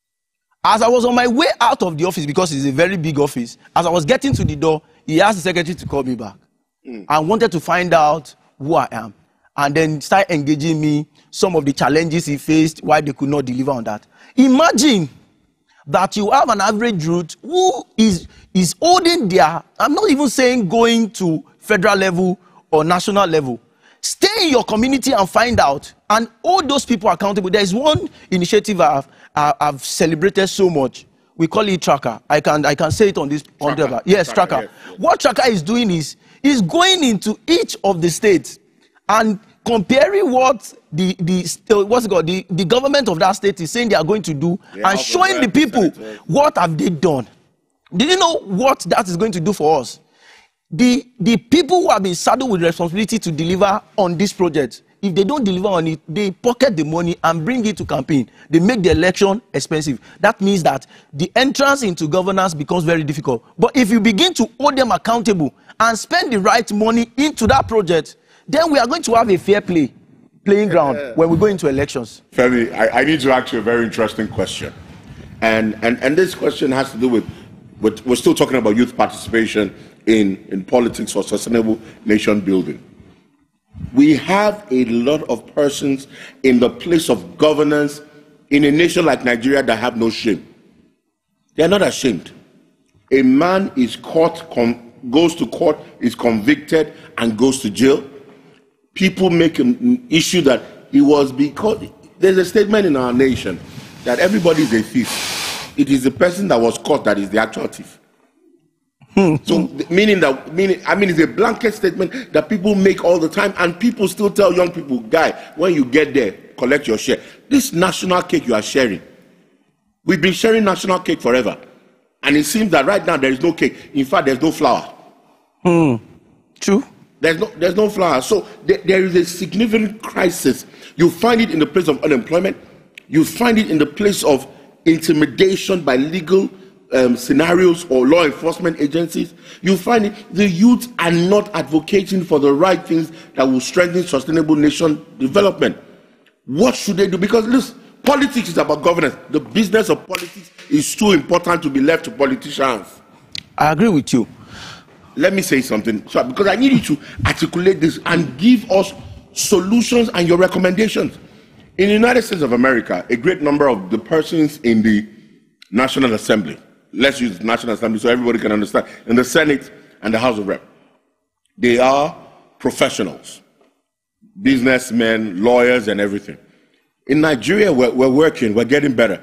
As I was on my way out of the office, because it's a very big office, as I was getting to the door, he asked the secretary to call me back. Mm. I wanted to find out who I am, and then start engaging me, some of the challenges he faced, why they could not deliver on that. Imagine that you have an average root who is, is holding their, I'm not even saying going to federal level or national level. Stay in your community and find out, and hold those people accountable. There is one initiative I've, I've celebrated so much. We call it Tracker. I can, I can say it on this. On the, yes, Tracker. Tracker. Yes, yes. What Tracker is doing is, is going into each of the states and comparing what the, the, what's it called, the, the government of that state is saying they are going to do, yeah, and showing the people what have they done. Do you know what that is going to do for us? The, the people who have been saddled with responsibility to deliver on this project, if they don't deliver on it, they pocket the money and bring it to campaign. They make the election expensive. That means that the entrance into governance becomes very difficult. But if you begin to hold them accountable and spend the right money into that project, then we are going to have a fair play, playing ground uh, when we go into elections. Femi, I, I need to ask you a very interesting question. And, and, and this question has to do with, with, we're still talking about youth participation in, in politics for sustainable nation building. We have a lot of persons in the place of governance in a nation like Nigeria that have no shame. They are not ashamed. A man is caught, goes to court, is convicted, and goes to jail. People make an issue that it was because there's a statement in our nation that everybody is a thief. It is the person that was caught that is the actual thief. So meaning that, meaning, I mean, it's a blanket statement that people make all the time, and people still tell young people, "Guy, when you get there, collect your share." This national cake you are sharing, we've been sharing national cake forever, and it seems that right now there is no cake. In fact, there's no flour. Hmm. True. There's no, there's no flour. So there, there is a significant crisis. You find it in the place of unemployment. You find it in the place of intimidation by legal Um, scenarios or law enforcement agencies. You find it, the youth are not advocating for the right things that will strengthen sustainable nation development. What should they do? Because listen, politics is about governance. The business of politics is too important to be left to politicians. I agree with you. Let me say something, so, because I need you to articulate this and give us solutions and your recommendations. In the United States of America, a great number of the persons in the National Assembly, let's use the National Assembly so everybody can understand, in the Senate and the House of Reps, they are professionals, businessmen, lawyers, and everything. In Nigeria, we're, we're working, we're getting better.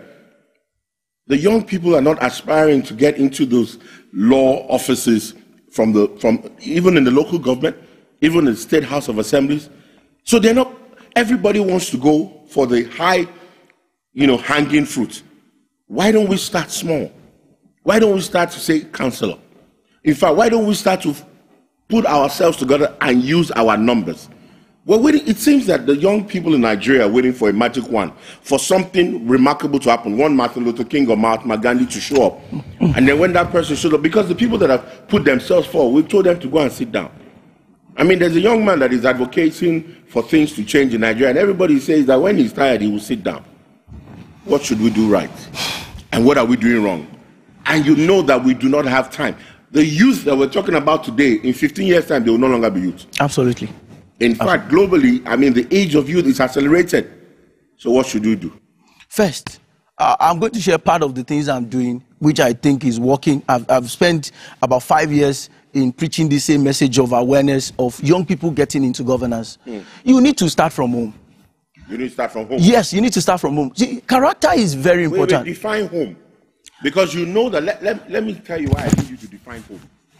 The young people are not aspiring to get into those law offices from the, from even in the local government, even in the State House of Assemblies. So they're not, everybody wants to go for the high, you know, hanging fruit. Why don't we start small? Why don't we start to say counselor? In fact, why don't we start to put ourselves together and use our numbers? We're waiting, it seems that the young people in Nigeria are waiting for a magic wand, for something remarkable to happen. One Martin Luther King or Mahatma Gandhi to show up. And then when that person shows up, because the people that have put themselves forward, we told them to go and sit down. I mean, there's a young man that is advocating for things to change in Nigeria, and everybody says that when he's tired, he will sit down. What should we do right? And what are we doing wrong? And you know that we do not have time. The youth that we're talking about today, in fifteen years' time, they will no longer be youth. Absolutely. In Absolutely. fact, globally, I mean, the age of youth is accelerated. So what should we do? First, uh, I'm going to share part of the things I'm doing, which I think is working. I've, I've spent about five years in preaching the same message of awareness of young people getting into governance. Mm. You need to start from home. You need to start from home. Yes, you need to start from home. See, character is very Wait, important. wait, define home. Because you know that, let, let, let me tell you why I need you to define home.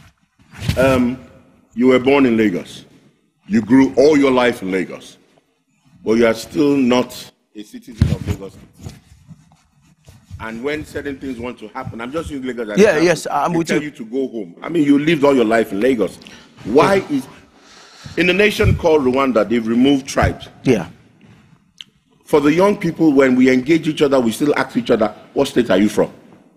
Um, you were born in Lagos. You grew all your life in Lagos. But you are still not a citizen of Lagos State. And when certain things want to happen, I'm just using Lagos as Yeah, example, yes, I'm they with tell you. you to go home. I mean, you lived all your life in Lagos. Why is, in a nation called Rwanda, they've removed tribes. Yeah. For the young people, when we engage each other, we still ask each other, what state are you from?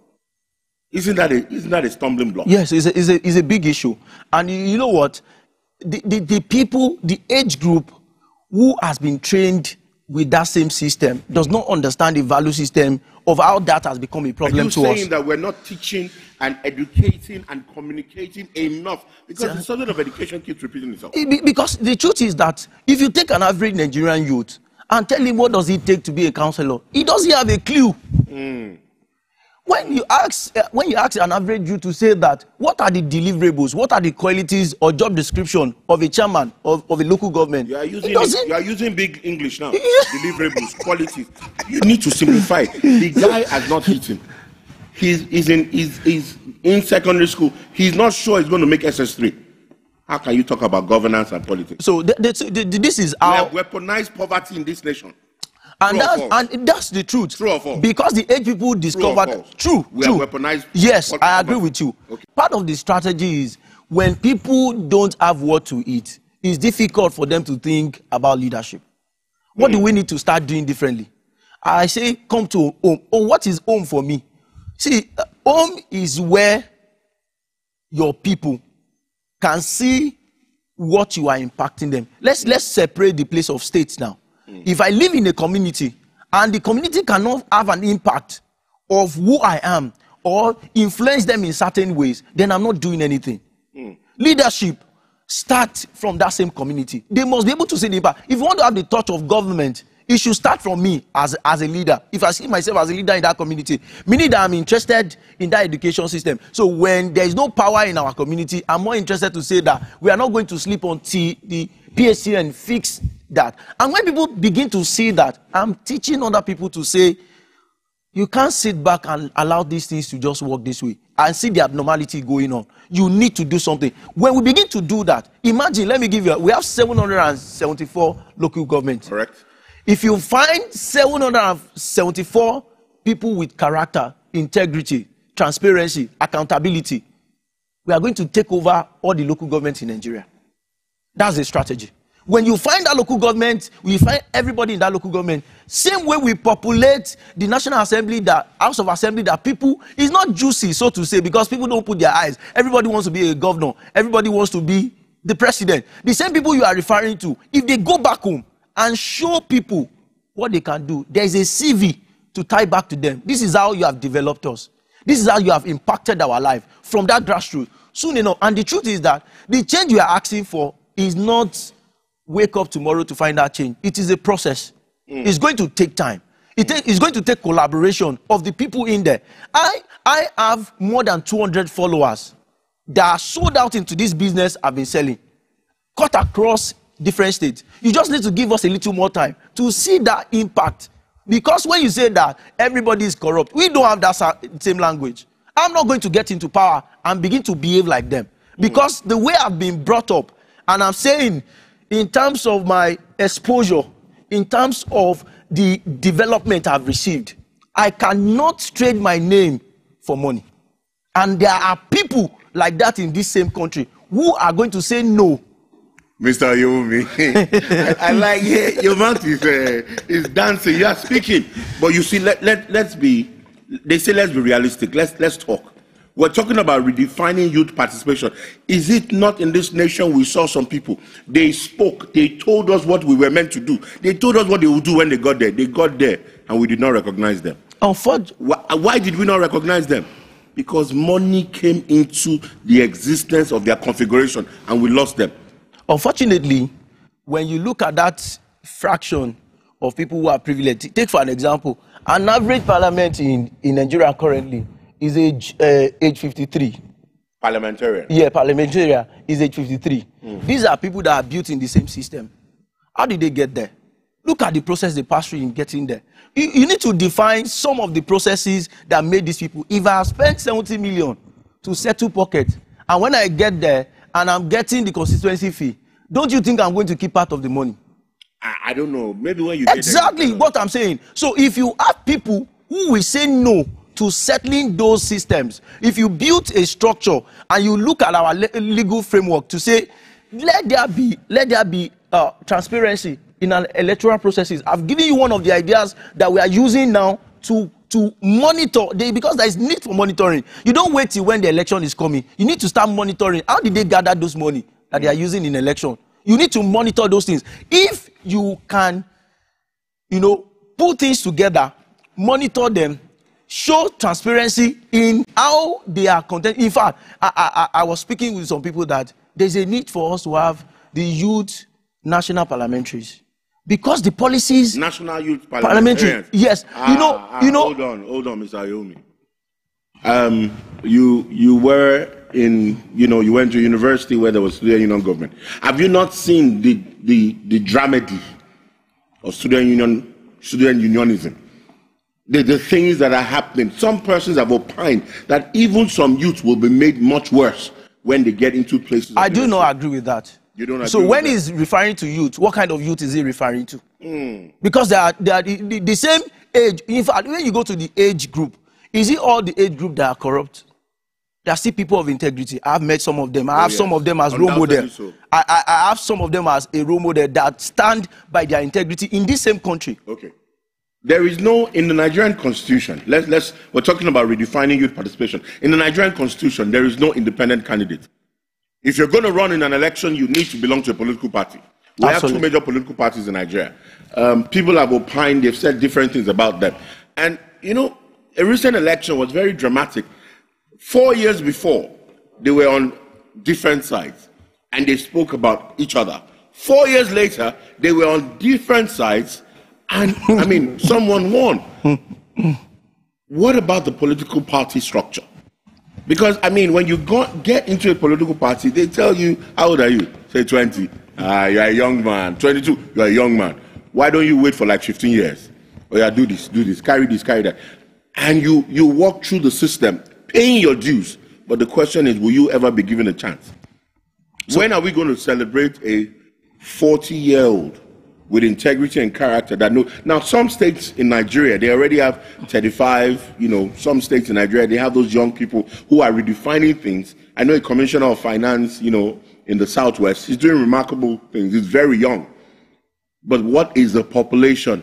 Isn't that a, isn't that a stumbling block? Yes, it's a, it's a, it's a big issue. And you, you know what? The, the, the people, the age group who has been trained with that same system does not understand the value system of how that has become a problem Are you to saying us. that we're not teaching and educating and communicating enough? Because the subject of education keeps repeating itself. It be- because the truth is that if you take an average Nigerian youth and tell him what does it take to be a counselor, he doesn't have a clue. Mm. When you ask, uh, when you ask an average youth to say that, what are the deliverables, what are the qualities or job description of a chairman of, of a local government? You are using He doesn't- you are using big English now. Deliverables, qualities. You need to simplify. The guy has not hit him. He's, he's in he's, he's in secondary school. He's not sure he's going to make S S three. How can you talk about governance and politics? So th- th- th- th- this is We how, have weaponized poverty in this nation. and True or that's, false? and that's the truth. True or false? Because the age people discovered, false? true, We true. have weaponized Yes, pot- I agree with you. Okay. Part of the strategy is when people don't have what to eat, it's difficult for them to think about leadership. What do we need to start doing differently? I say, come to home. Oh, what is home for me? See, uh, home is where your people can see what you are impacting them. Let's let's separate the place of states now. If I live in a community and the community cannot have an impact of who I am or influence them in certain ways, then I'm not doing anything. Leadership starts from that same community. They must be able to see the impact. If you want to have the touch of government, it should start from me as, as a leader. If I see myself as a leader in that community, meaning that I'm interested in that education system. So when there is no power in our community, I'm more interested to say that we are not going to sleep until the P S C N fix that. And when people begin to see that, I'm teaching other people to say, you can't sit back and allow these things to just work this way and see the abnormality going on. You need to do something. When we begin to do that, imagine, let me give you, a, we have seven hundred seventy-four local governments. Correct. If you find seven hundred seventy-four people with character, integrity, transparency, accountability, we are going to take over all the local governments in Nigeria. That's the strategy. When you find that local government, we find everybody in that local government. Same way we populate the National Assembly, the House of Assembly, that people, it's not juicy, so to say, because people don't put their eyes. Everybody wants to be a governor. Everybody wants to be the president. The same people you are referring to, if they go back home and show people what they can do, there is a C V to tie back to them. This is how you have developed us. This is how you have impacted our life from that grassroots. Soon enough, and the truth is that the change you are asking for is not wake up tomorrow to find that change. It is a process. Mm. It's going to take time. It take, it's going to take collaboration of the people in there. I, I have more than two hundred followers that are sold out into this business I've been selling, cut across different states. You just need to give us a little more time to see that impact. Because when you say that everybody is corrupt, we don't have that same language. I'm not going to get into power and begin to behave like them. Because mm. the way I've been brought up, and I'm saying, in terms of my exposure, in terms of the development I've received, I cannot trade my name for money. And there are people like that in this same country who are going to say no. Mister Yomi, I, I like yeah, your mouth is, uh, is dancing, you are speaking. But you see, let, let, let's be, they say let's be realistic, let's, let's talk. We're talking about redefining youth participation. Is it not in this nation we saw some people? They spoke. They told us what we were meant to do. They told us what they would do when they got there. They got there, and we did not recognize them. Unfortunately, why, why did we not recognize them? Because money came into the existence of their configuration, and we lost them. Unfortunately, when you look at that fraction of people who are privileged, take for an example, an average parliament in, in Nigeria currently is age uh, age fifty-three. Parliamentarian. Yeah, parliamentarian is age fifty-three. Mm. These are people that are built in the same system. How did they get there? Look at the process they passed through in getting there. You, you need to define some of the processes that made these people. If I have spent seventy million to settle pocket, and when I get there and I'm getting the constituency fee, don't you think I'm going to keep part of the money? I, I don't know. Maybe when you exactly get what I'm saying. So if you have people who will say no to settling those systems, if you build a structure and you look at our le legal framework to say, let there be, let there be uh, transparency in our electoral processes. I've given you one of the ideas that we are using now to to monitor, they, because there is need for monitoring. You don't wait till when the election is coming. You need to start monitoring. How did they gather those money that they are using in election? You need to monitor those things. If you can, you know, put things together, monitor them, show transparency in how they are content. In fact, I, I, I was speaking with some people that there's a need for us to have the youth national parliamentaries. Because the policies... National Youth Parliamentary. Yes. Ah, you know, ah, you know... Hold on, hold on, Mister Ayomi. Um, you, you were in, you know, you went to university where there was student union government. Have you not seen the, the, the dramedy of student union, student unionism? The, the things that are happening. Some persons have opined that even some youth will be made much worse when they get into places. I do not agree with that. You don't agree so with when that? he's referring to youth, what kind of youth is he referring to? Mm. Because they are, they are the, the, the same age. In fact, when you go to the age group, is it all the age group that are corrupt? There are still people of integrity. I've met some of them. I Oh, have yes. some of them as role Undoubtedly model. so. I, I, I have some of them as a role model that stand by their integrity in this same country. Okay. There is no, in the Nigerian constitution, let's, let's, we're talking about redefining youth participation. In the Nigerian constitution, there is no independent candidate. If you're going to run in an election, you need to belong to a political party. We Absolutely. have two major political parties in Nigeria. Um, people have opined, they've said different things about them. And, you know, a recent election was very dramatic. Four years before, they were on different sides, and they spoke about each other. Four years later, they were on different sides, and, I mean, someone won. What about the political party structure? Because, I mean, when you go, get into a political party, they tell you, how old are you? Say twenty. Ah, you're a young man. twenty-two, you're a young man. Why don't you wait for like fifteen years? Oh, yeah, do this, do this, carry this, carry that. And you, you walk through the system, paying your dues. But the question is, will you ever be given a chance? So, when are we going to celebrate a forty-year-old with integrity and character that know? Now, some states in Nigeria, they already have thirty-five, you know, some states in Nigeria, they have those young people who are redefining things. I know a commissioner of finance, you know, in the Southwest, he's doing remarkable things. He's very young. But what is the population?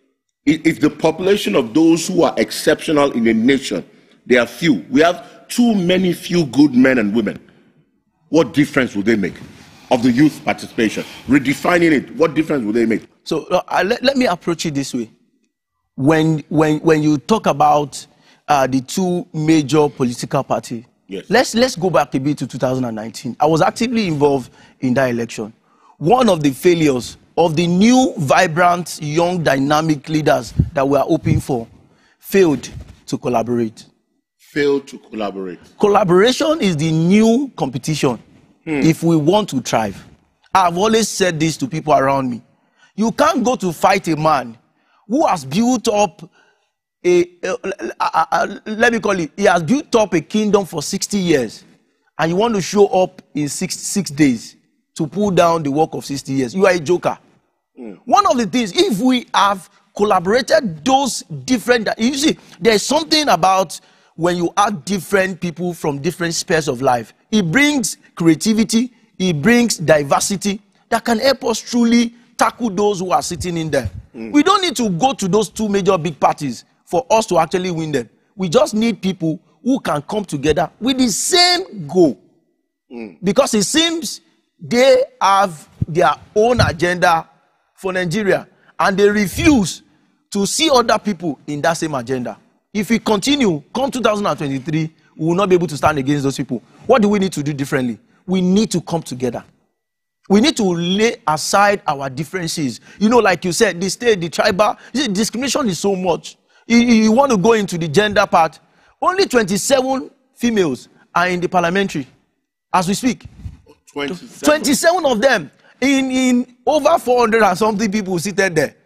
If the population of those who are exceptional in a nation, they are few. We have too many few good men and women. What difference will they make? Of the youth participation, redefining it, what difference will they make? So uh, let, let me approach it this way. When, when, when you talk about uh, the two major political parties, yes. let's, let's go back a bit to two thousand nineteen. I was actively involved in that election. One of the failures of the new, vibrant, young, dynamic leaders that we are hoping for failed to collaborate. Failed to collaborate. Collaboration is the new competition. Hmm. If we want to thrive. I've always said this to people around me. You can't go to fight a man who has built up a, a, a, a, a let me call it, he has built up a kingdom for sixty years, and you want to show up in six, six days to pull down the work of sixty years. You are a joker. Hmm. One of the things, if we have collaborated those different, you see, there's something about when you add different people from different spheres of life. It brings creativity, it brings diversity that can help us truly tackle those who are sitting in there. Mm. We don't need to go to those two major big parties for us to actually win them. We just need people who can come together with the same goal. Mm. Because it seems they have their own agenda for Nigeria, and they refuse to see other people in that same agenda. If we continue, come two thousand twenty-three, we will not be able to stand against those people. What do we need to do differently? We need to come together. We need to lay aside our differences. You know, like you said, the state, the tribal, you see, discrimination is so much. You, you want to go into the gender part. Only twenty-seven females are in the parliamentary as we speak. twenty-seven, twenty-seven of them in, in over four hundred and something people seated there.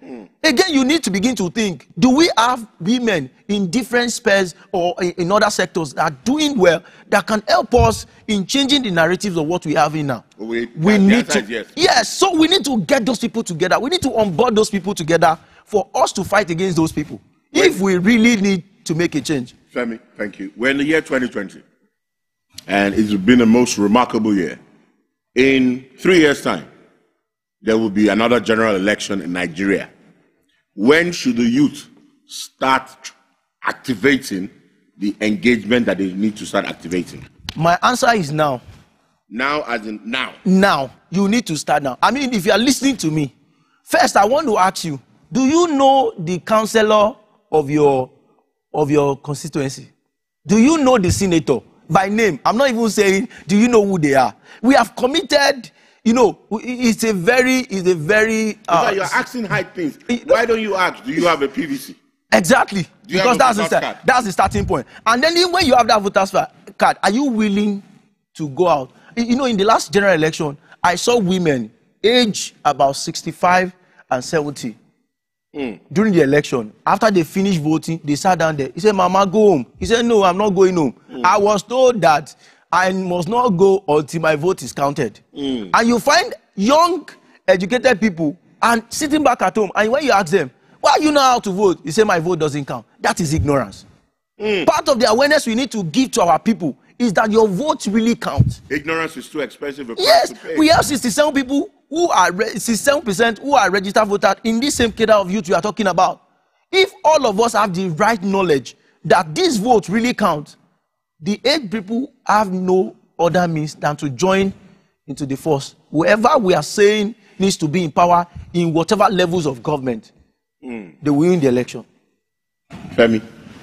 Again, you need to begin to think, do we have women in different spheres or in, in other sectors that are doing well that can help us in changing the narratives of what we have in now? We, we need to, yes. yes, so we need to get those people together. We need to onboard those people together for us to fight against those people. Wait. If we really need to make a change. Femi, thank you. We're in the year twenty twenty, and it's been the most remarkable year. In three years' time, there will be another general election in Nigeria. When should the youth start activating the engagement that they need to start activating? My answer is now. Now as in now? Now. You need to start now. I mean, if you are listening to me, first I want to ask you, do you know the councillor of your, of your constituency? Do you know the senator by name? I'm not even saying, do you know who they are? We have committed... You know, it's a very, it's a very... Uh, you're asking high things. Why don't you ask, do you have a P V C? Exactly. Because that's the, card? that's the starting point. And then even when you have that voter's card, are you willing to go out? You know, in the last general election, I saw women age about sixty-five and seventy mm. during the election. After they finished voting, they sat down there. He said, Mama, go home. He said, no, I'm not going home. Mm. I was told that I must not go until my vote is counted. Mm. And you find young, educated people and sitting back at home, and when you ask them, why you know how to vote? You say, my vote doesn't count. That is ignorance. Mm. Part of the awareness we need to give to our people is that your votes really count. Ignorance is too expensive a price yes, to pay. We have sixty-seven people who are, sixty-seven percent who are registered voters in this same cadre of youth we are talking about. If all of us have the right knowledge that these votes really count, the eight people have no other means than to join into the force. Whoever we are saying needs to be in power in whatever levels of government, mm. they will win the election. Femi,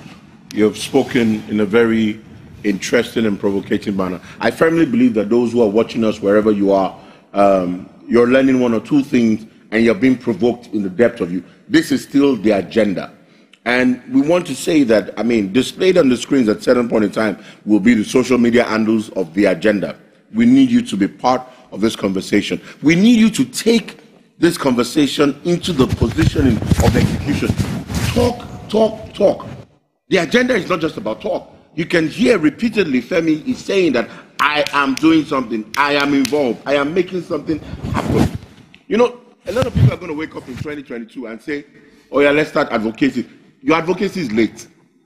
you have spoken in a very interesting and provocating manner. I firmly believe that those who are watching us, wherever you are, um, you're learning one or two things and you're being provoked in the depth of you. This is still the agenda. And we want to say that, I mean, displayed on the screens at certain point in time will be the social media handles of the agenda. We need you to be part of this conversation. We need you to take this conversation into the positioning of execution. Talk, talk, talk. The agenda is not just about talk. You can hear repeatedly Femi is saying that I am doing something, I am involved, I am making something happen. You know, a lot of people are going to wake up in twenty twenty-two and say, oh yeah, let's start advocating. Your advocacy is late.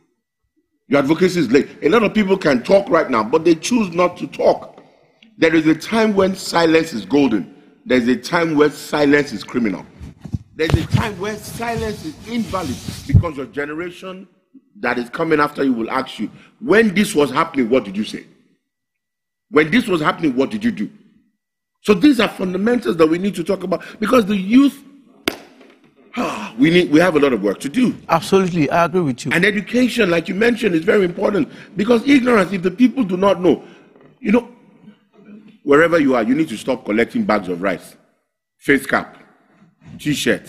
Your advocacy is late. A lot of people can talk right now, but they choose not to talk. There is a time when silence is golden. There's a time where silence is criminal. There's a time where silence is invalid because your generation that is coming after you will ask you, when this was happening, what did you say? When this was happening, what did you do? So these are fundamentals that we need to talk about because the youth, we need, we have a lot of work to do. Absolutely, I agree with you. And education, like you mentioned, is very important because ignorance, if the people do not know, you know, wherever you are, you need to stop collecting bags of rice, face cap, t-shirt,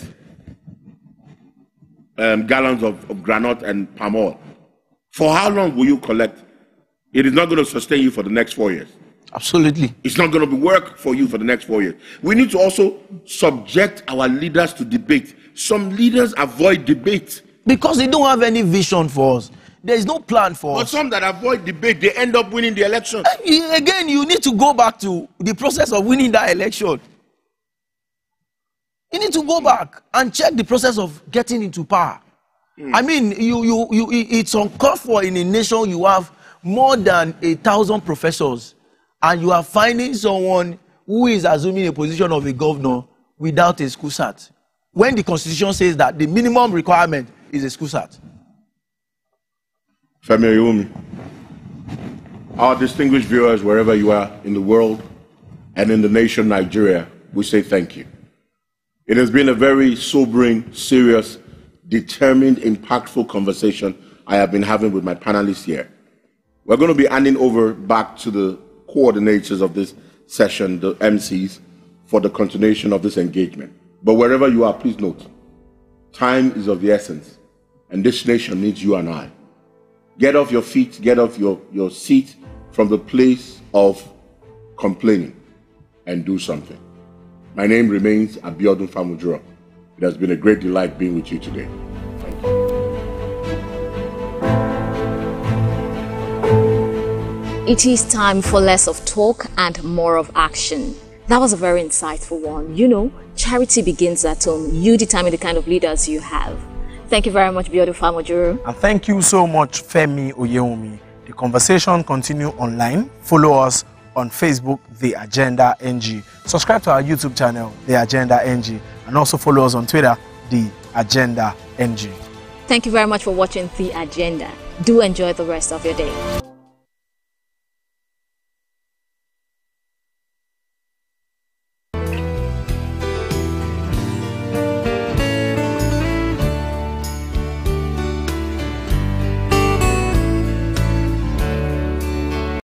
um, gallons of, of granite and palm oil. For how long will you collect? It is not going to sustain you for the next four years. Absolutely. It's not going to work for you for the next four years. We need to also subject our leaders to debate. Some leaders avoid debate. Because they don't have any vision for us. There is no plan for but us. But some that avoid debate, they end up winning the election. Again, you need to go back to the process of winning that election. You need to go back and check the process of getting into power. Mm. I mean, you, you, you, it's uncalled for in a nation you have more than a thousand professors, and you are finding someone who is assuming a position of a governor without a school cert. When the constitution says that the minimum requirement is a school cert. Femi Oyewumi, our distinguished viewers, wherever you are in the world and in the nation Nigeria, we say thank you. It has been a very sobering, serious, determined, impactful conversation I have been having with my panelists here. We're going to be handing over back to the coordinators of this session, the M Cs, for the continuation of this engagement. But wherever you are, please note, time is of the essence, and this nation needs you and I. Get off your feet, get off your, your seat from the place of complaining and do something. My name remains Abiodun Famujura. It has been a great delight being with you today. Thank you. It is time for less of talk and more of action. That was a very insightful one. You know, charity begins at home. You determine the kind of leaders you have. Thank you very much, Biodu Famojuru. And thank you so much, Femi Oyeomi. The conversation continue online. Follow us on Facebook, The Agenda N G. Subscribe to our YouTube channel, The Agenda N G. And also follow us on Twitter, The Agenda N G. Thank you very much for watching The Agenda. Do enjoy the rest of your day.